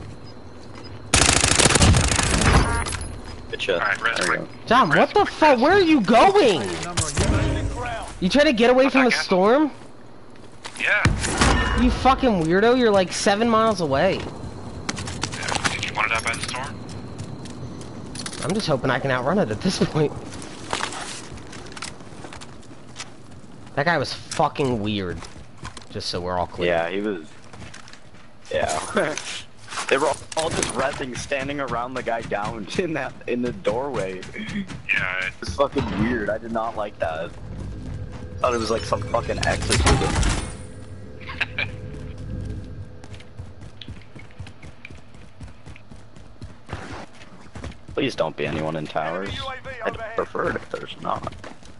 Good shot. Alright, Rez, There we quick. go. John, what the fuck? Where are you going? You trying to get away from the storm? Yeah. You fucking weirdo, you're like seven miles away. Yeah. Did you want to die by the storm? I'm just hoping I can outrun it at this point. That guy was fucking weird. Just so we're all clear. Yeah, he was. Yeah. They were all just resting, standing around the guy down in that in the doorway. Yeah. It was fucking weird. I did not like that. Thought it was like some fucking exorcism. Please don't be anyone in towers. I'd prefer it if there's not.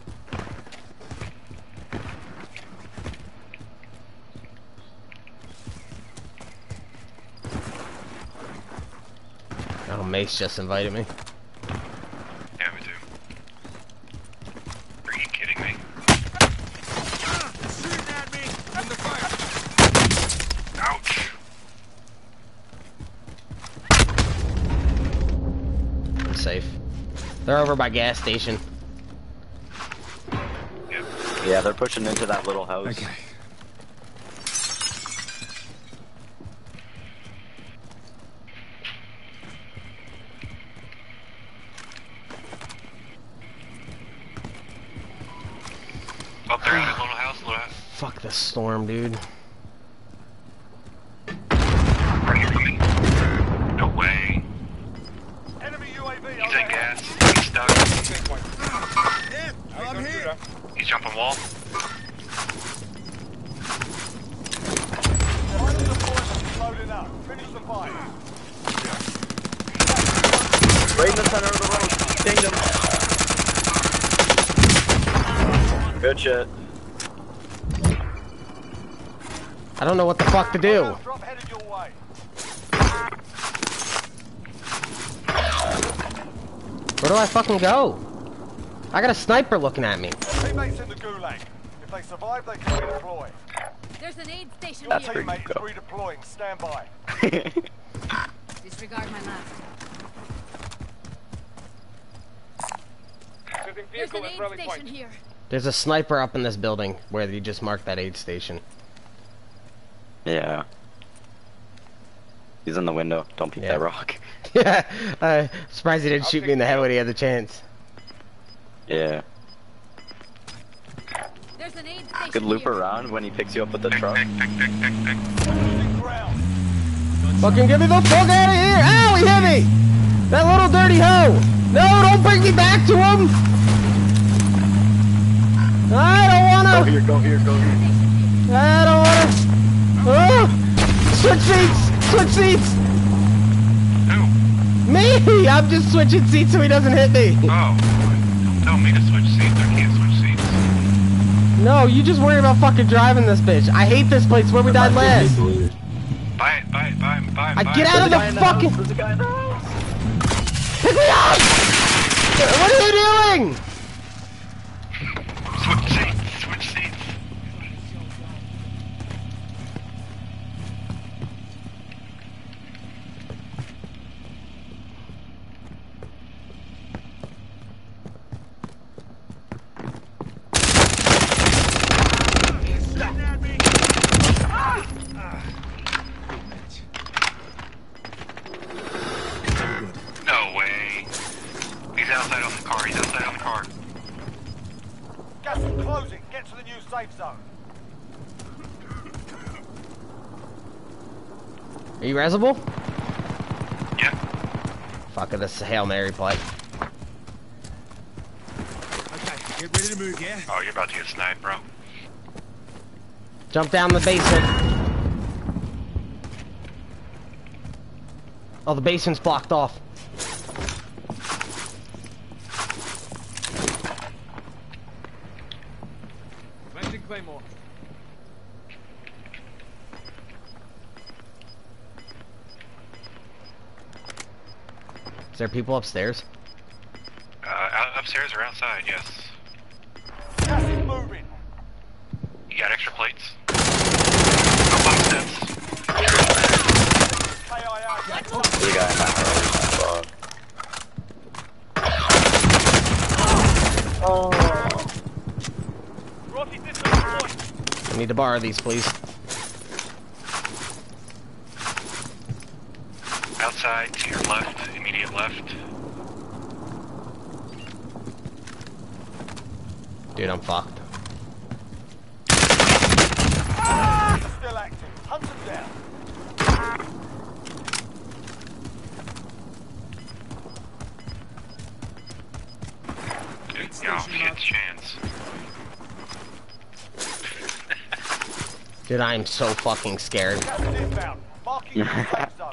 Oh, Mace just invited me. Yeah, me too. Are you kidding me? Shooting at me. Under fire. Ouch. I'm safe. They're over by gas station. Yep. Yeah, they're pushing into that little house. Okay. Up there in the little house, little house. Fuck the storm, dude. Right here for me. No way. Enemy U A V He's at gas. He's stuck. Waypoint. Yeah, I'm here. He's jumping wall. Find the deployment loading up. Finish the fight. Right in the center of the road. Dinged him. Good shit. I don't know what the fuck to do. Drop headed your way. Where do I fucking go? I got a sniper looking at me. Teammates in the gulag. If they survive, they can redeploy. There's an aid station That's here. pretty Teammate is go. redeploying. Stand by. Disregard my last. Sending There's vehicle an at aid rally station point. here. There's a sniper up in this building where you just marked that aid station. Yeah. He's in the window. Don't peek Yeah. that rock. Yeah, uh, surprised he didn't I'll shoot take me in the the head hill. when he had the chance. Yeah. There's an aid station Good loop here. around when he picks you up with the truck. Losing ground. Fucking get me the fuck out of here! Ow, he hit me! That little dirty hoe! No, don't bring me back to him! I don't Go wanna! here, go here, go here. I don't wanna! Oh! Switch seats! Switch seats! Who? Me! I'm just switching seats so he doesn't hit me! Oh. Tell me to switch seats. I can't switch seats. No, you just worry about fucking driving this bitch. I hate this place where we died last. Buy it, buy it, buy it, buy it, I buy get it. out of the fucking... There's a guy in the house. Pick me up! What are you doing? Switch seats, switch seats. No way. He's outside on the car, he's outside on the car. Gas is closing. Get to the new safe zone. Are you resable? Yeah. Fuck it, this is a Hail Mary play. Okay, get ready to move, yeah? Oh, you're about to get sniped, bro. Jump down the basement. Oh, the basement's blocked off. Planting Claymore. Is there people upstairs? Uh, out, upstairs or outside, yes. Gas is moving. You got extra plates? Up on the steps. K I A. There's a guy in that house. Oh. Rossi system deployed. I need to borrow these, please. Outside, to your left, immediate left. Dude, I'm fucked. Still active. Hunt them down. Dude, yo, shit chance. Dude, I am so fucking scared. Gas is inbound. Marking the safe zone.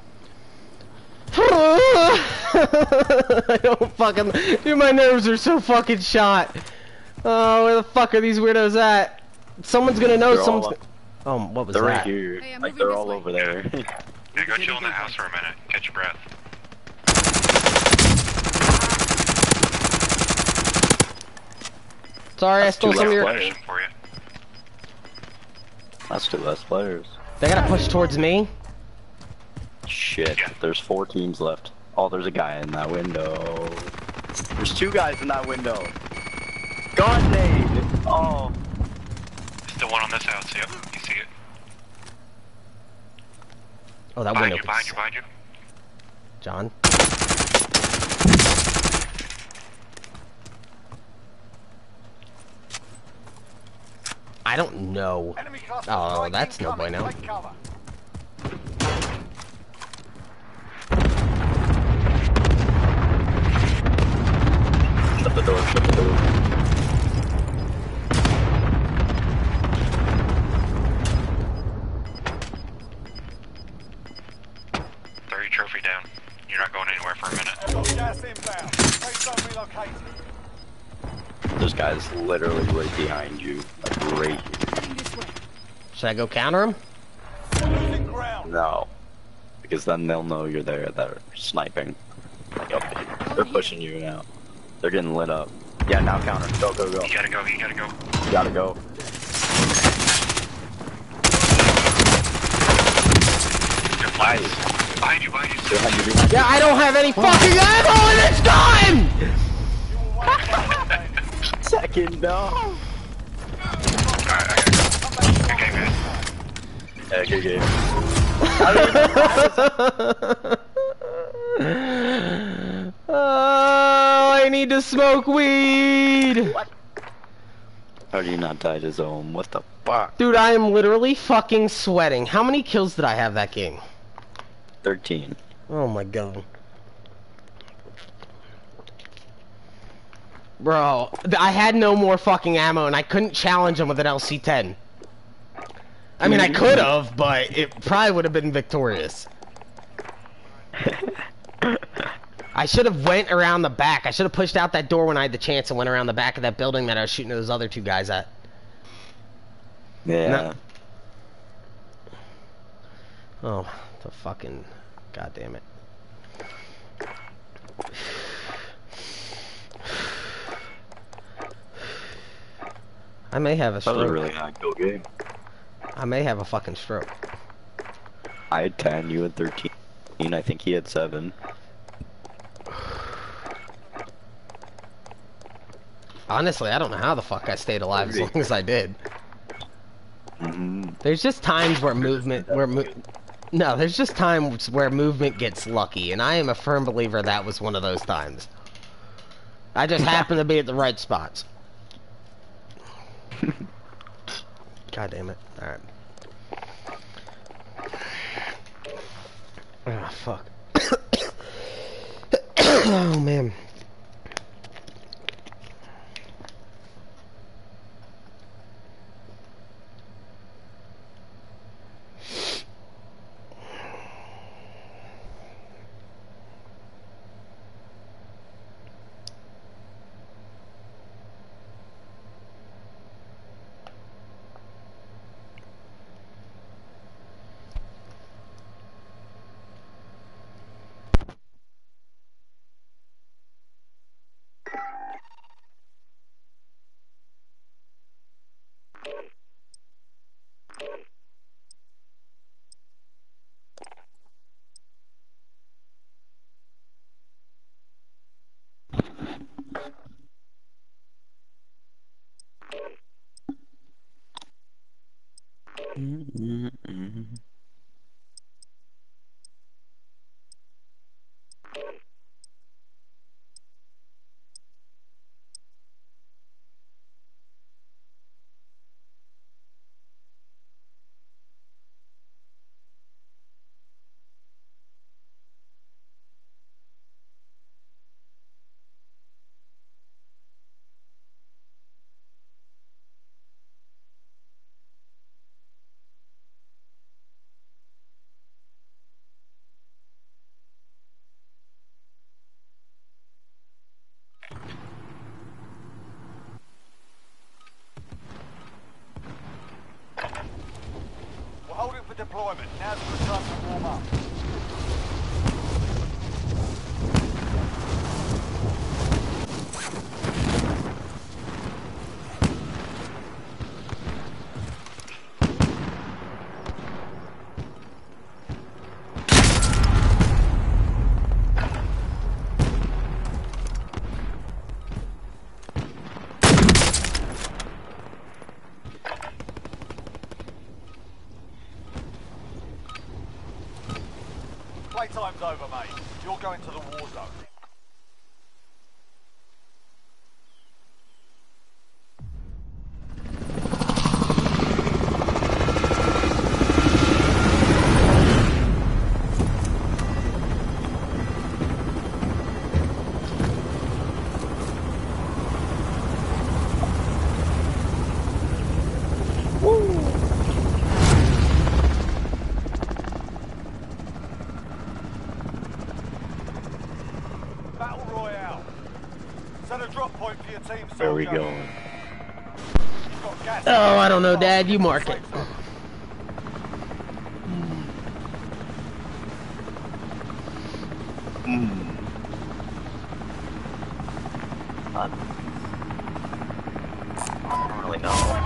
I don't fucking... Dude, my nerves are so fucking shot. Oh, where the fuck are these weirdos at? Someone's gonna know. They're Someone's all gonna... Oh, what was They're that? right here. Hey, I'm Like, moving they're this all way. over there. Yeah, go chill in the house for a minute. Catch your breath. Sorry, I That's stole two some of left your... players. Question for you. That's two less players. They gotta push towards me? Shit. Yeah. There's four teams left. Oh, there's a guy in that window. There's two guys in that window. God nade. Oh. Still one on this house, yep. You see it. Oh, that Behind window. you, behind you, behind you. John? I don't know. Enemy cluster Oh, strike that's no incoming. bueno. Take cover. Shut the door, shut the door. literally right behind you. Like right here. Should I go counter him? No. Because then they'll know you're there. They're sniping. Like up here. They're pushing you now. They're getting lit up. Yeah, now counter. Go, go, go. You gotta go, you gotta go. You gotta go. Behind you, behind you. Behind you. Behind you, behind you. Yeah, I don't have any fucking ammo and it's time! Second, no. Alright, I gotta go. Okay, man. Yeah, good game. Oh, I need to smoke weed! What? How do you not die to zone? What the fuck? Dude, I am literally fucking sweating. How many kills did I have that game? thirteen. Oh my god. Bro, I had no more fucking ammo and I couldn't challenge him with an L C ten. I mean, I could have, but it probably would have been victorious. I should have went around the back. I should have pushed out that door when I had the chance and went around the back of that building that I was shooting those other two guys at. Yeah. No. Oh, the fucking... God damn it. I may have a stroke. That was a really high kill game. I may have a fucking stroke. I had ten, you had thirteen. I think he had seven. Honestly, I don't know how the fuck I stayed alive as long as I did. Mm-hmm. There's just times where movement, where mo no, there's just times where movement gets lucky, and I am a firm believer that was one of those times. I just happened to be at the right spots. God damn it! All right. Ah, fuck. Oh man. Mm-hmm. We're holding for deployment. Now's a good time to warm up. Playtime's over, mate. You're going to the war zone. Battle Royale. Set a drop point for your team, soldier. Where we going? Oh, I don't know, Dad. You mark it. Mm. I don't really know.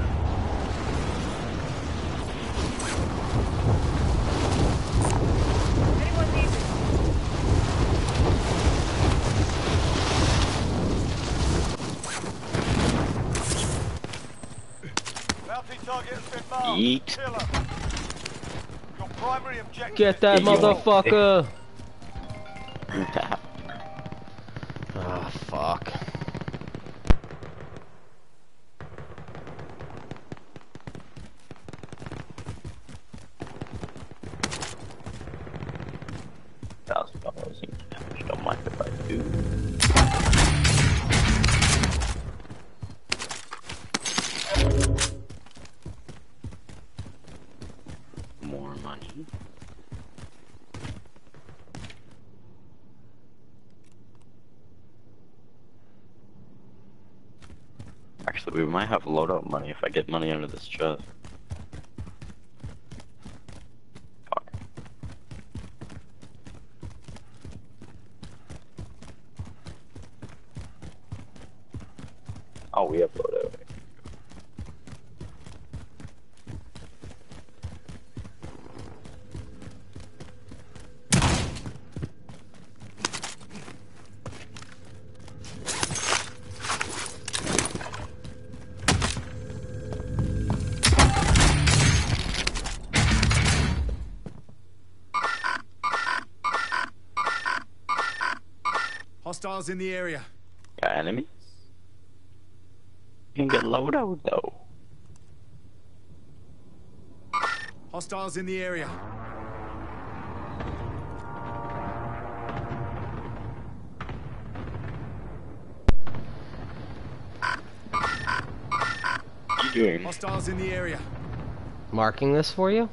Eat. Your primary objective. Get that Yeah, you motherfucker. Ah, fuck. Thousand dollars in cash. Don't mind if I do. More money. Actually, we might have loadout money if I get money under this chest. Fuck. Oh, we have loadout. Hostiles in the area. Got enemies? You can get loadout though. Hostiles in the area. What are you doing? Hostiles in the area. Marking this for you?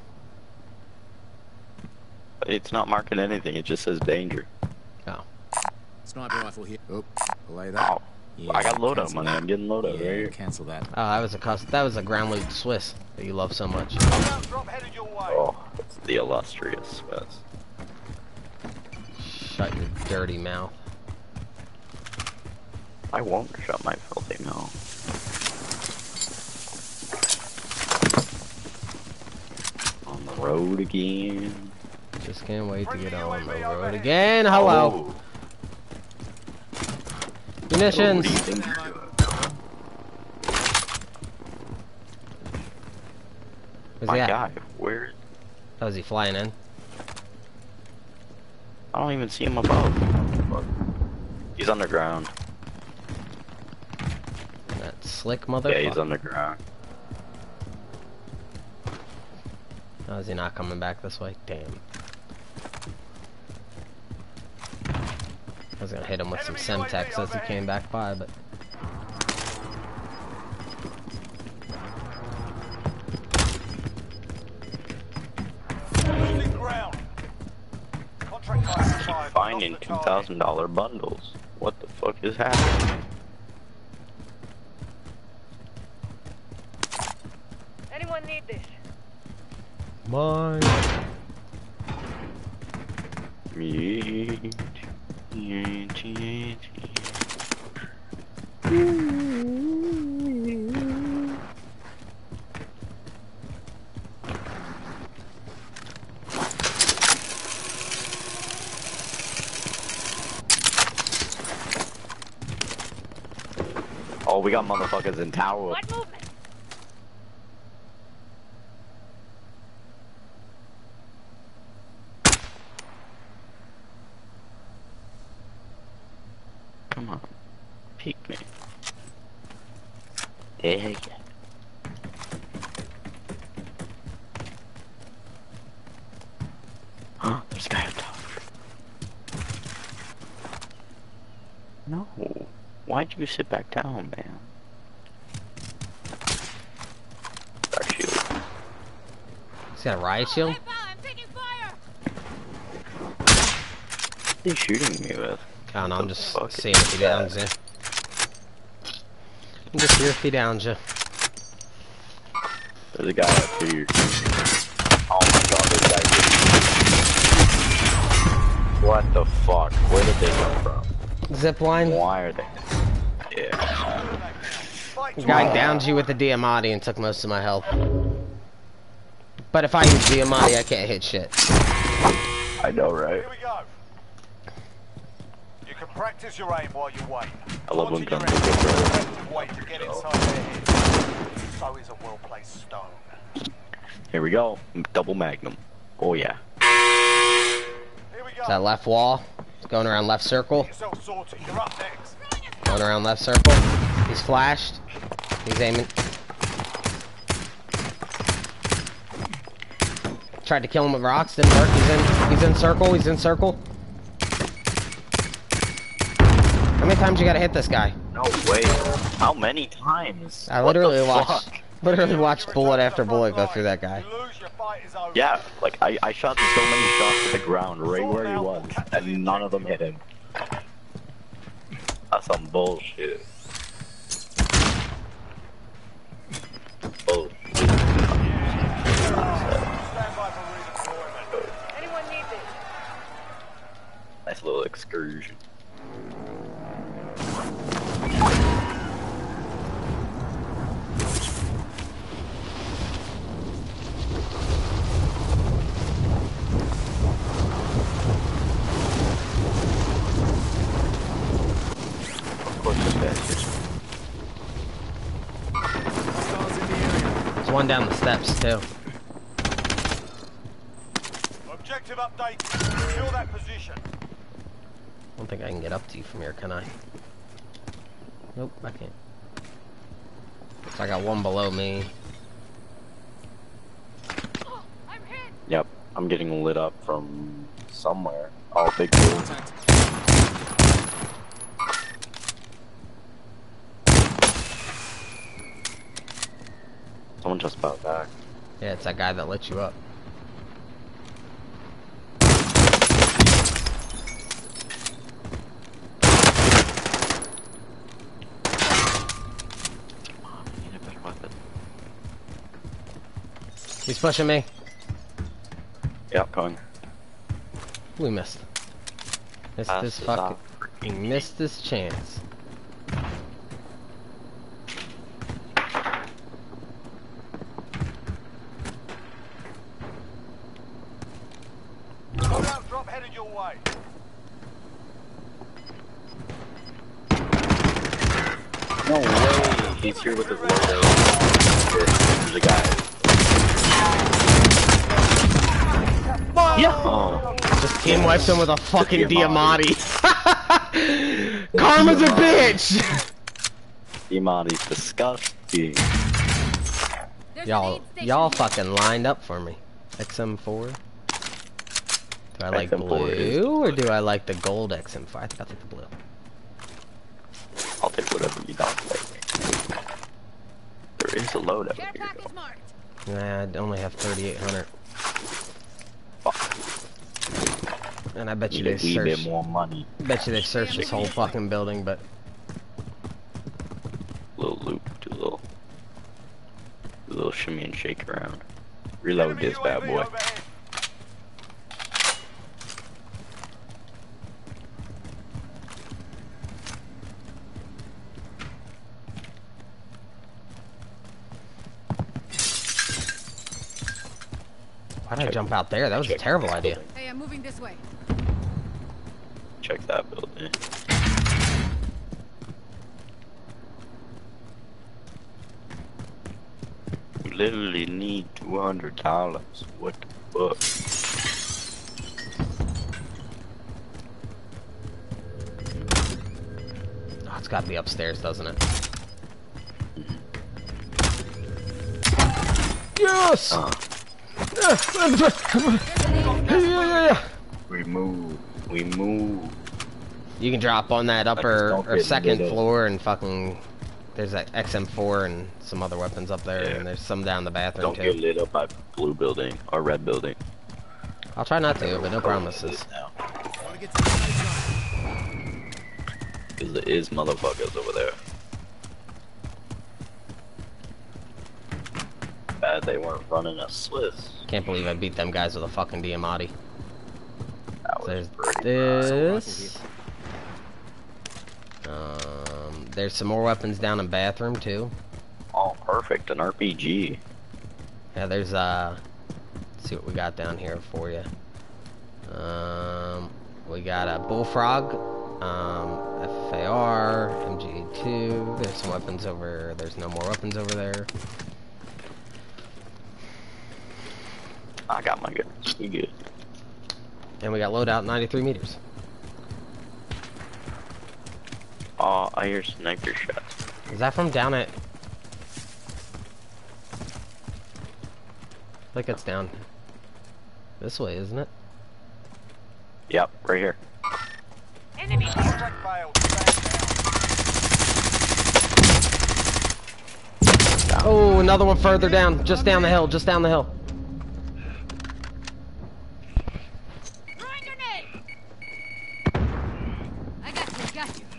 It's not marking anything, it just says danger. Oh. Sniper rifle here. Oh, belay that. Oh, Yeah, I got loadout cancel money, that. I'm getting loadout Yeah, right here. cancel that. Oh, that was a custom. That was a ground loot Swiss that you love so much. Drop headed your way. Oh, it's the illustrious Swiss. Shut your dirty mouth. I won't shut my filthy mouth. On the road again. Just can't wait to get on the road again. Hello. Oh. Munitions. What do you think you're doing? Where's My he at? guy, where? Oh, is he flying in? I don't even see him above. He's underground. That slick motherfucker. Yeah, he's underground. Oh, is he not coming back this way? Damn. I was gonna hit him with some Semtex as he came back by, but... Losing ground. Contract classified. Keep finding two thousand dollar bundles. What the fuck is happening? Anyone need this? Mine. Oh, we got motherfuckers in tower. What movement? Come on. Peek me. There you go. Huh? There's a guy up top. No. Why'd you sit back down, man? Dark shield. He's got a riot shield? I'm taking fire! What are they shooting me with? I don't know, I'm What the just fuck seeing is if he downs you. that? I'm just here if he downs you. There's a guy up here. Oh my god, there's a guy here. What the fuck? Where did they come from? Zip line. Why are they? Yeah. The guy downed you with the Diamatti and took most of my health. But if I use Diamatti, I can't hit shit. I know, right? Here we go. You can practice your aim while you wait. I love when guns Launching are your good, aim is bro. an effective way to get inside their head. So is a well-placed stone. Here we go. Double magnum. Oh yeah. Here we go. Is that left wall? It's going around left circle. Get yourself sorted. You're up next. Going around left circle. He's flashed. He's aiming. Tried to kill him with rocks, didn't work. He's in he's in circle, he's in circle. How many times you gotta hit this guy? No way. How many times? I What literally the watched fuck? literally watched bullet after bullet go through that guy. Yeah, like I, I shot so many shots at the ground right where he was, and none of them hit him. That's some bullshit. Bullshit. Anyone need this? Nice little excursion. There's one down the steps too. Objective update. Secure that position. I don't think I can get up to you from here, can I? Nope, I can't. So I got one below me. Yep, I'm getting lit up from somewhere. Oh, big blue. Someone just bought back. Yeah, it's that guy that lit you up. He's pushing me. Yep, going. We missed. Missed Pass this this fucking. off. We missed this chance. Loadout drop headed your way. No way! He's here with his logo. There's a guy. Yeah. Oh. Just team wipes him with a fucking Diamatti. Diamatti. Karma's a bitch. Diamatti's disgusting. Y'all, y'all fucking lined up for me. X M four. Do I like X M four is blue or do I like the gold X M four? I think I'll take the blue. I'll take whatever you don't take. There is a load over here though. Nah, I only have thirty-eight hundred. And I bet you Need they a wee bit searched. more money. Bet you they searched this whole fucking building, but Little loop, do a little, do a little shimmy and shake around. Reload this bad boy. why did I jump out there? That was a terrible idea. Hey, I'm moving this way. Check that building. We literally need two hundred dollars. What the fuck? Oh, it's gotta be upstairs, doesn't it? Yes! Uh, Yeah. we move. We move. You can drop on that upper don't or get second lit up. floor and fucking. There's that X M four and some other weapons up there, Yeah. and there's some down the bathroom Don't too. get lit up by blue building or red building. I'll try not to, but no promises. Because there is motherfuckers over there. sad they weren't running a Swiss. Can't believe I beat them guys with a fucking Diamatti. That was There's this. Um, there's some more weapons down in bathroom too. Oh, perfect, an R P G. Yeah, there's uh. Let's see what we got down here for you. Um, we got a bullfrog, um, F A R, M G two. There's some weapons over. There's no more weapons over there. I got my gun. You good? And we got loadout ninety-three meters. Oh, I hear sniper shots. Is that from down at? I think it's down this way, isn't it? Yep, right here. Enemy contract failed. Stand Oh, another one further down, just down the hill, just down the hill. Throwing grenade. I got you, got you.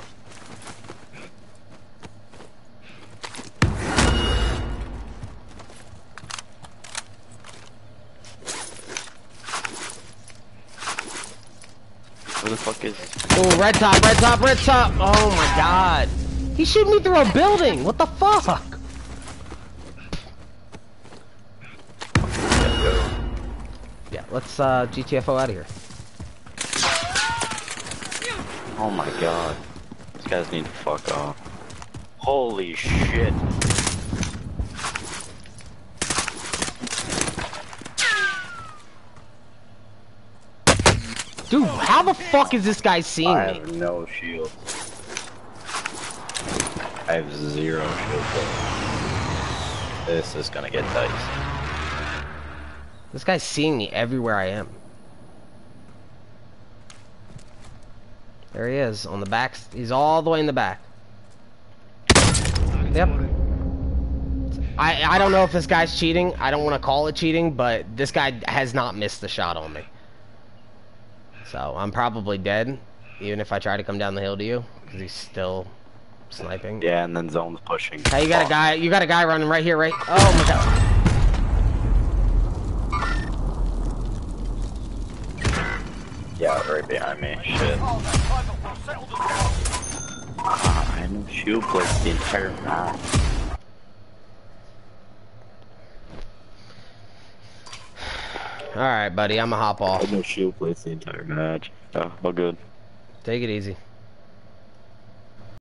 Who the fuck is? Oh, red top, red top, red top. Oh my god. He shooting me through a building. What the fuck? Yeah, let's uh, G T F O out of here. Oh my god. These guys need to fuck off. Holy shit. Dude, how the fuck is this guy seeing I me? have no shield. I have zero shield. This is gonna get dicey. This guy's seeing me everywhere I am. There he is, on the back. He's all the way in the back. Yep. I, I don't know if this guy's cheating. I don't want to call it cheating, but this guy has not missed the shot on me. So, I'm probably dead, even if I try to come down the hill to you, because he's still sniping. Yeah, and then zone's pushing. Hey, you got a guy, you got a guy running right here, right? Oh my god. Yeah, right behind me. Shit. Ah, I had no shield plates the entire match. Alright, buddy, I'm gonna hop I off. had no shield plates the entire match. Oh, all good. Take it easy.